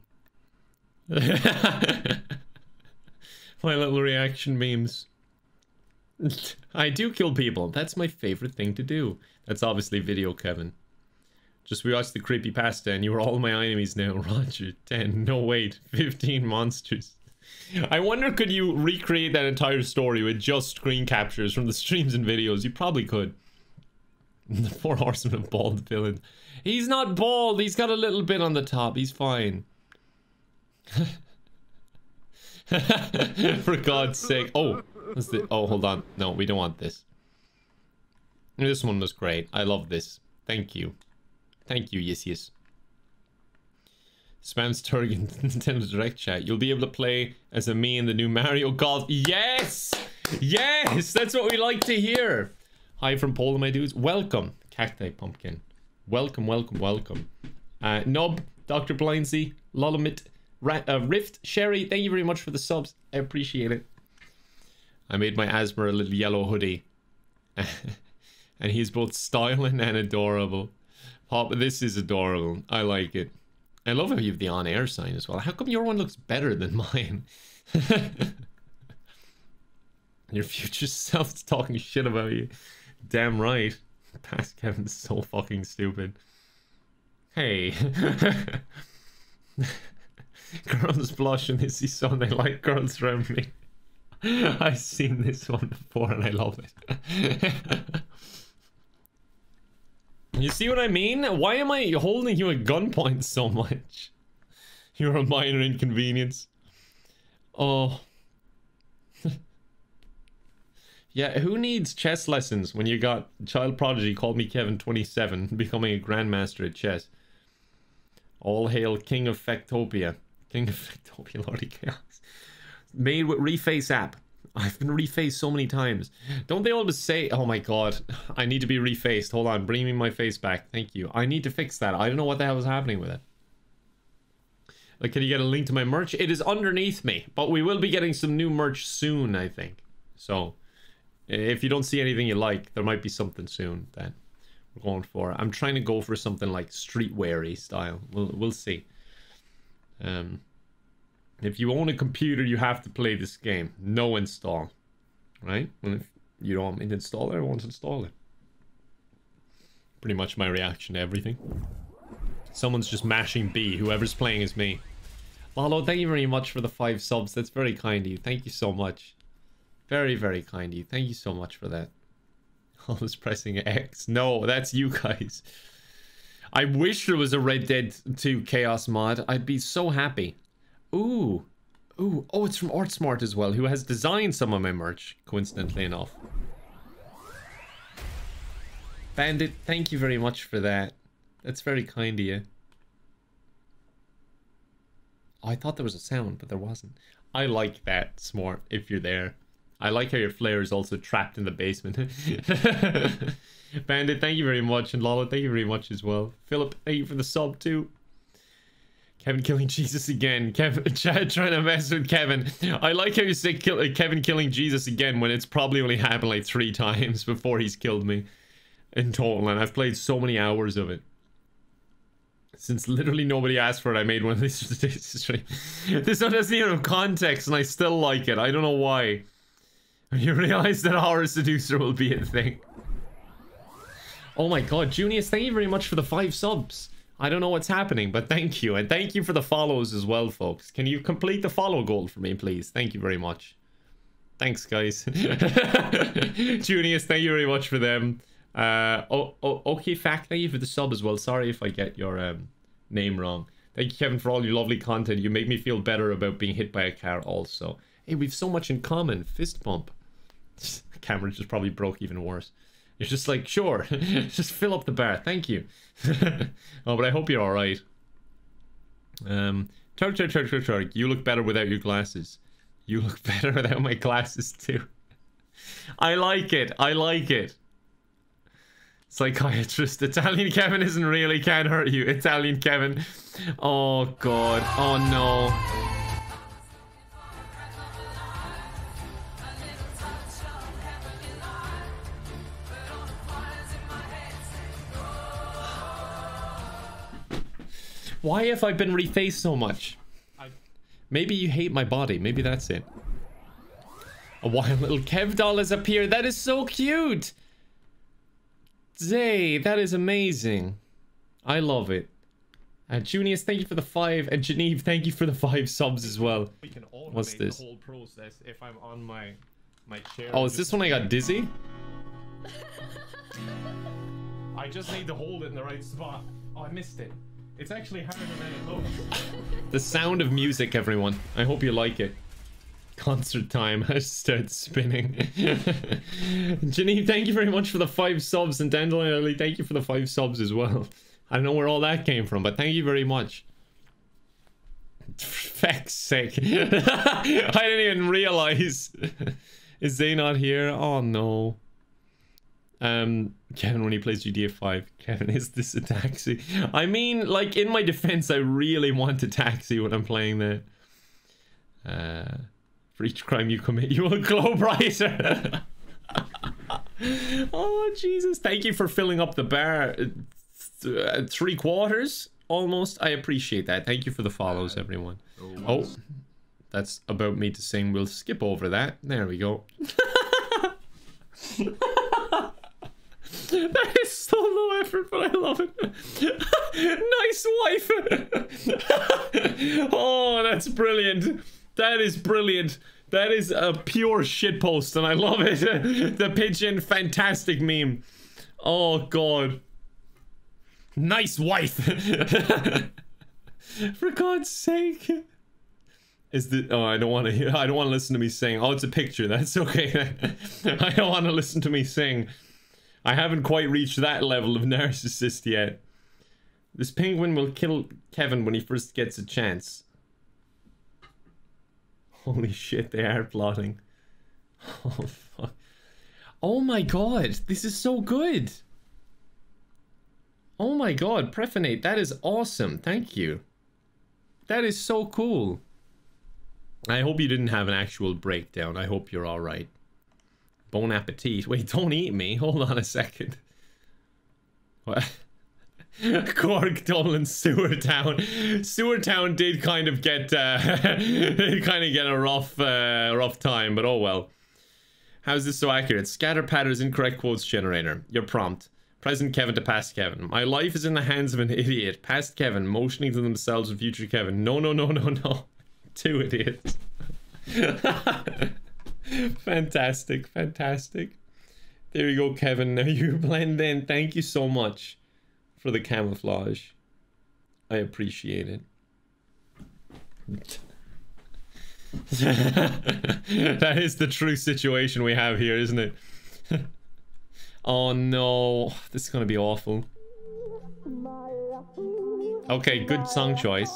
My little reaction memes. I do kill people. That's my favorite thing to do. That's obviously video, Kevin. Just rewatched the creepypasta and you are all my enemies now. Roger, 10. No, wait. 15 monsters. I wonder, could you recreate that entire story with just screen captures from the streams and videos? You probably could. The 4 horsemen of bald villain. He's not bald. He's got a little bit on the top. He's fine. For God's sake. Oh, what's the... Oh, hold on. No, we don't want this. This one was great. I love this. Thank you. Thank you, yes. Spams Turgan Nintendo Direct chat. You'll be able to play as a me in the new Mario Golf. Yes! Yes! That's what we like to hear. Hi from Poland, my dudes. Welcome, Cacti Pumpkin. Welcome, welcome, welcome. Nub, Dr. Blindsy, Lolamit, Rift, Sherry, thank you very much for the subs. I appreciate it. I made my Asmer a little yellow hoodie. And he's both styling and adorable. Pop, this is adorable. I like it. I love how you have the on-air sign as well. How come your one looks better than mine? Your future self's talking shit about you. Damn right. Past Kevin's so fucking stupid. Hey. Girls blush when they see someone they like. Girls around me. I've seen this one before and I love it. You see what I mean? Why am I holding you at gunpoint so much? You're a minor inconvenience. Oh. Yeah, who needs chess lessons when you got child prodigy CallMeKevin 27 becoming a grandmaster at chess? All hail King of Factopia. King of Factopia, Lordy Chaos. Made with Reface app. I've been refaced so many times. Don't they always say, oh my god, I need to be refaced. Hold on, bring me my face back. Thank you. I need to fix that. I don't know what the hell is happening with it. Like, can you get a link to my merch? It is underneath me, but we will be getting some new merch soon, I think. So if you don't see anything you like, there might be something soon that we're going for. I'm trying to go for something like streetwear-y style. We'll see. If you own a computer, you have to play this game. No install. Right? And if you don't want me to install it, I won't install it. Pretty much my reaction to everything. Someone's just mashing B. Whoever's playing is me. Lalo, thank you very much for the 5 subs. That's very kind of you. Thank you so much. Very, very kind of you. Thank you so much for that. I was pressing X. No, that's you guys. I wish there was a Red Dead 2 Chaos mod. I'd be so happy. Ooh. Ooh. Oh, it's from ArtSmart as well, who has designed some of my merch, coincidentally enough. Bandit, thank you very much for that. That's very kind of you. Oh, I thought there was a sound, but there wasn't. I like that, Smart, if you're there. I like how your flare is also trapped in the basement. Bandit, thank you very much. And Lala, thank you very much as well. Philip, thank you for the sub too. Kevin killing Jesus again. Kevin, Chad trying to mess with Kevin. I like how you say Kevin killing Jesus again when it's probably only happened like 3 times before he's killed me in total. And I've played so many hours of it. Since literally nobody asked for it, I made one of these. This one doesn't even have context, and I still like it. I don't know why. You realize that Horror Seducer will be a thing. Oh my god, Junius, thank you very much for the 5 subs. I don't know what's happening, but thank you. And thank you for the follows as well, folks. Can you complete the follow goal for me, please? Thank you very much. Thanks, guys. Junius, thank you very much for them. Okay, Fact, thank you for the sub as well. Sorry if I get your name wrong. Thank you, Kevin, for all your lovely content. You make me feel better about being hit by a car also. Hey, we've so much in common. Fist bump. The camera just probably broke even worse. It's just like, sure, just fill up the bar. Thank you. Oh, but I hope you're alright. Turk. You look better without your glasses. You look better without my glasses too. I like it. I like it. Psychiatrist. Italian Kevin isn't really, can't hurt you. Italian Kevin. Oh god. Oh no. Why have I been refaced so much? Maybe you hate my body. Maybe that's it. A wild little Kev doll has appeared. That is so cute. Zay, that is amazing. I love it. Junius, thank you for the 5. And Geneve, thank you for the 5 subs as well. We can automate What's this? The whole process if I'm on my chair. Oh, is this when I got dizzy? I just need to hold it in the right spot. Oh, I missed it. It's actually harder than it looks. The sound of music, everyone. I hope you like it. Concert time. I start spinning. Janine, thank you very much for the 5 subs. And Dandelion, thank you for the 5 subs as well. I don't know where all that came from, but thank you very much. For feck's sake. I didn't even realize. Is they not here? Oh no. Kevin, when he plays GTA 5, Kevin, is this a taxi? I mean, like, in my defense, I really want a taxi when I'm playing that. For each crime you commit, you will glow brighter. Oh, Jesus. Thank you for filling up the bar. 3/4, almost. I appreciate that. Thank you for the follows, everyone. Oh, that's about me to sing. We'll skip over that. There we go. That is so low effort, but I love it. Nice wife. Oh, that's brilliant. That is brilliant. That is a pure shitpost, and I love it. The pigeon, fantastic meme. Oh god. Nice wife. For God's sake. Is the I don't want to hear. I don't want to listen to me sing. Oh, it's a picture. That's okay. I don't want to listen to me sing. I haven't quite reached that level of narcissist yet. This penguin will kill Kevin when he first gets a chance. Holy shit, they are plotting. Oh, fuck. Oh my god, this is so good. Oh my god, Prefinate, that is awesome. Thank you. That is so cool. I hope you didn't have an actual breakdown. I hope you're alright. Bon appetit. Wait, don't eat me. Hold on a second. What? Cork, Dublin, Sewertown. Sewertown did kind of get a rough time, but oh well. How's this so accurate? Scatter patterns, incorrect quotes generator. Your prompt. Present Kevin to past Kevin. My life is in the hands of an idiot. Past Kevin motioning to themselves with future Kevin. No, no, no, no, no. Two idiots. Fantastic, fantastic. There you go, Kevin. Now you blend in. Thank you so much for the camouflage. I appreciate it. That is the true situation we have here, isn't it? Oh no, this is gonna be awful. Okay, good song choice.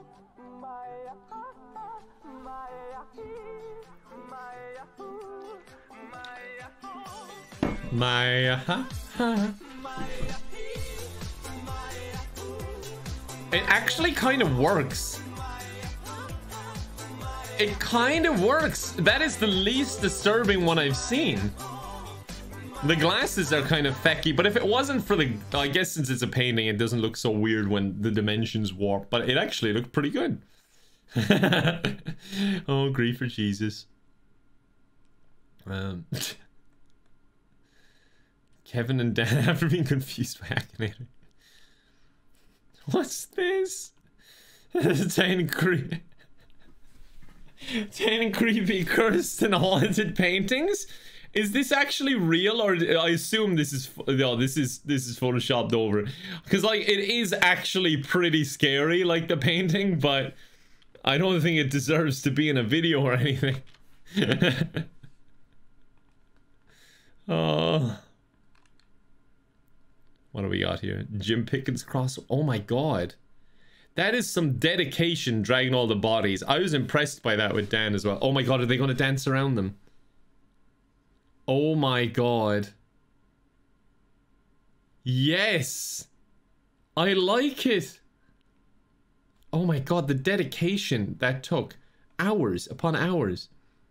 It actually kind of works. It kind of works. That is the least disturbing one I've seen. The glasses are kind of fecky, but if it wasn't for the... I guess since it's a painting, it doesn't look so weird when the dimensions warp, but it actually looked pretty good. Oh, grief for Jesus. Kevin and Dan after being confused by Akinator. What's this? 10 creepy cursed and haunted paintings? Is this actually real, or I assume this is this is photoshopped over? Because like it is actually pretty scary, like the painting, but I don't think it deserves to be in a video or anything. Oh, what do we got here? Jim Pickens cross. Oh my god, that is some dedication, dragging all the bodies. I was impressed by that with Dan as well. Oh my god, are they going to dance around them? Oh my god. Yes! I like it! Oh my god, the dedication that took hours upon hours.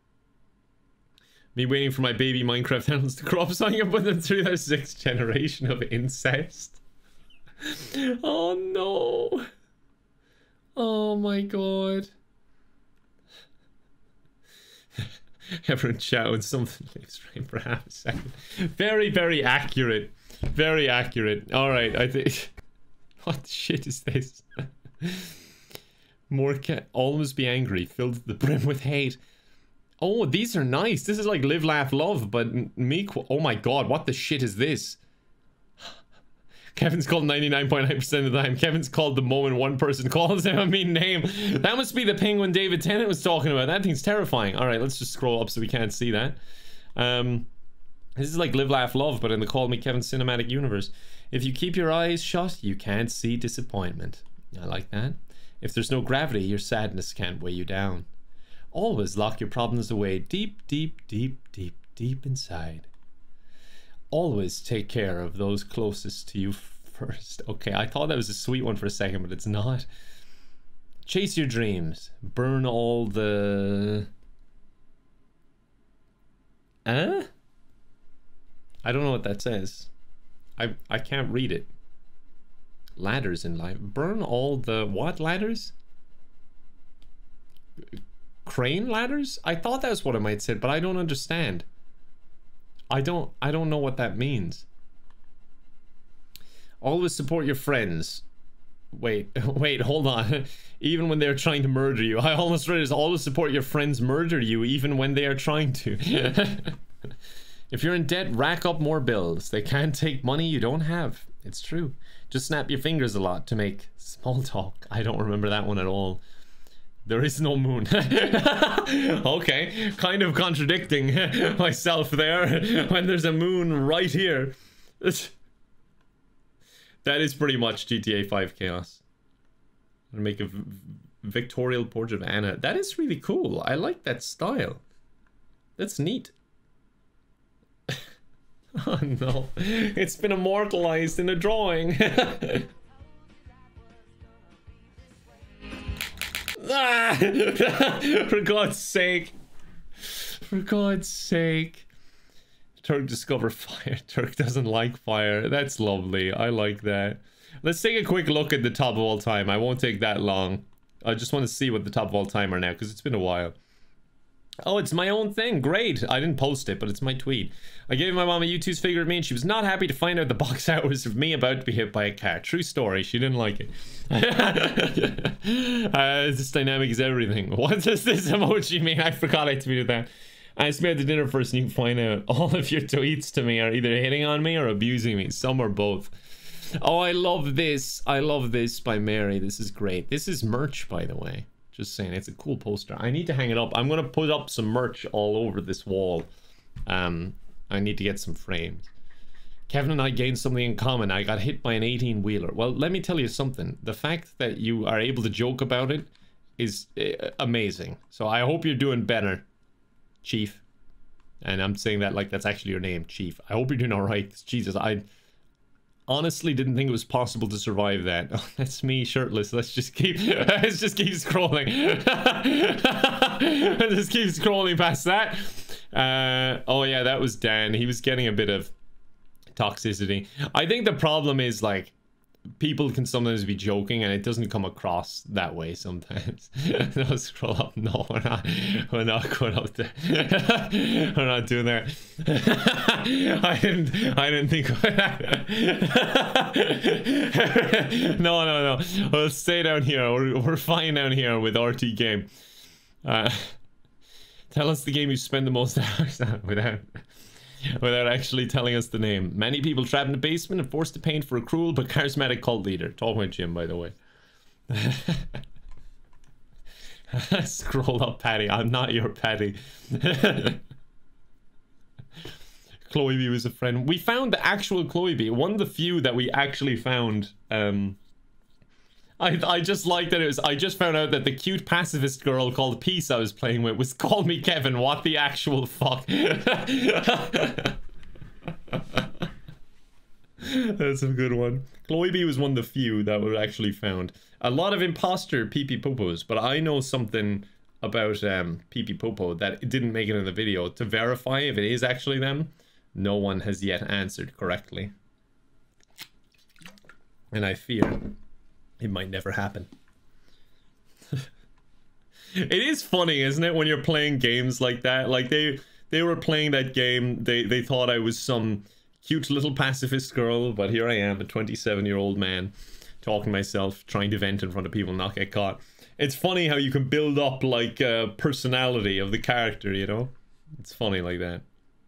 Me waiting for my baby Minecraft animals to grow up so I can put them through their 6th generation of incest. Oh no. Oh my god. Everyone shouting something lives right for half a second. Very, very accurate. Very accurate. Alright, I think... What the shit is this? More cat... Always be angry. Filled to the brim with hate. Oh, these are nice. This is like Live, Laugh, Love, but me... Oh my god, what the shit is this? Kevin's called 99.9% of the time. Kevin's called the moment one person calls him a mean name. That must be the penguin David Tennant was talking about. That thing's terrifying. Alright, let's just scroll up so we can't see that. This is like Live, Laugh, Love, but in the Call Me Kevin cinematic universe. If you keep your eyes shut, you can't see disappointment. I like that. If there's no gravity, your sadness can't weigh you down. Always lock your problems away deep, deep, deep, deep, deep inside. Always take care of those closest to you first. Okay, I thought that was a sweet one for a second, but it's not. Chase your dreams. Burn all the... I don't know what that says. I can't read it. Ladders in life. Burn all the... What ladders? Crane ladders? I thought that's what it might say, but I don't understand. I don't know what that means. Always support your friends. Wait, hold on. Even when they're trying to murder you. I almost read it as always support your friends murder you even when they are trying to. If you're in debt, rack up more bills. They can't take money you don't have. It's true. Just snap your fingers a lot to make small talk. I don't remember that one at all. There is no moon. Okay, kind of contradicting myself there when there's a moon right here. That is pretty much GTA 5 chaos. I'm gonna make a Victorial portrait of Anna. That is really cool. I like that style. That's neat. Oh no, it's been immortalized in a drawing. Ah! For God's sake. For God's sake. Turk discover fire. Turk doesn't like fire. That's lovely. I like that. Let's take a quick look at the top of all time. I won't take that long. I just want to see what the top of all time are now, because it's been a while. Oh, it's my own thing. Great. I didn't post it, but it's my tweet. I gave my mom a U2's figure of me, and she was not happy to find out the box hours of me about to be hit by a car. True story. She didn't like it. This dynamic is everything. What does this emoji mean? I forgot I tweeted that. I asked me out to dinner first, and you find out all of your tweets to me are either hitting on me or abusing me. Some or both. Oh, I love this. I love this by Mary. This is great. This is merch, by the way. Just saying, it's a cool poster. I need to hang it up. I'm gonna put up some merch all over this wall. I need to get some frames. Kevin and I gained something in common. I got hit by an 18-wheeler. Well, let me tell you something. The fact that you are able to joke about it is amazing. So I hope you're doing better, Chief. And I'm saying that like that's actually your name, Chief. I hope you're doing all right. Jesus, I honestly didn't think it was possible to survive that. Oh, that's me shirtless. Let's just keep scrolling. Just keep scrolling past that. Oh yeah, that was Dan. He was getting a bit of toxicity. I think the problem is like people can sometimes be joking and it doesn't come across that way sometimes. No, scroll up. No, we're not going up there. We're not doing that. I didn't think no. We'll stay down here. We're fine down here with RT game. Tell us the game you spend the most hours on without actually telling us the name. Many people trapped in the basement and forced to paint for a cruel but charismatic cult leader. Talk about Jim, by the way. Scroll up, Patty. I'm not your Patty. Chloe B was a friend. We found the actual Chloe B. One of the few that we actually found. I just like that it was. I just found out that the cute pacifist girl called Peace I was playing with was CallMeKevin. What the actual fuck? That's a good one. Chloe B was one of the few that were actually found. A lot of imposter pee-pee popos, but I know something about pee-pee popo that didn't make it in the video. To verify if it is actually them, no one has yet answered correctly. And I fear it might never happen. It is funny, isn't it, when you're playing games like that? Like they were playing that game, they thought I was some cute little pacifist girl, but here I am, a 27-year-old man, talking to myself, trying to vent in front of people, not get caught. It's funny how you can build up like a personality of the character, you know? It's funny like that.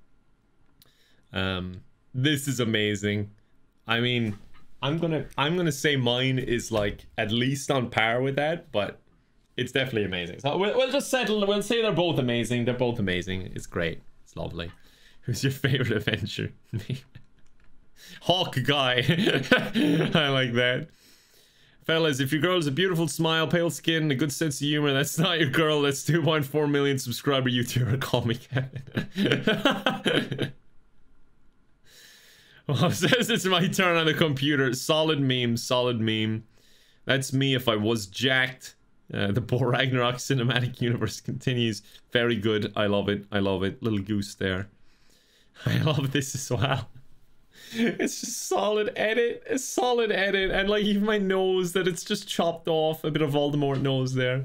This is amazing. I mean, I'm gonna say mine is like at least on par with that, but it's definitely amazing. So we'll just settle. We'll say they're both amazing. They're both amazing. It's great. It's lovely. Who's your favorite adventure? Me. Hawk guy. I like that. Fellas, if your girl has a beautiful smile, pale skin, and a good sense of humor, that's not your girl. That's 2.4 million subscriber YouTuber. Call me Kevin. Well, it says it's my turn on the computer. Solid meme, solid meme. That's me if I was jacked. The Boar Ragnarok cinematic universe continues. Very good. I love it. I love it. Little goose there. I love this as well. It's just solid edit. A solid edit. And like even my nose that it's just chopped off. A bit of Voldemort nose there.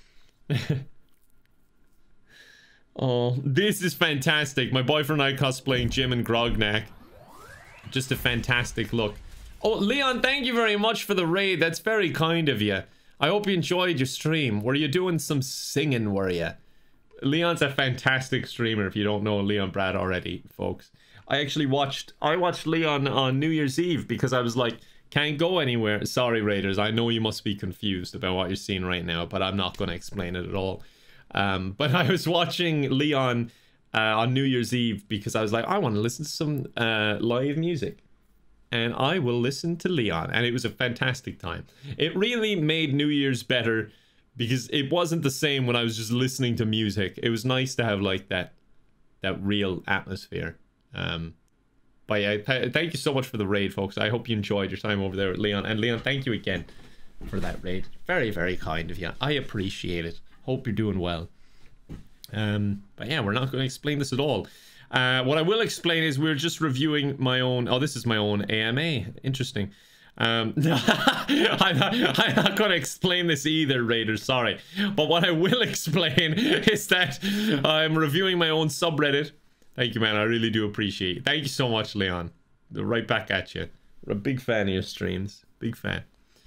Oh, this is fantastic. My boyfriend and I cosplaying Jim and Grognak. Just a fantastic look. Oh, Leon, thank you very much for the raid. That's very kind of you. I hope you enjoyed your stream. Were you doing some singing, were you? Leon's a fantastic streamer, if you don't know Leon Brad already, folks. I watched Leon on New Year's Eve because I was like, can't go anywhere. Sorry, Raiders. I know you must be confused about what you're seeing right now, but I'm not going to explain it at all. But I was watching Leon on New Year's Eve because I was like, I want to listen to some live music, and I will listen to Leon, and it was a fantastic time. It really made New Year's better because it wasn't the same when I was just listening to music. It was nice to have like that real atmosphere. But yeah, thank you so much for the raid, folks. I hope you enjoyed your time over there with Leon, and Leon, thank you again for that raid. Very, very kind of you. I appreciate it. Hope you're doing well. But yeah, we're not going to explain this at all. What I will explain is we're just reviewing my own... Oh, this is my own AMA. Interesting. I'm not going to explain this either, Raiders, sorry. But what I will explain is that I'm reviewing my own subreddit. Thank you, man. I really do appreciate it. Thank you so much, Leon. Right back at you. We're a big fan of your streams. Big fan.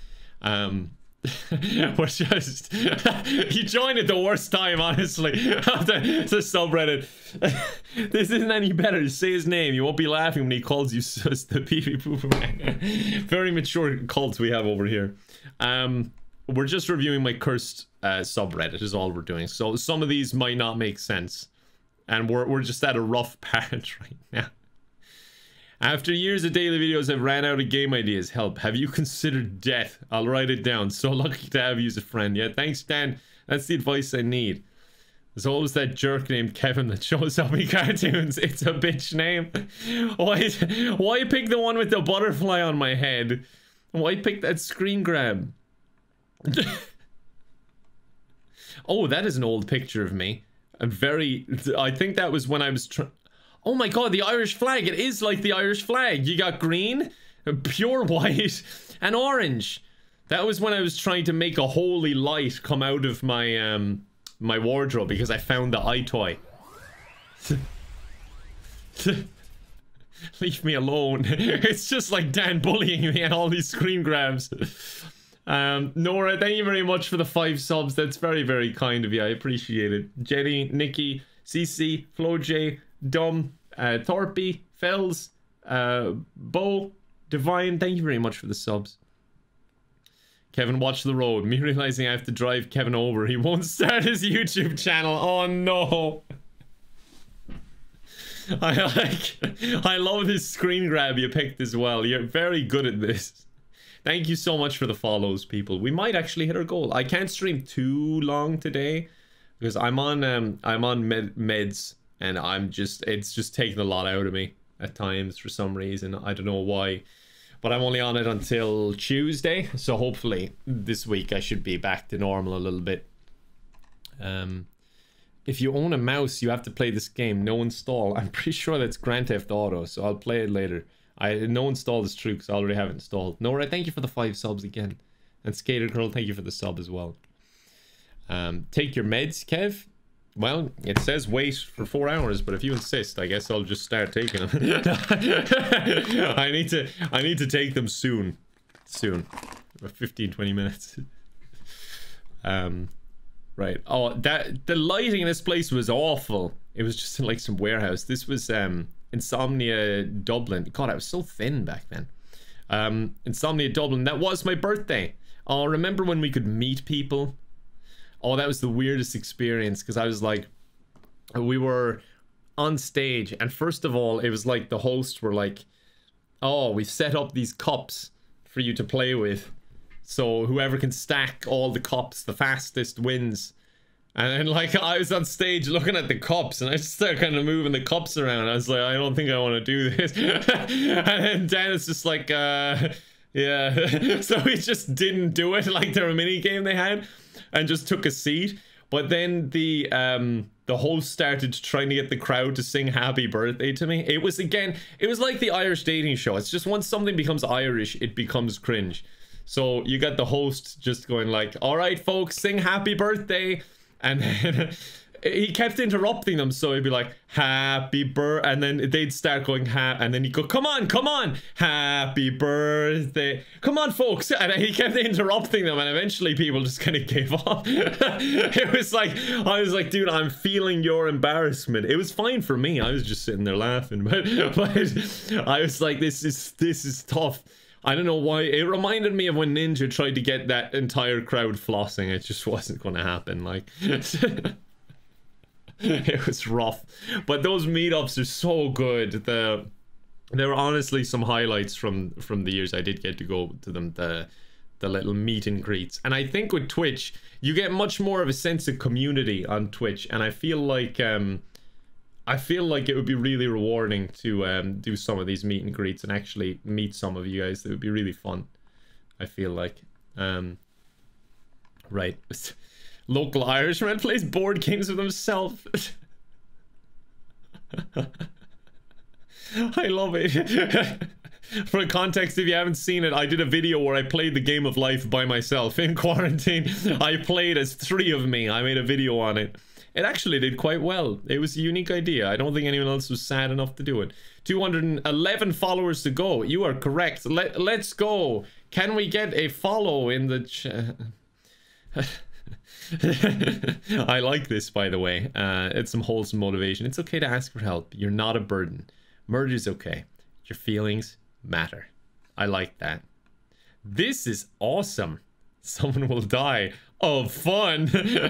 We're just... you joined at the worst time, honestly. the subreddit. This isn't any better. Say his name. You won't be laughing when he calls you sus, the pee-pee poo-poo man. Very mature cult we have over here. We're just reviewing my cursed subreddit is all we're doing. So some of these might not make sense. And we're just at a rough patch right now. After years of daily videos, I've ran out of game ideas. Help. Have you considered death? I'll write it down. So lucky to have you as a friend. Yeah, thanks, Dan. That's the advice I need. There's always that jerk named Kevin that shows up in cartoons. It's a bitch name. Why pick the one with the butterfly on my head? Why pick that screen grab? Oh, that is an old picture of me. I think that was when I was oh my god, the Irish flag. It is like the Irish flag. You got green, pure white, and orange. That was when I was trying to make a holy light come out of my my wardrobe because I found the eye toy. Leave me alone. It's just like Dan bullying me and all these screen grabs. Nora, thank you very much for the 5 subs. That's very, very kind of you. I appreciate it. Jenny, Nikki, CC, Flo J, Dum, Thorpe, Fells, Bo, Divine, thank you very much for the subs. Kevin, watch the road. Me realizing I have to drive Kevin over. He won't start his YouTube channel. Oh no. I love this screen grab you picked as well. You're very good at this. Thank you so much for the follows, people. We might actually hit our goal. I can't stream too long today because I'm on meds and it's just taking a lot out of me at times for some reason. I don't know why, but I'm only on it until Tuesday, so hopefully this week I should be back to normal a little bit. If you own a mouse, you have to play this game. No install. I'm pretty sure that's Grand Theft Auto, so I'll play it later. No install is true because I already have it installed. Nora, thank you for the 5 subs again. And Skater Girl, thank you for the sub as well. Take your meds, Kev. Well, it says wait for 4 hours, but if you insist, I guess I'll just start taking them. I need to take them soon. Soon. About 15-20 minutes. Right. Oh, the lighting in this place was awful. It was just in like some warehouse. This was Insomnia Dublin. God, I was so thin back then. Insomnia Dublin. That was my birthday. Oh, remember when we could meet people? Oh, that was the weirdest experience because I was like, we were on stage and first of all, it was like the hosts were like, oh, we've set up these cups for you to play with. So whoever can stack all the cups the fastest wins. And then like I was on stage looking at the cups and I just started kind of moving the cups around. I was like, I don't think I want to do this. And then Dan is just like, yeah. So we just didn't do it like their mini game they had and just took a seat. But then the host started trying to get the crowd to sing happy birthday to me. It was like the Irish dating show. It's just once something becomes Irish, it becomes cringe. So you got the host just going like, all right, folks, sing happy birthday. And then he kept interrupting them. So he'd be like, happy birthday. And then they'd start going, and then he'd go, come on, happy birthday. Come on, folks. And he kept interrupting them. And eventually people just kind of gave up. It was like, I was like, dude, I'm feeling your embarrassment. It was fine for me. I was just sitting there laughing. But I was like, this is tough. I don't know why. It reminded me of when Ninja tried to get that entire crowd flossing. It just wasn't going to happen. Like, it was rough. But those meetups are so good. There were honestly some highlights from the years I did get to go to them. The little meet and greets. And I think with Twitch, you get much more of a sense of community on Twitch. And I feel like it would be really rewarding to do some of these meet and greets and actually meet some of you guys. It would be really fun, I feel like. Right. Local Irishman plays board games with himself. I love it. For context, if you haven't seen it, I did a video where I played the game of life by myself in quarantine. I played as 3 of me. I made a video on it. It actually did quite well. It was a unique idea. I don't think anyone else was sad enough to do it. 211 followers to go. You are correct. Let's go. Can we get a follow in the chat? I like this, by the way. It's some wholesome motivation. It's okay to ask for help. You're not a burden. Murder is okay. Your feelings matter. I like that. This is awesome. Someone will die of fun.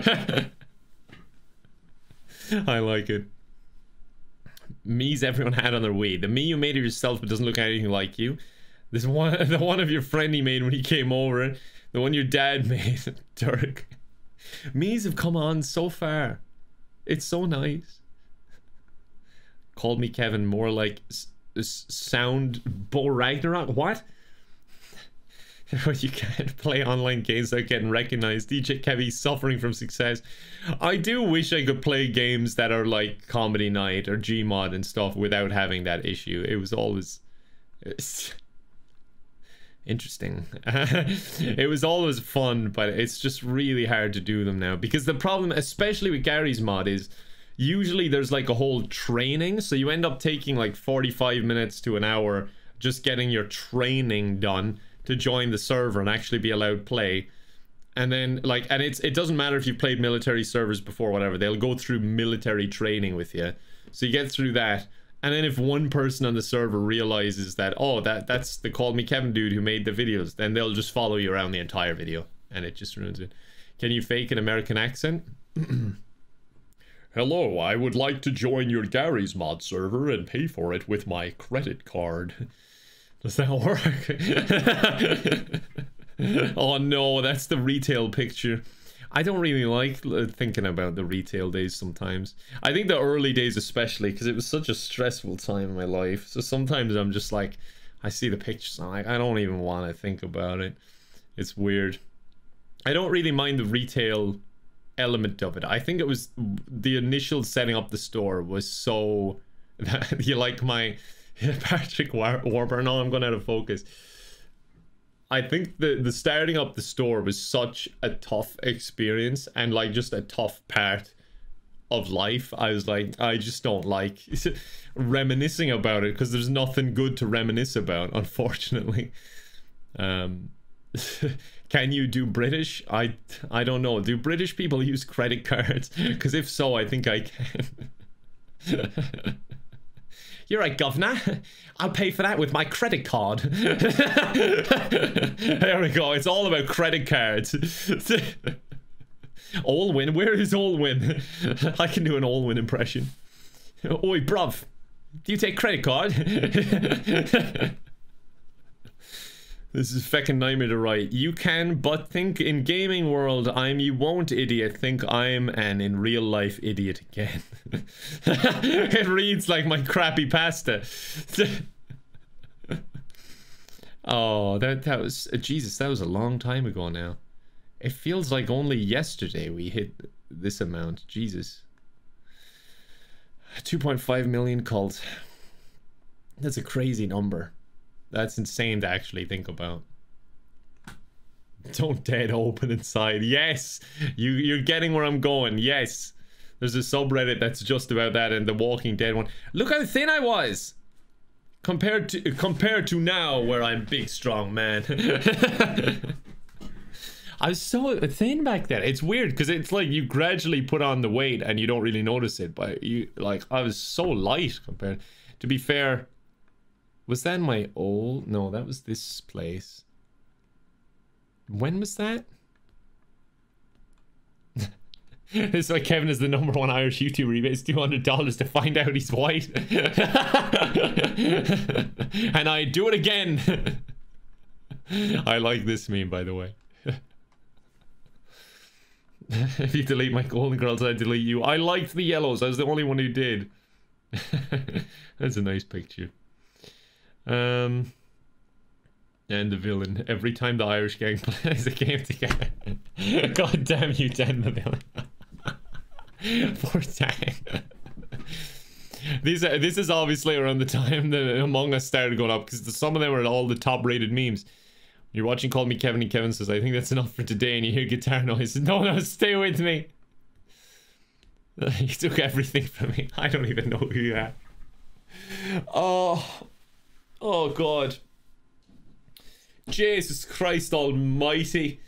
I like it. Me's everyone had on their way. The me you made of yourself but doesn't look anything like you. This one, the one of your friend he made when he came over. The one your dad made. Dirk. Me's have come on so far. It's so nice. Called me Kevin, more like sound Bo Ragnarok. What? You can't play online games without getting recognized. DJ Kevin suffering from success. I do wish I could play games that are like Comedy Night or Gmod and stuff without having that issue. It was always interesting. It was always fun, but it's just really hard to do them now because the problem, especially with Gary's mod, is usually there's like a whole training, so you end up taking like 45 minutes to an hour just getting your training done to join the server and actually be allowed play. And then like, and it doesn't matter if you've played military servers before, whatever, they'll go through military training with you, so you get through that. And then if one person on the server realizes that, oh, that's the CallMeKevin dude who made the videos, then they'll just follow you around the entire video and it just ruins it. Can you fake an American accent? Hello, I would like to join your Gary's mod server and pay for it with my credit card. Does that work? Oh no, that's the retail picture. I don't really like thinking about the retail days sometimes. I think the early days especially, because it was such a stressful time in my life. So sometimes I'm just like, I see the pictures and I don't even want to think about it. It's weird. I don't really mind the retail element of it. I think it was the initial setting up the store was so... You like my... Patrick Warburton. No, I'm going out of focus. I think the starting up the store was such a tough experience and like just a tough part of life. I was like, I just don't like reminiscing about it because there's nothing good to reminisce about, unfortunately. Can you do British? I don't know. Do British people use credit cards? Because if so, I think I can. You're right, governor. I'll pay for that with my credit card. There we go. It's all about credit cards. Allwyn? Where is Allwyn? I can do an Allwyn impression. Oi, bruv. Do you take credit card? This is feckin' nightmare to write. You can, but think in gaming world, you won't idiot. Think I'm an in real life idiot again. It reads like my crappy pasta. Oh, that was... Jesus, that was a long time ago now. It feels like only yesterday we hit this amount. Jesus. 2.5 million cults. That's a crazy number. That's insane to actually think about. Don't dead open inside. Yes! You're getting where I'm going. Yes! There's a subreddit that's just about that and the Walking Dead one. Look how thin I was! Compared to now where I'm big strong man. I was so thin back then. It's weird because it's like you gradually put on the weight and you don't really notice it, but you like I was so light compared. To be fair, was that my old... No, that was this place. When was that? It's like Kevin is the #1 Irish YouTuber. He pays $200 to find out he's white. And I do it again. I like this meme, by the way. If you delete my Golden Girls, I delete you. I liked the yellows. I was the only one who did. That's a nice picture. And the villain. Every time the Irish gang plays a game together. God damn you, Dan the villain. Poor Tang. This is obviously around the time that Among Us started going up, because some of them are all the top rated memes. You're watching Call Me Kevin, and Kevin says, I think that's enough for today, and you hear guitar noises. No, stay with me. You took everything from me. I don't even know who you are. Oh God. Jesus Christ almighty.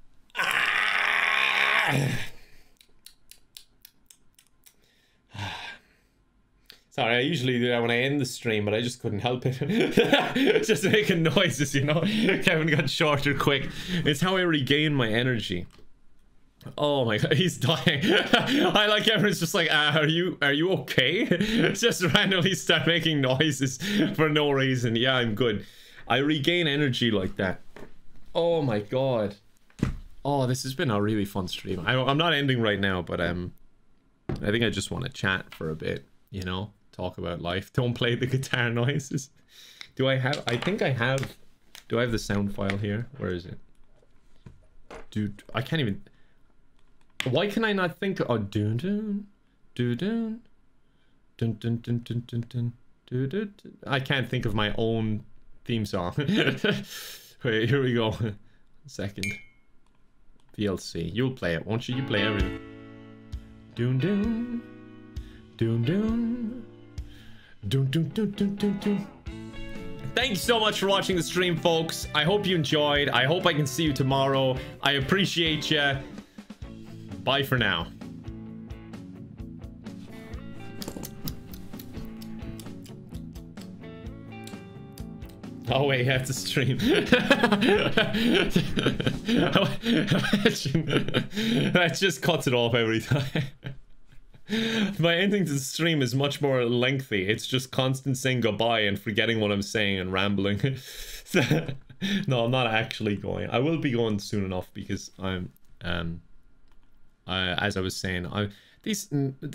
Sorry, I usually do that when I end the stream, but I just couldn't help it. Just making noises, you know. Kevin got shorter quick. It's how I regain my energy. Oh my God, he's dying. I like everyone's just like, are you okay? Just randomly start making noises for no reason. Yeah, I'm good. I regain energy like that. Oh my God. Oh, this has been a really fun stream. I'm not ending right now, but I think I just want to chat for a bit, you know, talk about life. Don't play the guitar noises. Do I have? I think I have. Do I have the sound file here? Where is it? Dude, I can't even. Why can I not think? Oh, dun dun dun dun dun dun dun dun dun dun dun dun. I can't think of my own theme song. Wait, here we go. Second. VLC. You'll play it, won't you? You play everything. Dun dun dun dun dun dun dun dun dun dun. Thank you so much for watching the stream, folks. I hope you enjoyed. I hope I can see you tomorrow. I appreciate you. Bye for now. Oh wait, that's a stream. That just cuts it off every time. My ending to the stream is much more lengthy. It's just constant saying goodbye and forgetting what I'm saying and rambling. No, I'm not actually going. I will be going soon enough because I'm as I was saying, this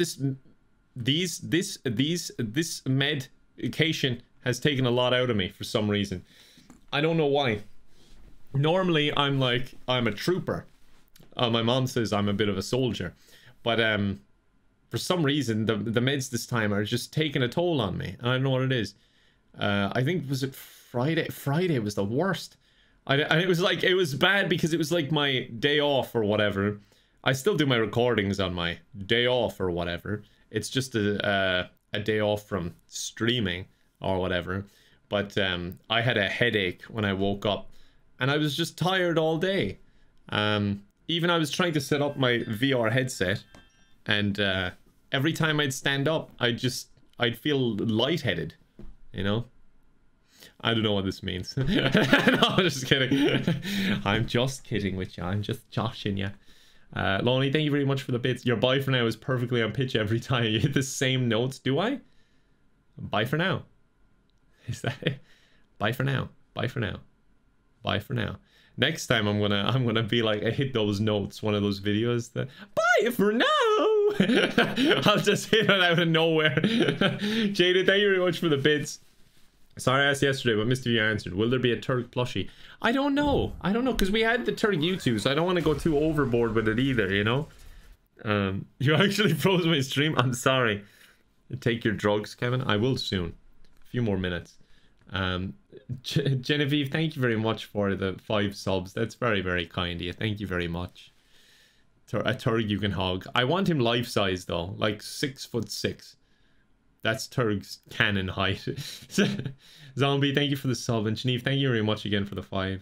medication has taken a lot out of me for some reason. I don't know why. Normally I'm a trooper. My mom says I'm a bit of a soldier, but for some reason the meds this time are just taking a toll on me. I don't know what it is. I think, was it Friday? Friday was the worst. And it was bad because it was like my day off or whatever. I still do my recordings on my day off or whatever. It's just a day off from streaming or whatever. But I had a headache when I woke up and I was just tired all day. Even I was trying to set up my VR headset, and every time I'd stand up, I'd feel lightheaded, you know? I don't know what this means. No, I'm just kidding. I'm just kidding with you. I'm just joshing you. Lonnie, thank you very much for the bits. Your bye for now is perfectly on pitch every time you hit the same notes. Do I? Bye for now. Is that it? Bye for now. Bye for now. Bye for now. Next time I'm gonna be like, I hit those notes, one of those videos that bye for now. I'll just hit it out of nowhere. Jada, thank you very much for the bits. Sorry I asked yesterday, but Mr. V answered. Will there be a Turk plushie? I don't know. I don't know, because we had the Turk YouTube, so I don't want to go too overboard with it either, you know? You actually froze my stream? I'm sorry. Take your drugs, Kevin. I will soon. A few more minutes. Genevieve, thank you very much for the 5 subs. That's very, very kind of you. Thank you very much. A Turk you can hug. I want him life-size, though. Like 6'6". That's Turg's cannon height. Zombie, thank you for the sub. And Shanif, thank you very much again for the 5.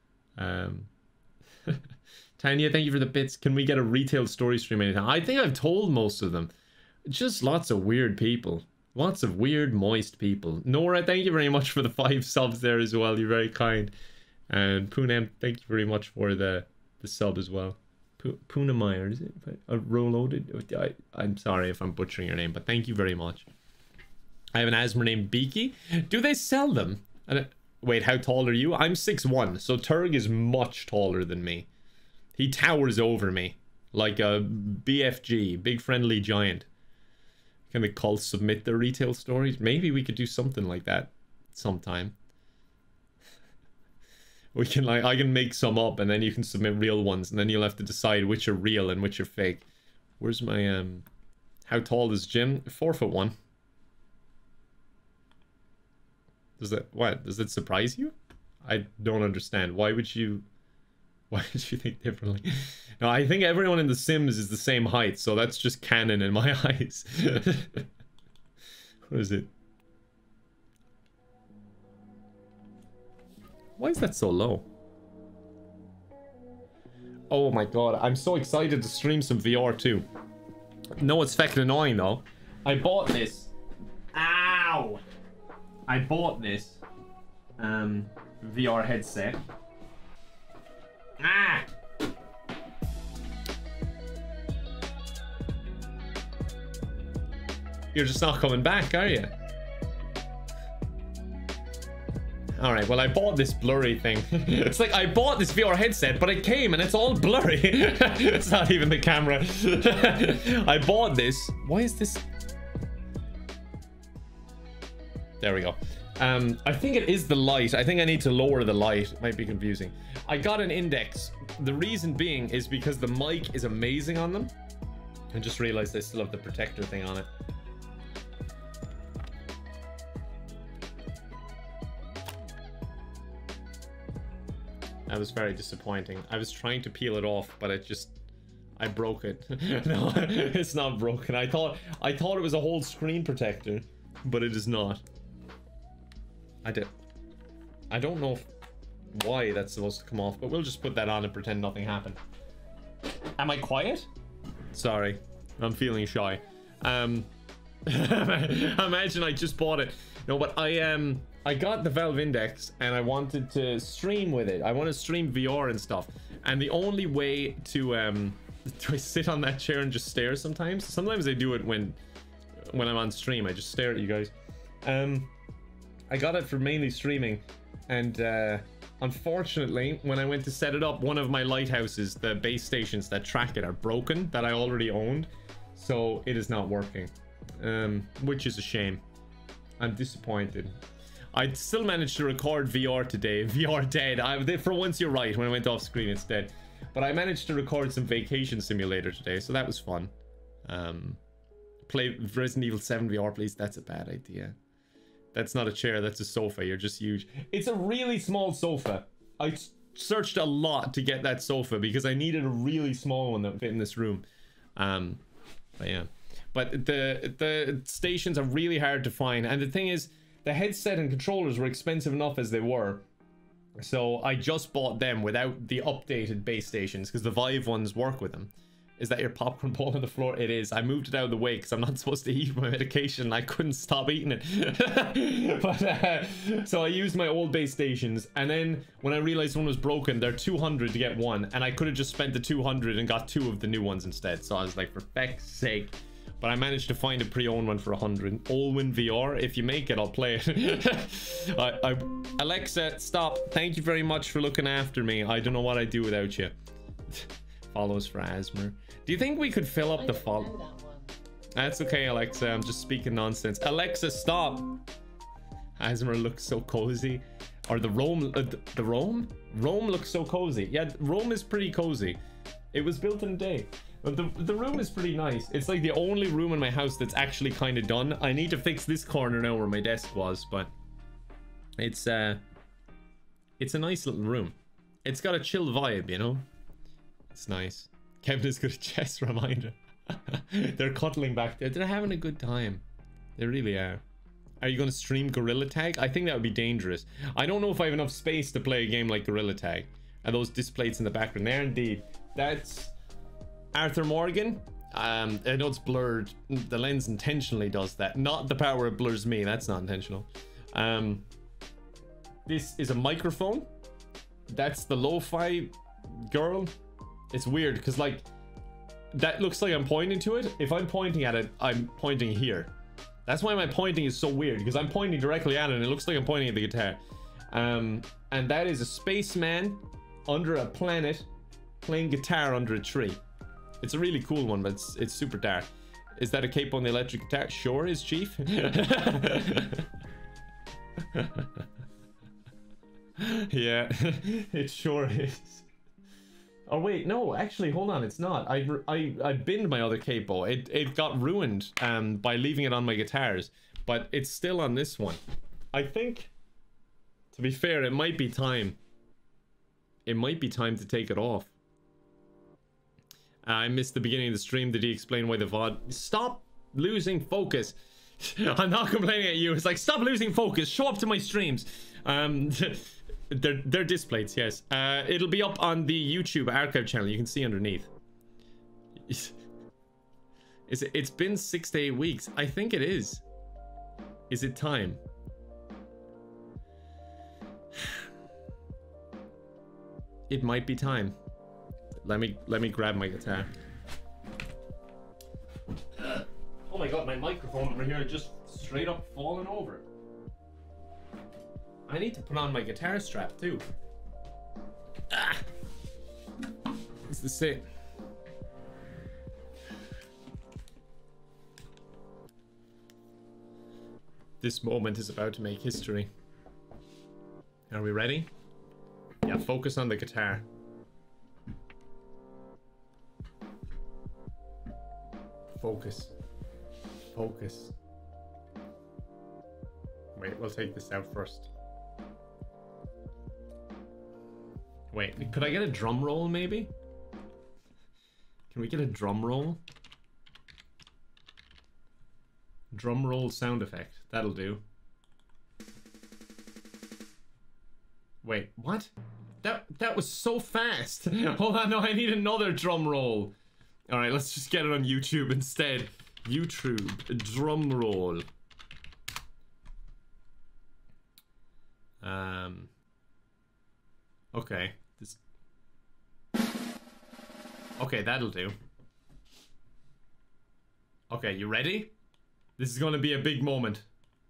Tanya, thank you for the bits. Can we get a retail story stream anytime? I think I've told most of them. Just lots of weird people. Lots of weird, moist people. Nora, thank you very much for the 5 subs there as well. You're very kind. And Poonam, thank you very much for the sub as well. Poonameyer, is it? Loaded? I'm sorry if I'm butchering your name, but thank you very much. I have an asthma named Beaky. Do they sell them? Wait, how tall are you? I'm 6'1", so Turg is much taller than me. He towers over me like a BFG, big friendly giant. Can the cults submit their retail stories? Maybe we could do something like that sometime. We can I can make some up and then you can submit real ones and then you'll have to decide which are real and which are fake. Where's my how tall is Jim? 4'1". Does it surprise you? I don't understand. Why would you think differently? No, I think everyone in The Sims is the same height, so that's just canon in my eyes. What is it? Why is that so low? Oh my god, I'm so excited to stream some VR too. No, it's fucking annoying though. I bought this. Ow! I bought this VR headset. Ah! You're just not coming back, are you? Alright, well I bought this blurry thing. It's like I bought this VR headset, but it came and it's all blurry. It's not even the camera. I bought this. Why is this... There we go. I think it is the light. I think I need to lower the light. It might be confusing. I got an Index. The reason being is because the mic is amazing on them. I just realized I still have the protector thing on it. That was very disappointing. I was trying to peel it off, but I broke it. No, it's not broken. I thought it was a whole screen protector, but it is not. I don't know why that's supposed to come off, but we'll just put that on and pretend nothing happened. Am I quiet? Sorry, I'm feeling shy. Imagine I just bought it. No, but I got the Valve Index and I wanted to stream with it. I want to stream VR and stuff. And the only way to do I sit on that chair and just stare sometimes? Sometimes I do it when I'm on stream. I just stare at you guys. I got it for mainly streaming, and unfortunately, when I went to set it up, one of my lighthouses, the base stations that track it, are broken, that I already owned, so it is not working, which is a shame. I'm disappointed. I still managed to record VR today. VR dead. For once, you're right. When I went off screen, it's dead. But I managed to record some Vacation Simulator today, so that was fun. Play Resident Evil 7 VR, please. That's a bad idea. That's not a chair, that's a sofa. You're just huge. It's a really small sofa. I searched a lot to get that sofa because I needed a really small one that would fit in this room. But yeah. But the stations are really hard to find. And the thing is, the headset and controllers were expensive enough as they were. So I just bought them without the updated base stations because the Vive ones work with them. Is that your popcorn bowl on the floor? It is. I moved it out of the way because I'm not supposed to eat my medication. I couldn't stop eating it. But so I used my old base stations, and then when I realized one was broken, they're 200 to get one, and I could have just spent the 200 and got 2 of the new ones instead. So I was like, for feck's sake. But I managed to find a pre-owned one for 100. Allwin VR. If you make it, I'll play it. Alexa, stop. Thank you very much for looking after me. I don't know what I'd do without you. Follows for Asmer. Do you think we could fill up the follow? That's okay, Alexa. I'm just speaking nonsense. Alexa, stop. Asmer looks so cozy. Or the Rome. The Rome? Rome looks so cozy. Yeah, Rome is pretty cozy. It was built in a day. But the room is pretty nice. It's like the only room in my house that's actually kind of done. I need to fix this corner now where my desk was, but it's a nice little room. It's got a chill vibe, you know? It's nice. Kevin is good at chess, reminder. They're cuddling back there. They're having a good time. They really are. Are you going to stream Gorilla Tag? I think that would be dangerous. I don't know if I have enough space to play a game like Gorilla Tag. And those displays in the background there, indeed. That's Arthur Morgan. I know it's blurred. The lens intentionally does that. Not the part where it blurs me. That's not intentional. This is a microphone. That's the lo-fi girl. It's weird because like that looks like I'm pointing to it. If I'm pointing at it, I'm pointing here. That's why my pointing is so weird, because I'm pointing directly at it and it looks like I'm pointing at the guitar. And that is a spaceman under a planet playing guitar under a tree. It's a really cool one, but it's super dark. Is that a cape on the electric guitar? Sure is, Chief. Yeah, it sure is. Oh wait, no, actually, hold on, it's not. I binned my other capo. It got ruined by leaving it on my guitars, but it's still on this one. I think To be fair, it might be time. It might be time to take it off. I missed the beginning of the stream. Did he explain why the VOD... Stop losing focus. I'm not complaining at you. It's like, stop losing focus. Show up to my streams. They're displays, yes. It'll be up on the YouTube archive channel. You can see underneath. It's been 6 to 8 weeks. I think it is. Is it time? It might be time. Let me grab my guitar. Oh my god, my microphone over here just straight up falling over. I need to put on my guitar strap too. Ah! This is it. This moment is about to make history. Are we ready? Yeah, focus on the guitar. Focus. Focus. Wait, we'll take this out first. Wait, could I get a drum roll maybe? Can we get a drum roll? Drum roll sound effect. That'll do. Wait, what? That was so fast. Hold on, no, I need another drum roll. Alright, let's just get it on YouTube instead. YouTube, drum roll. Okay. Okay, that'll do. Okay, you ready? This is gonna be a big moment.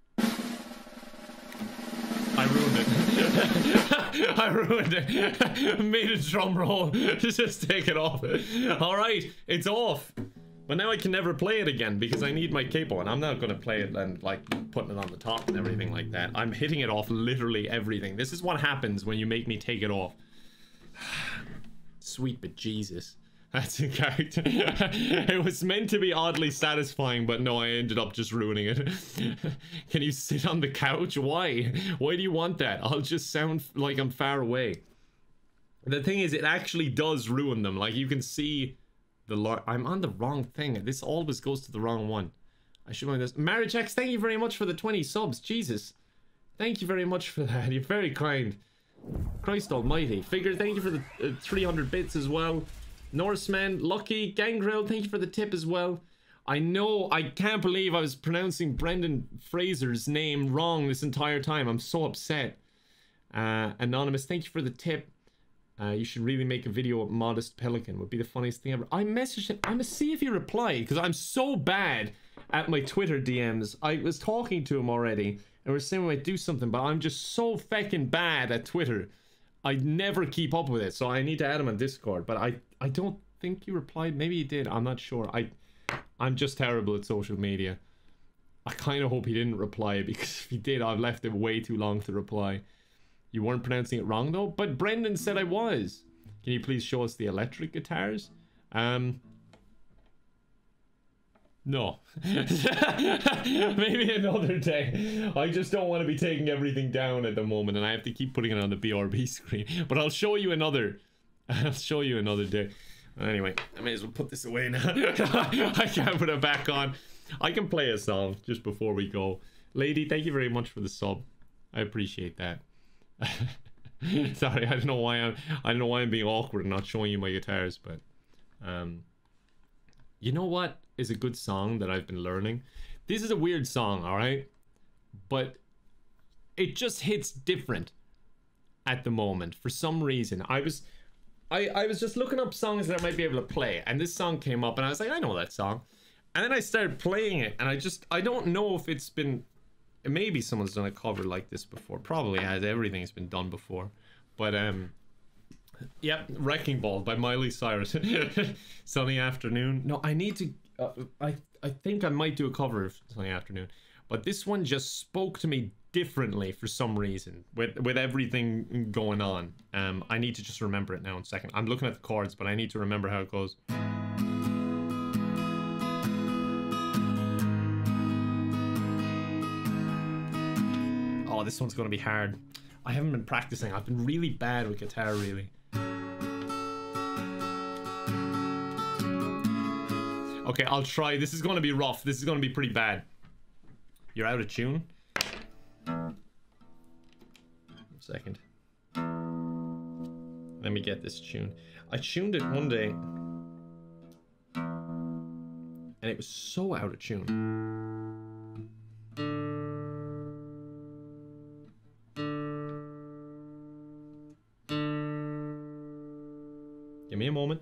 I ruined it. I ruined it. Made a drum roll. Just take it off. Alright, it's off. But now I can never play it again because I need my capo, and I'm not gonna play it and like putting it on the top and everything like that. I'm hitting it off literally everything. This is what happens when you make me take it off. Sweet but Jesus. That's a character. It was meant to be oddly satisfying, but no, I ended up just ruining it. Can you sit on the couch? Why? Why do you want that? I'll just sound like I'm far away. The thing is, it actually does ruin them. Like, you can see the... I'm on the wrong thing. This always goes to the wrong one. I should mind this. Marriage X, thank you very much for the 20 subs. Jesus. Thank you very much for that. You're very kind. Christ almighty. Figure, thank you for the 300 bits as well. Norseman, Lucky, Gangrel, thank you for the tip as well. I know, I can't believe I was pronouncing Brendan Fraser's name wrong this entire time. I'm so upset. Anonymous, thank you for the tip. You should really make a video of Modest Pelican. Would be the funniest thing ever. I messaged him. I'm gonna see if he replied, because I'm so bad at my Twitter DMs. I was talking to him already, and we're saying we might do something, but I'm just so feckin' bad at Twitter. I never keep up with it, so I need to add him on Discord, but I don't think he replied. Maybe he did. I'm not sure. I'm just terrible at social media. I kind of hope he didn't reply, because if he did, I've left it way too long to reply. You weren't pronouncing it wrong, though? But Brendan said I was. Can you please show us the electric guitars? No. Maybe another day. I just don't want to be taking everything down at the moment, and I have to keep putting it on the BRB screen. But I'll show you another. I'll show you another day. Anyway, I may as well put this away now. I can't put it back on. I can play a song just before we go. Lady, thank you very much for the sub. I appreciate that. Sorry, I don't know why I'm being awkward and not showing you my guitars, but you know what is a good song that I've been learning? This is a weird song, alright? But it just hits different at the moment for some reason. I was just looking up songs that I might be able to play, and this song came up and I was like, I know that song. And then I started playing it, and I don't know if it's been... Maybe someone's done a cover like this before. Probably has. Everything's been done before. But, yep, Wrecking Ball by Miley Cyrus. Sunny Afternoon. No, I need to... I think I might do a cover of Sunny Afternoon. But this one just spoke to me differently for some reason. With everything going on. I need to just remember it now in a second. I'm looking at the chords, but I need to remember how it goes. Oh, this one's gonna be hard. I haven't been practicing. I've been really bad with guitar, really. Okay, I'll try. This is going to be rough. This is going to be pretty bad. You're out of tune? 1 second. Let me get this tuned. I tuned it one day, and it was so out of tune. Give me a moment.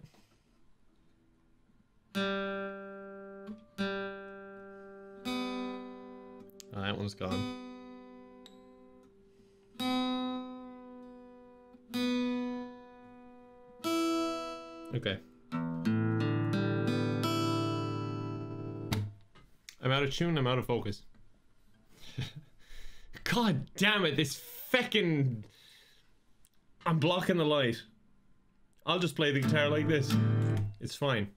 Oh, that one's gone. Okay. I'm out of tune, I'm out of focus. God damn it, this feckin'... I'm blocking the light. I'll just play the guitar like this. It's fine.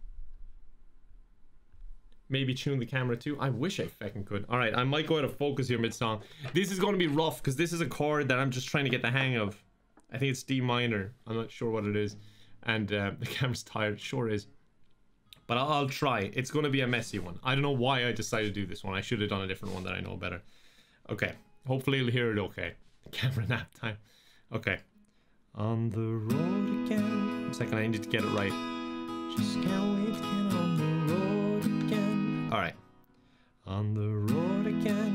Maybe tune the camera too. I wish I feckin' could. Alright, I might go out of focus here mid-song. This is going to be rough, because this is a chord that I'm just trying to get the hang of. I think it's D minor. I'm not sure what it is. And the camera's tired. It sure is. But I'll try. It's going to be a messy one. I don't know why I decided to do this one. I should have done a different one that I know better. Okay. Hopefully you'll hear it okay. Camera nap time. Okay. On the road again. 1 second, I need to get it right. Just can't wait to get on the road again. Alright. On the road again.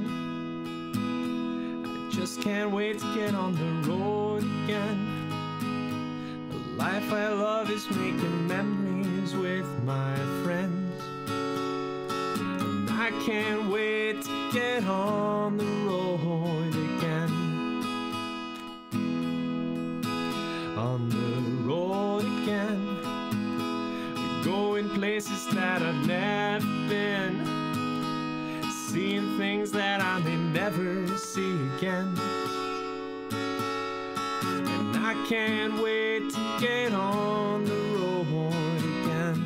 I just can't wait to get on the road again. The life I love is making memories with my friends. And I can't wait to get on the road again. On the road again. Going places that I've never been, seeing things that I may never see again. And I can't wait to get on the road again.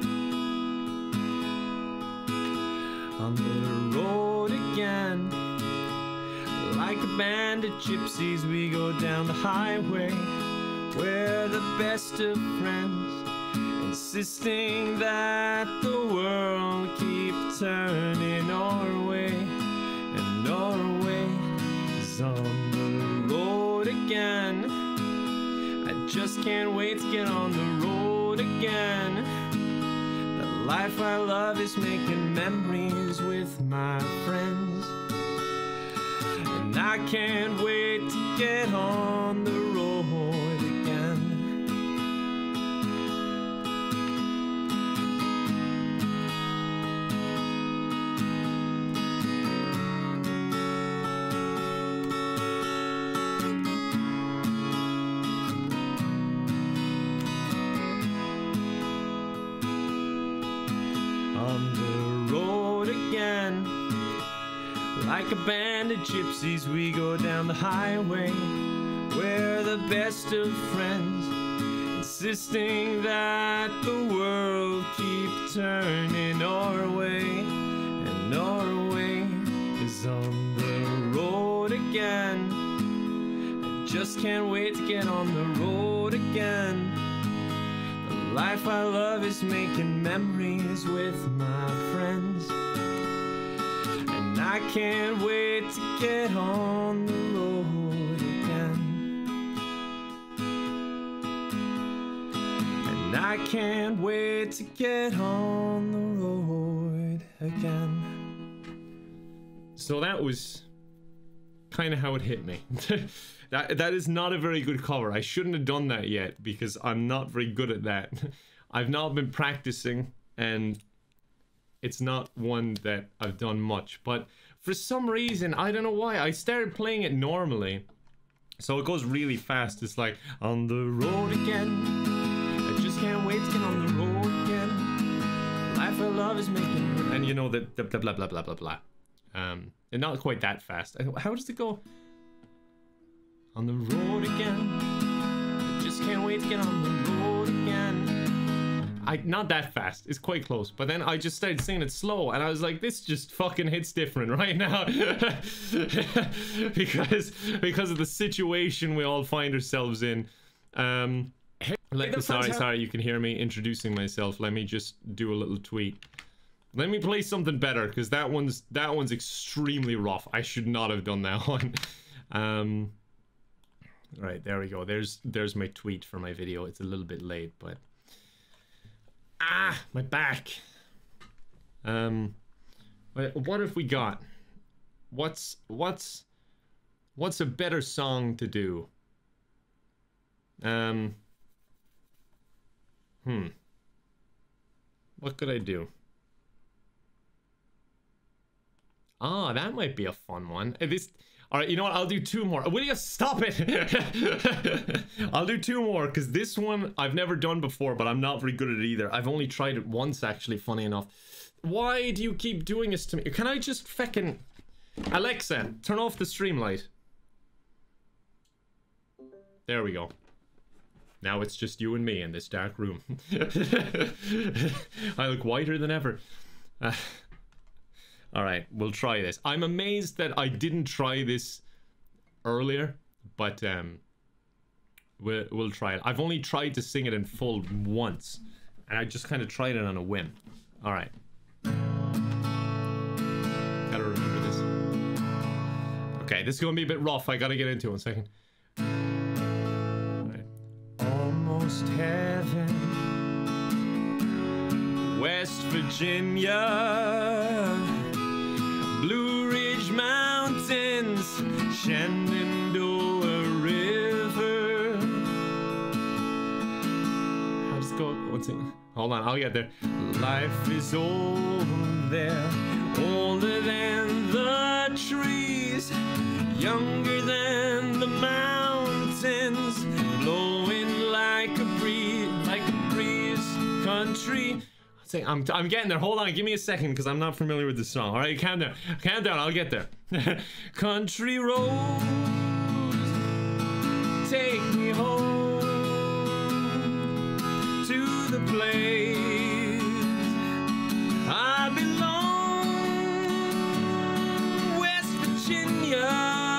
On the road again. Like a band of gypsies we go down the highway. We're the best of friends, insisting that the world keep turning our way. And our way is on the road again. I just can't wait to get on the road again. The life I love is making memories with my friends. And I can't wait to get on the road again. On the road again. Like a band of gypsies we go down the highway. We're the best of friends, insisting that the world keep turning our way. And our way is on the road again. I just can't wait to get on the road again. The life I love is making memories with my friends. And I can't wait to get on the road again. And I can't wait to get on the road again. So that was kind of how it hit me. That is not a very good cover. I shouldn't have done that yet because I'm not very good at that. I've not been practicing and it's not one that I've done much. But for some reason, I don't know why, I started playing it normally. So it goes really fast. It's like, on the road again. I just can't wait to get on the road again. Life I love is making... And you know, the blah, blah, blah, blah, blah, blah. And not quite that fast. How does it go? On the road again. I just can't wait to get on the road again. not that fast. It's quite close. But then I just started singing it slow, and I was like, this just fucking hits different right now. because of the situation we all find ourselves in. Sorry, you can hear me introducing myself. Let me just do a little tweet. Let me play something better, because that one's extremely rough. I should not have done that one. Right, there we go. There's my tweet for my video. It's a little bit late, but my back. What have we got? What's a better song to do? What could I do? Ah, that might be a fun one. All right, you know what? I'll do 2 more. Will you stop it? I'll do 2 more, because this one I've never done before, but I'm not very good at it either. I've only tried it once, actually, funny enough. Why do you keep doing this to me? Can I just feckin'... Alexa, turn off the stream light. There we go. Now it's just you and me in this dark room. I look whiter than ever. Alright, we'll try this. I'm amazed that I didn't try this earlier, but we'll try it. I've only tried to sing it in full once, and I just kind of tried it on a whim. Alright. Gotta remember this. Okay, this is gonna be a bit rough. I gotta get into it in a second. Alright. Almost heaven, West Virginia, Blue Ridge Mountains, Shenandoah River. How does it go? What's it? Hold on, I'll get there. Life is old there, older than the trees, younger than the mountains, blowing like a breeze, country. I'm getting there. Hold on, give me a second, because I'm not familiar with this song. All right, calm down. Calm down, I'll get there. Country roads, take me home to the place I belong. West Virginia,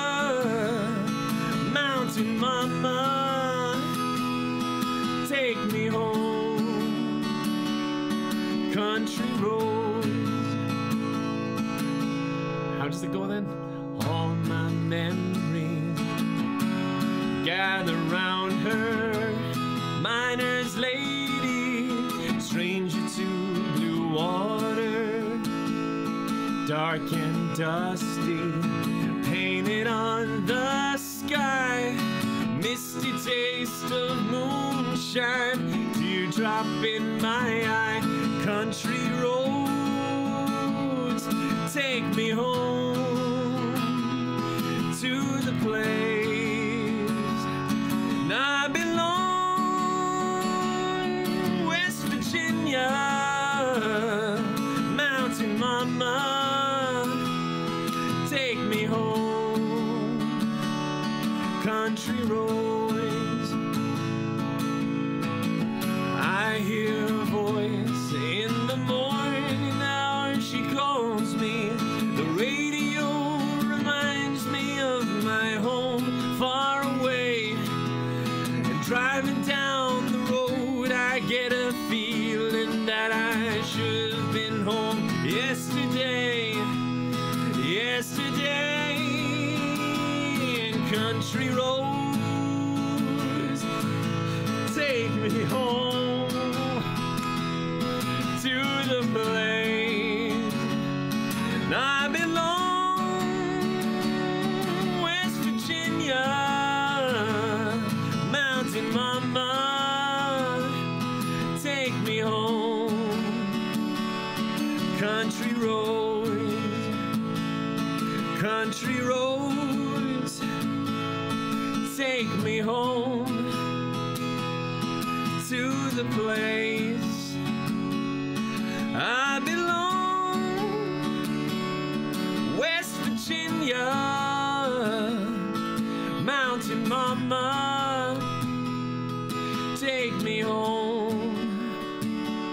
Mountain Mama, take me home. Country roads. How does it go then? All my memories gather round her, miner's lady, stranger to blue water, dark and dusty, painted on the sky, misty taste of moonshine, teardrop in my eye. Country roads, take me home to the place I belong. West Virginia, Mountain Mama, take me home. Country roads, I hear a voice in the morning hour, she calls me. The radio reminds me of my home far away. And driving down the road, I get a feeling that I should have been home yesterday. Yesterday, in country roads, take me home to the place I belong. West Virginia, Mountain Mama, take me home. Country roads, country roads, take me home to the place I belong. West Virginia, Mountain Mama, take me home.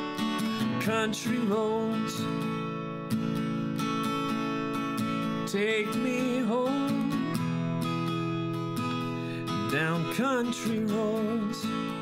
country roads. Take me home. Down country roads.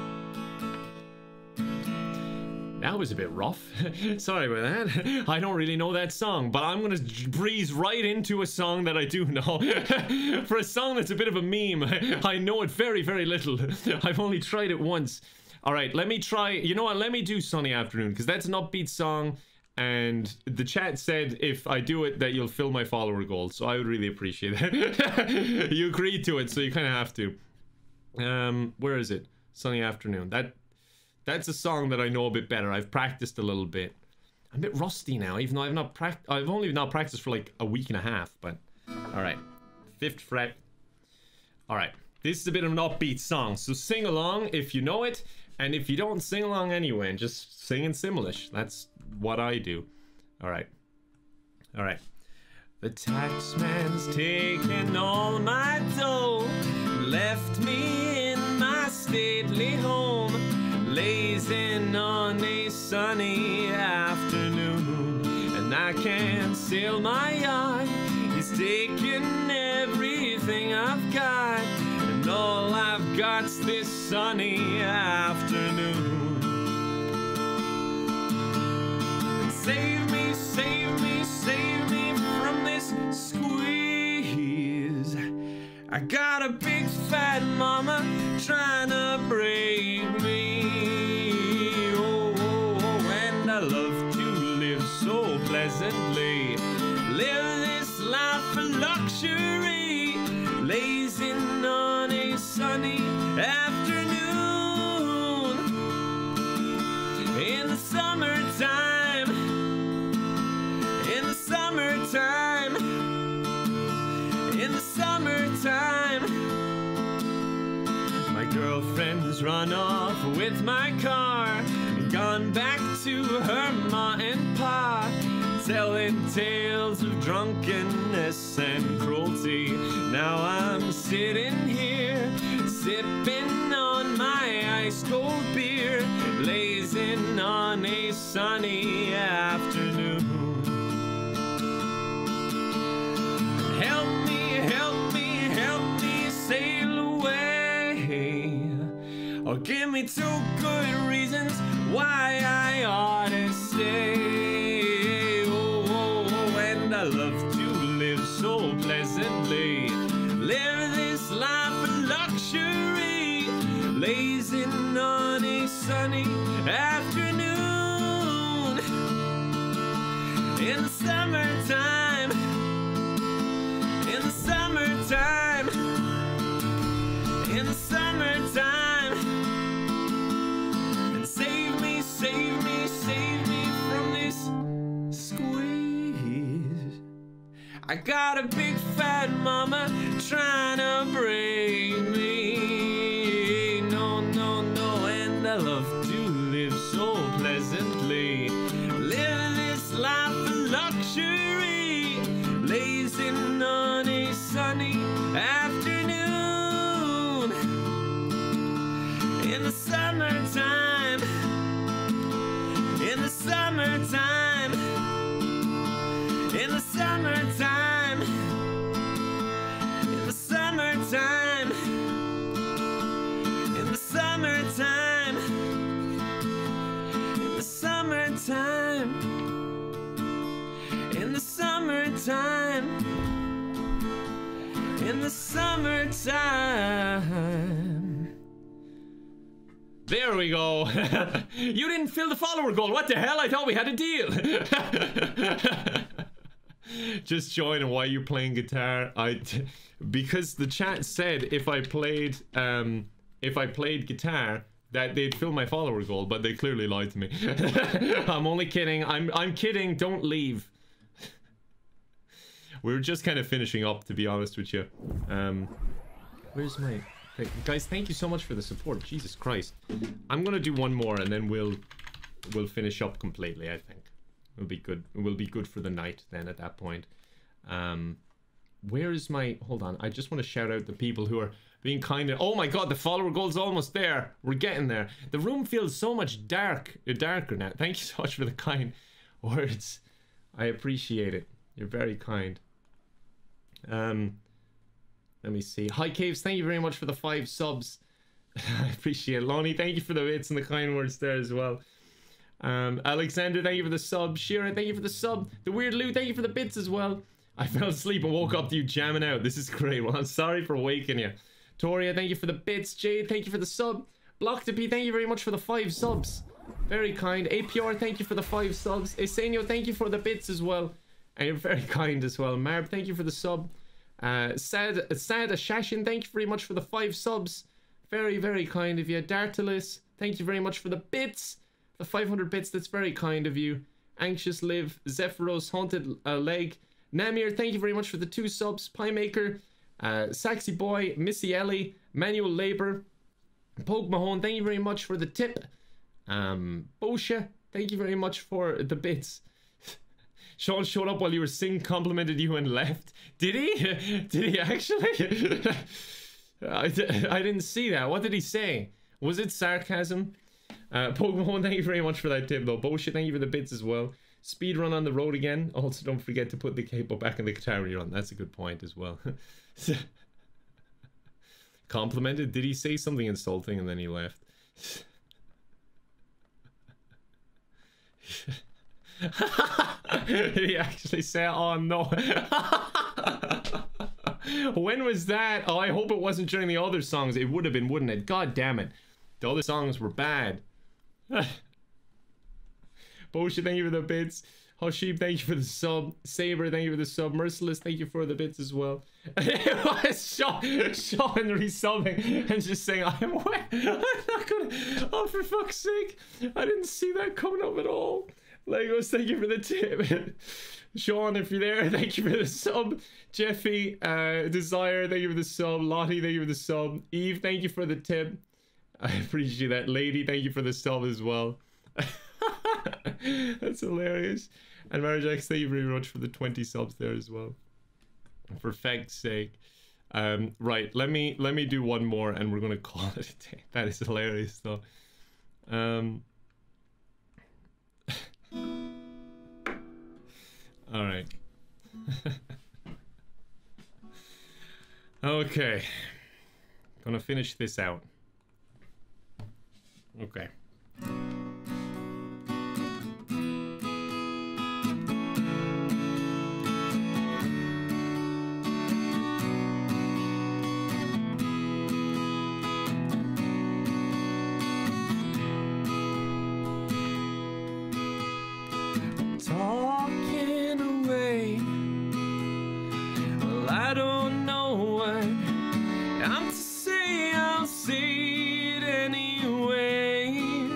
That was a bit rough. Sorry about that. I don't really know that song, but I'm gonna breeze right into a song that I do know. For a song that's a bit of a meme, I know it very, very little. I've only tried it once. Alright, let me try, you know what, let me do Sunny Afternoon, because that's an upbeat song, and the chat said if I do it that you'll fill my follower goal, so I would really appreciate that. You agreed to it, so you kind of have to. Where is it? Sunny Afternoon. That's a song that I know a bit better. I've practiced a little bit. I'm a bit rusty now, even though I've only not practiced for like a week and a half, but alright. 5th fret. Alright. This is a bit of an upbeat song, so sing along if you know it, and if you don't, sing along anyway, and just sing in Simlish. That's what I do. Alright. Alright. The taxman's taken all my dough, left me in my stately home, lazing on a sunny afternoon, and I can't sail my yacht. He's taken everything I've got, and all I've got's this sunny afternoon. And save me, save me, save me from this squeeze. I got a big fat mama trying to break me. Oh, oh, oh, and I love to live so pleasantly. Live this life of luxury, lazing on a sunny afternoon. In the summertime, in the summertime, in the summertime, my girlfriend's run off with my car, gone back to her ma and pa, telling tales of drunkenness and cruelty. Now I'm sitting here, sipping on my ice cold beer, lazing on a sunny afternoon. Help me, help me, help me sail away, or give me 2 good reasons why I ought to stay. Oh, oh, oh, and I love to live so pleasantly. Live this life of luxury, lazing on a sunny afternoon. In the summertime, in the summertime, in the summertime, and save me, save me, save me from this squeeze. I got a big fat mama trying to break me. No, no, no, and I love to live so pleasantly. Live this life of luxury, lazing on a sunny afternoon. In the summertime, in the summertime, in the summertime, in the summertime, in the summertime, in the summertime, in the summertime, in the summertime. There we go. You didn't fill the follower goal. What the hell? I thought we had a deal. Just join. And why are you playing guitar? Because the chat said if I played guitar that they'd fill my follower goal, but they clearly lied to me. I'm only kidding. I'm kidding. Don't leave. We were just kind of finishing up, to be honest with you. Where's my... Guys, thank you so much for the support. Jesus Christ. I'm gonna do one more and then we'll finish up completely, I think. It'll be good. It will be good for the night then at that point. Where is my... Hold on. I just want to shout out the people who are being kind. Oh my god, the follower goal's almost there. We're getting there. The room feels so much darker now. Thank you so much for the kind words. I appreciate it. You're very kind. Let me see. Hi Caves, thank you very much for the 5 subs. I appreciate it. Lonnie, thank you for the bits and the kind words there as well. Alexander, thank you for the sub. Shira, thank you for the sub. The Weird Lou, thank you for the bits as well. I fell asleep and woke up to you jamming out. This is great. Well, I'm sorry for waking you. Toria, thank you for the bits. Jade, thank you for the sub. Blocktopy, thank you very much for the 5 subs. Very kind. APR, thank you for the 5 subs. Esenio, thank you for the bits as well. And you're very kind as well. Marb, thank you for the sub. Sad Ashashin, thank you very much for the 5 subs. Very, very kind of you. Dartalis, thank you very much for the bits. The 500 bits, that's very kind of you. Anxious Live, Zephyros, Haunted Leg. Namir, thank you very much for the 2 subs. Piemaker, Saxy Boy, Missy Ellie, Manual Labor, Poke Mahone, thank you very much for the tip. Bosha, thank you very much for the bits. Sean showed up while you were singing, complimented you and left. Did he? Did he actually? I didn't see that. What did he say? Was it sarcasm? Poke Mahone, thank you very much for that tip though. Bosha, thank you for the bits as well. Speedrun on the road again. Also, don't forget to put the capo back in the guitar when you're on. That's a good point as well. Complimented? Did he say something insulting and then he left? Did he actually say, oh no? When was that? Oh, I hope it wasn't during the other songs. It would have been, wouldn't it? God damn it. The other songs were bad. Bosha, thank you for the bits. Hoshib, thank you for the sub. Saber, thank you for the sub. Merciless, thank you for the bits as well. It was Sean resubbing and just saying, I'm wet. I'm not gonna. Oh, for fuck's sake. I didn't see that coming up at all. Legos, thank you for the tip. Sean, if you're there, thank you for the sub. Jeffy, Desire, thank you for the sub. Lottie, thank you for the sub. Eve, thank you for the tip. I appreciate that. Lady, thank you for the sub as well. That's hilarious. And Marijax, thank you very much for the 20 subs there as well. For fact's sake. Right, let me do one more and we're gonna call it a day. That is hilarious though. Alright. Okay. Gonna finish this out. Okay. Talking away. Well, I don't know what I'm to say. I'll say it anyway.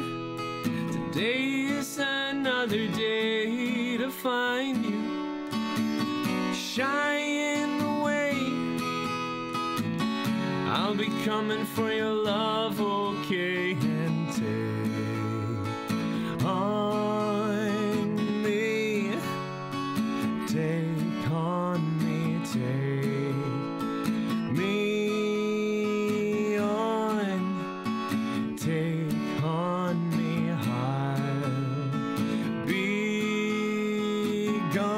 Today is another day to find you shying away. I'll be coming for your love, okay, and take on me, take on me, take me on, take on me, I'll be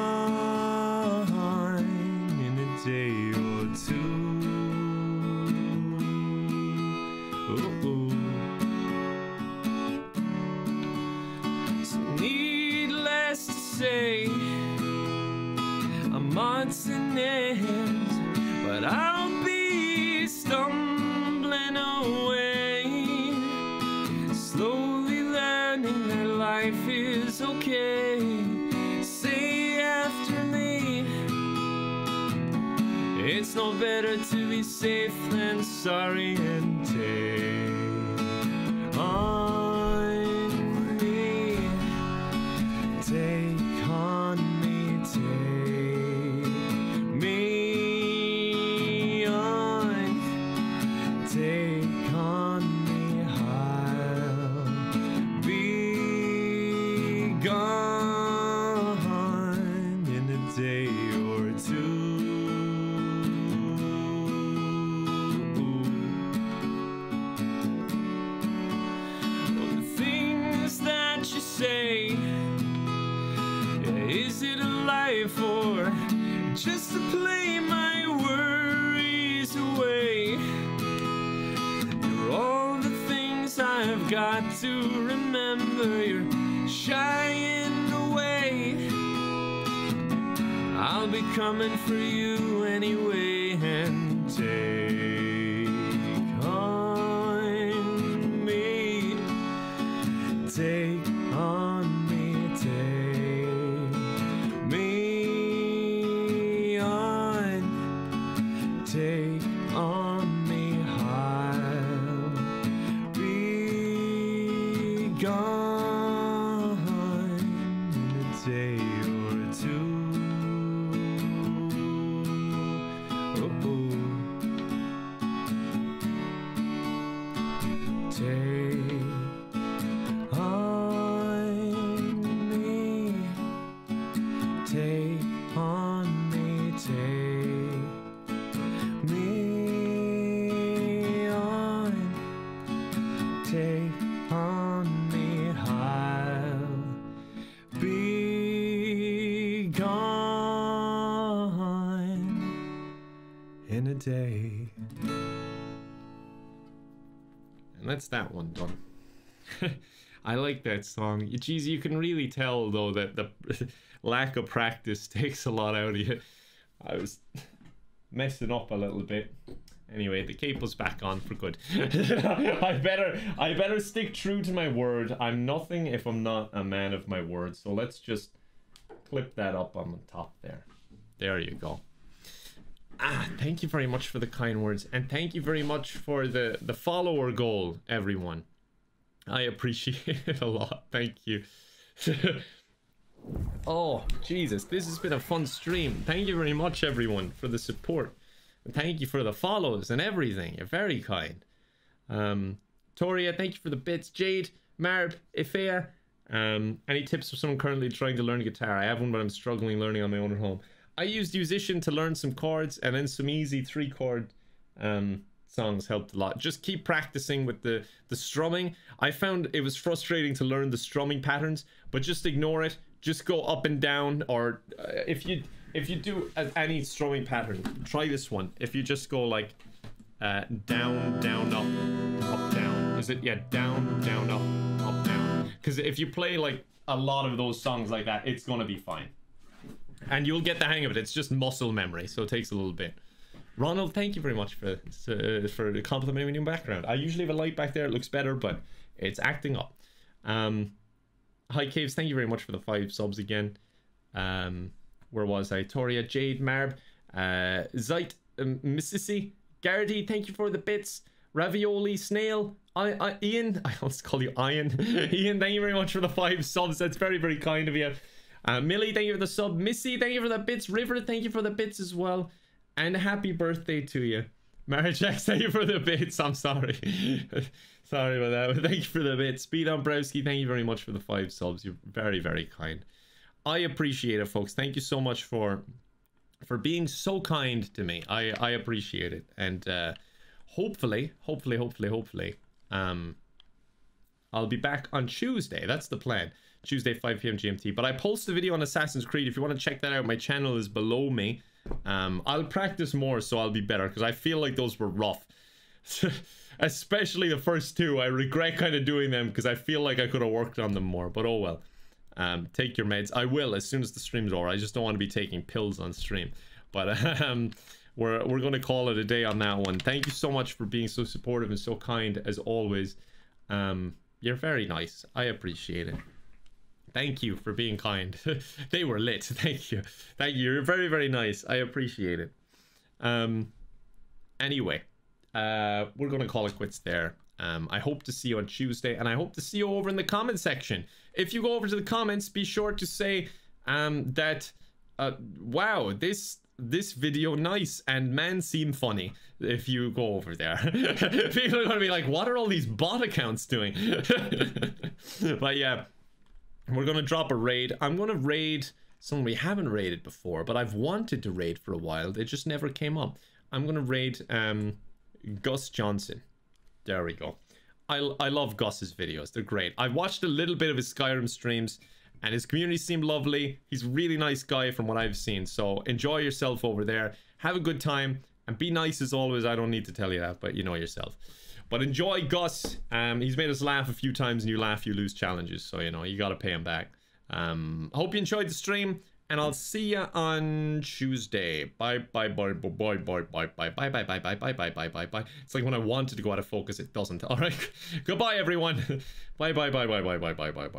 gone in a day or two. So needless to say, I'm odds and ends, but I'll be stumbling away, slowly learning that life is okay. Say after me, it's no better to be safe than sorry, and take on me, take on me, take me on, take on me, I'll be gone in a day or two. just to play my worries away. You're all the things I've got to remember. You're shying away. I'll be coming for you anyway, and take on me, take on me, take me on, take on me, I'll be gone in a day or two. Take on me, take on me, take me on, take on me, I'll be gone in a day. And that's that one done. I like that song. Geez, you can really tell though that the lack of practice takes a lot out of you. I was messing up a little bit. Anyway, the capo's back on for good. I better stick true to my word. I'm nothing if I'm not a man of my word. So let's just clip that up on the top there. There you go. Thank you very much for the kind words, and thank you very much for the follower goal, everyone. I appreciate it a lot. Thank you. Oh, Jesus, this has been a fun stream. Thank you very much, everyone, for the support. And thank you for the follows and everything. You're very kind. Toria, thank you for the bits. Jade, Marb, Ifea. Any tips for someone currently trying to learn guitar? I have one, but I'm struggling learning on my own at home. I used Musician to learn some chords, and then some easy 3-chord songs helped a lot. Just keep practicing with the strumming. I found it was frustrating to learn the strumming patterns, but just ignore it. Just go up and down, or if you do any strumming pattern, try this one. If you just go like down, down, up, up, down. Is it? Yeah, down, down, up, up, down. Because if you play like a lot of those songs like that, it's gonna be fine. And you'll get the hang of it. It's just muscle memory, so it takes a little bit. Ronald, thank you very much for complimenting me in the background. I usually have a light back there. It looks better, but it's acting up. Hi, Caves. Thank you very much for the 5 subs again. Where was I? Toria, Jade, Marb, Zeit, Mississy, Gardy, thank you for the bits. Ravioli, Snail, Ian. I always call you Ian. Ian, thank you very much for the 5 subs. That's very, very kind of you. Millie, thank you for the sub. Missy, thank you for the bits. River, thank you for the bits as well. And happy birthday to you. Marijax, thank you for the bits. I'm sorry. Sorry about that, but thank you for the bits. Speed on Browski, thank you very much for the 5 subs. You're very, very kind. I appreciate it, folks. Thank you so much for being so kind to me. I appreciate it. And hopefully, I'll be back on Tuesday. That's the plan. Tuesday, 5 p.m. GMT. But I posted a video on Assassin's Creed. If you want to check that out, my channel is below me. I'll practice more, so I'll be better, because I feel like those were rough. Especially the first 2. I regret kind of doing them, because I feel like I could have worked on them more. But oh well. Take your meds. I will as soon as the stream's over. I just don't want to be taking pills on stream. But we're going to call it a day on that one. Thank you so much for being so supportive and so kind, as always. You're very nice. I appreciate it. Thank you for being kind. They were lit. Thank you. Thank you. You're very, very nice. I appreciate it. Anyway, we're going to call it quits there. I hope to see you on Tuesday, and I hope to see you over in the comment section. If you go over to the comments, be sure to say that, wow, this video nice, and man seem funny. If you go over there. People are going to be like, what are all these bot accounts doing? But yeah. We're going to drop a raid. I'm going to raid someone we haven't raided before, but I've wanted to raid for a while. They just never came up. I'm going to raid Gus Johnson. There we go. I love Gus's videos. They're great. I watched a little bit of his Skyrim streams, and his community seemed lovely. He's a really nice guy from what I've seen. So enjoy yourself over there. Have a good time. And be nice as always. I don't need to tell you that, but you know yourself. But enjoy Gus. He's made us laugh a few times, and you laugh, you lose challenges. So, you know, you got to pay him back. Hope you enjoyed the stream, and I'll see you on Tuesday. Bye, bye, bye, bye, bye, bye, bye, bye, bye, bye, bye, bye, bye, bye, bye, bye, bye. It's like when I wanted to go out of focus, it doesn't. All right. Goodbye, everyone. Bye, bye, bye, bye, bye, bye, bye, bye, bye.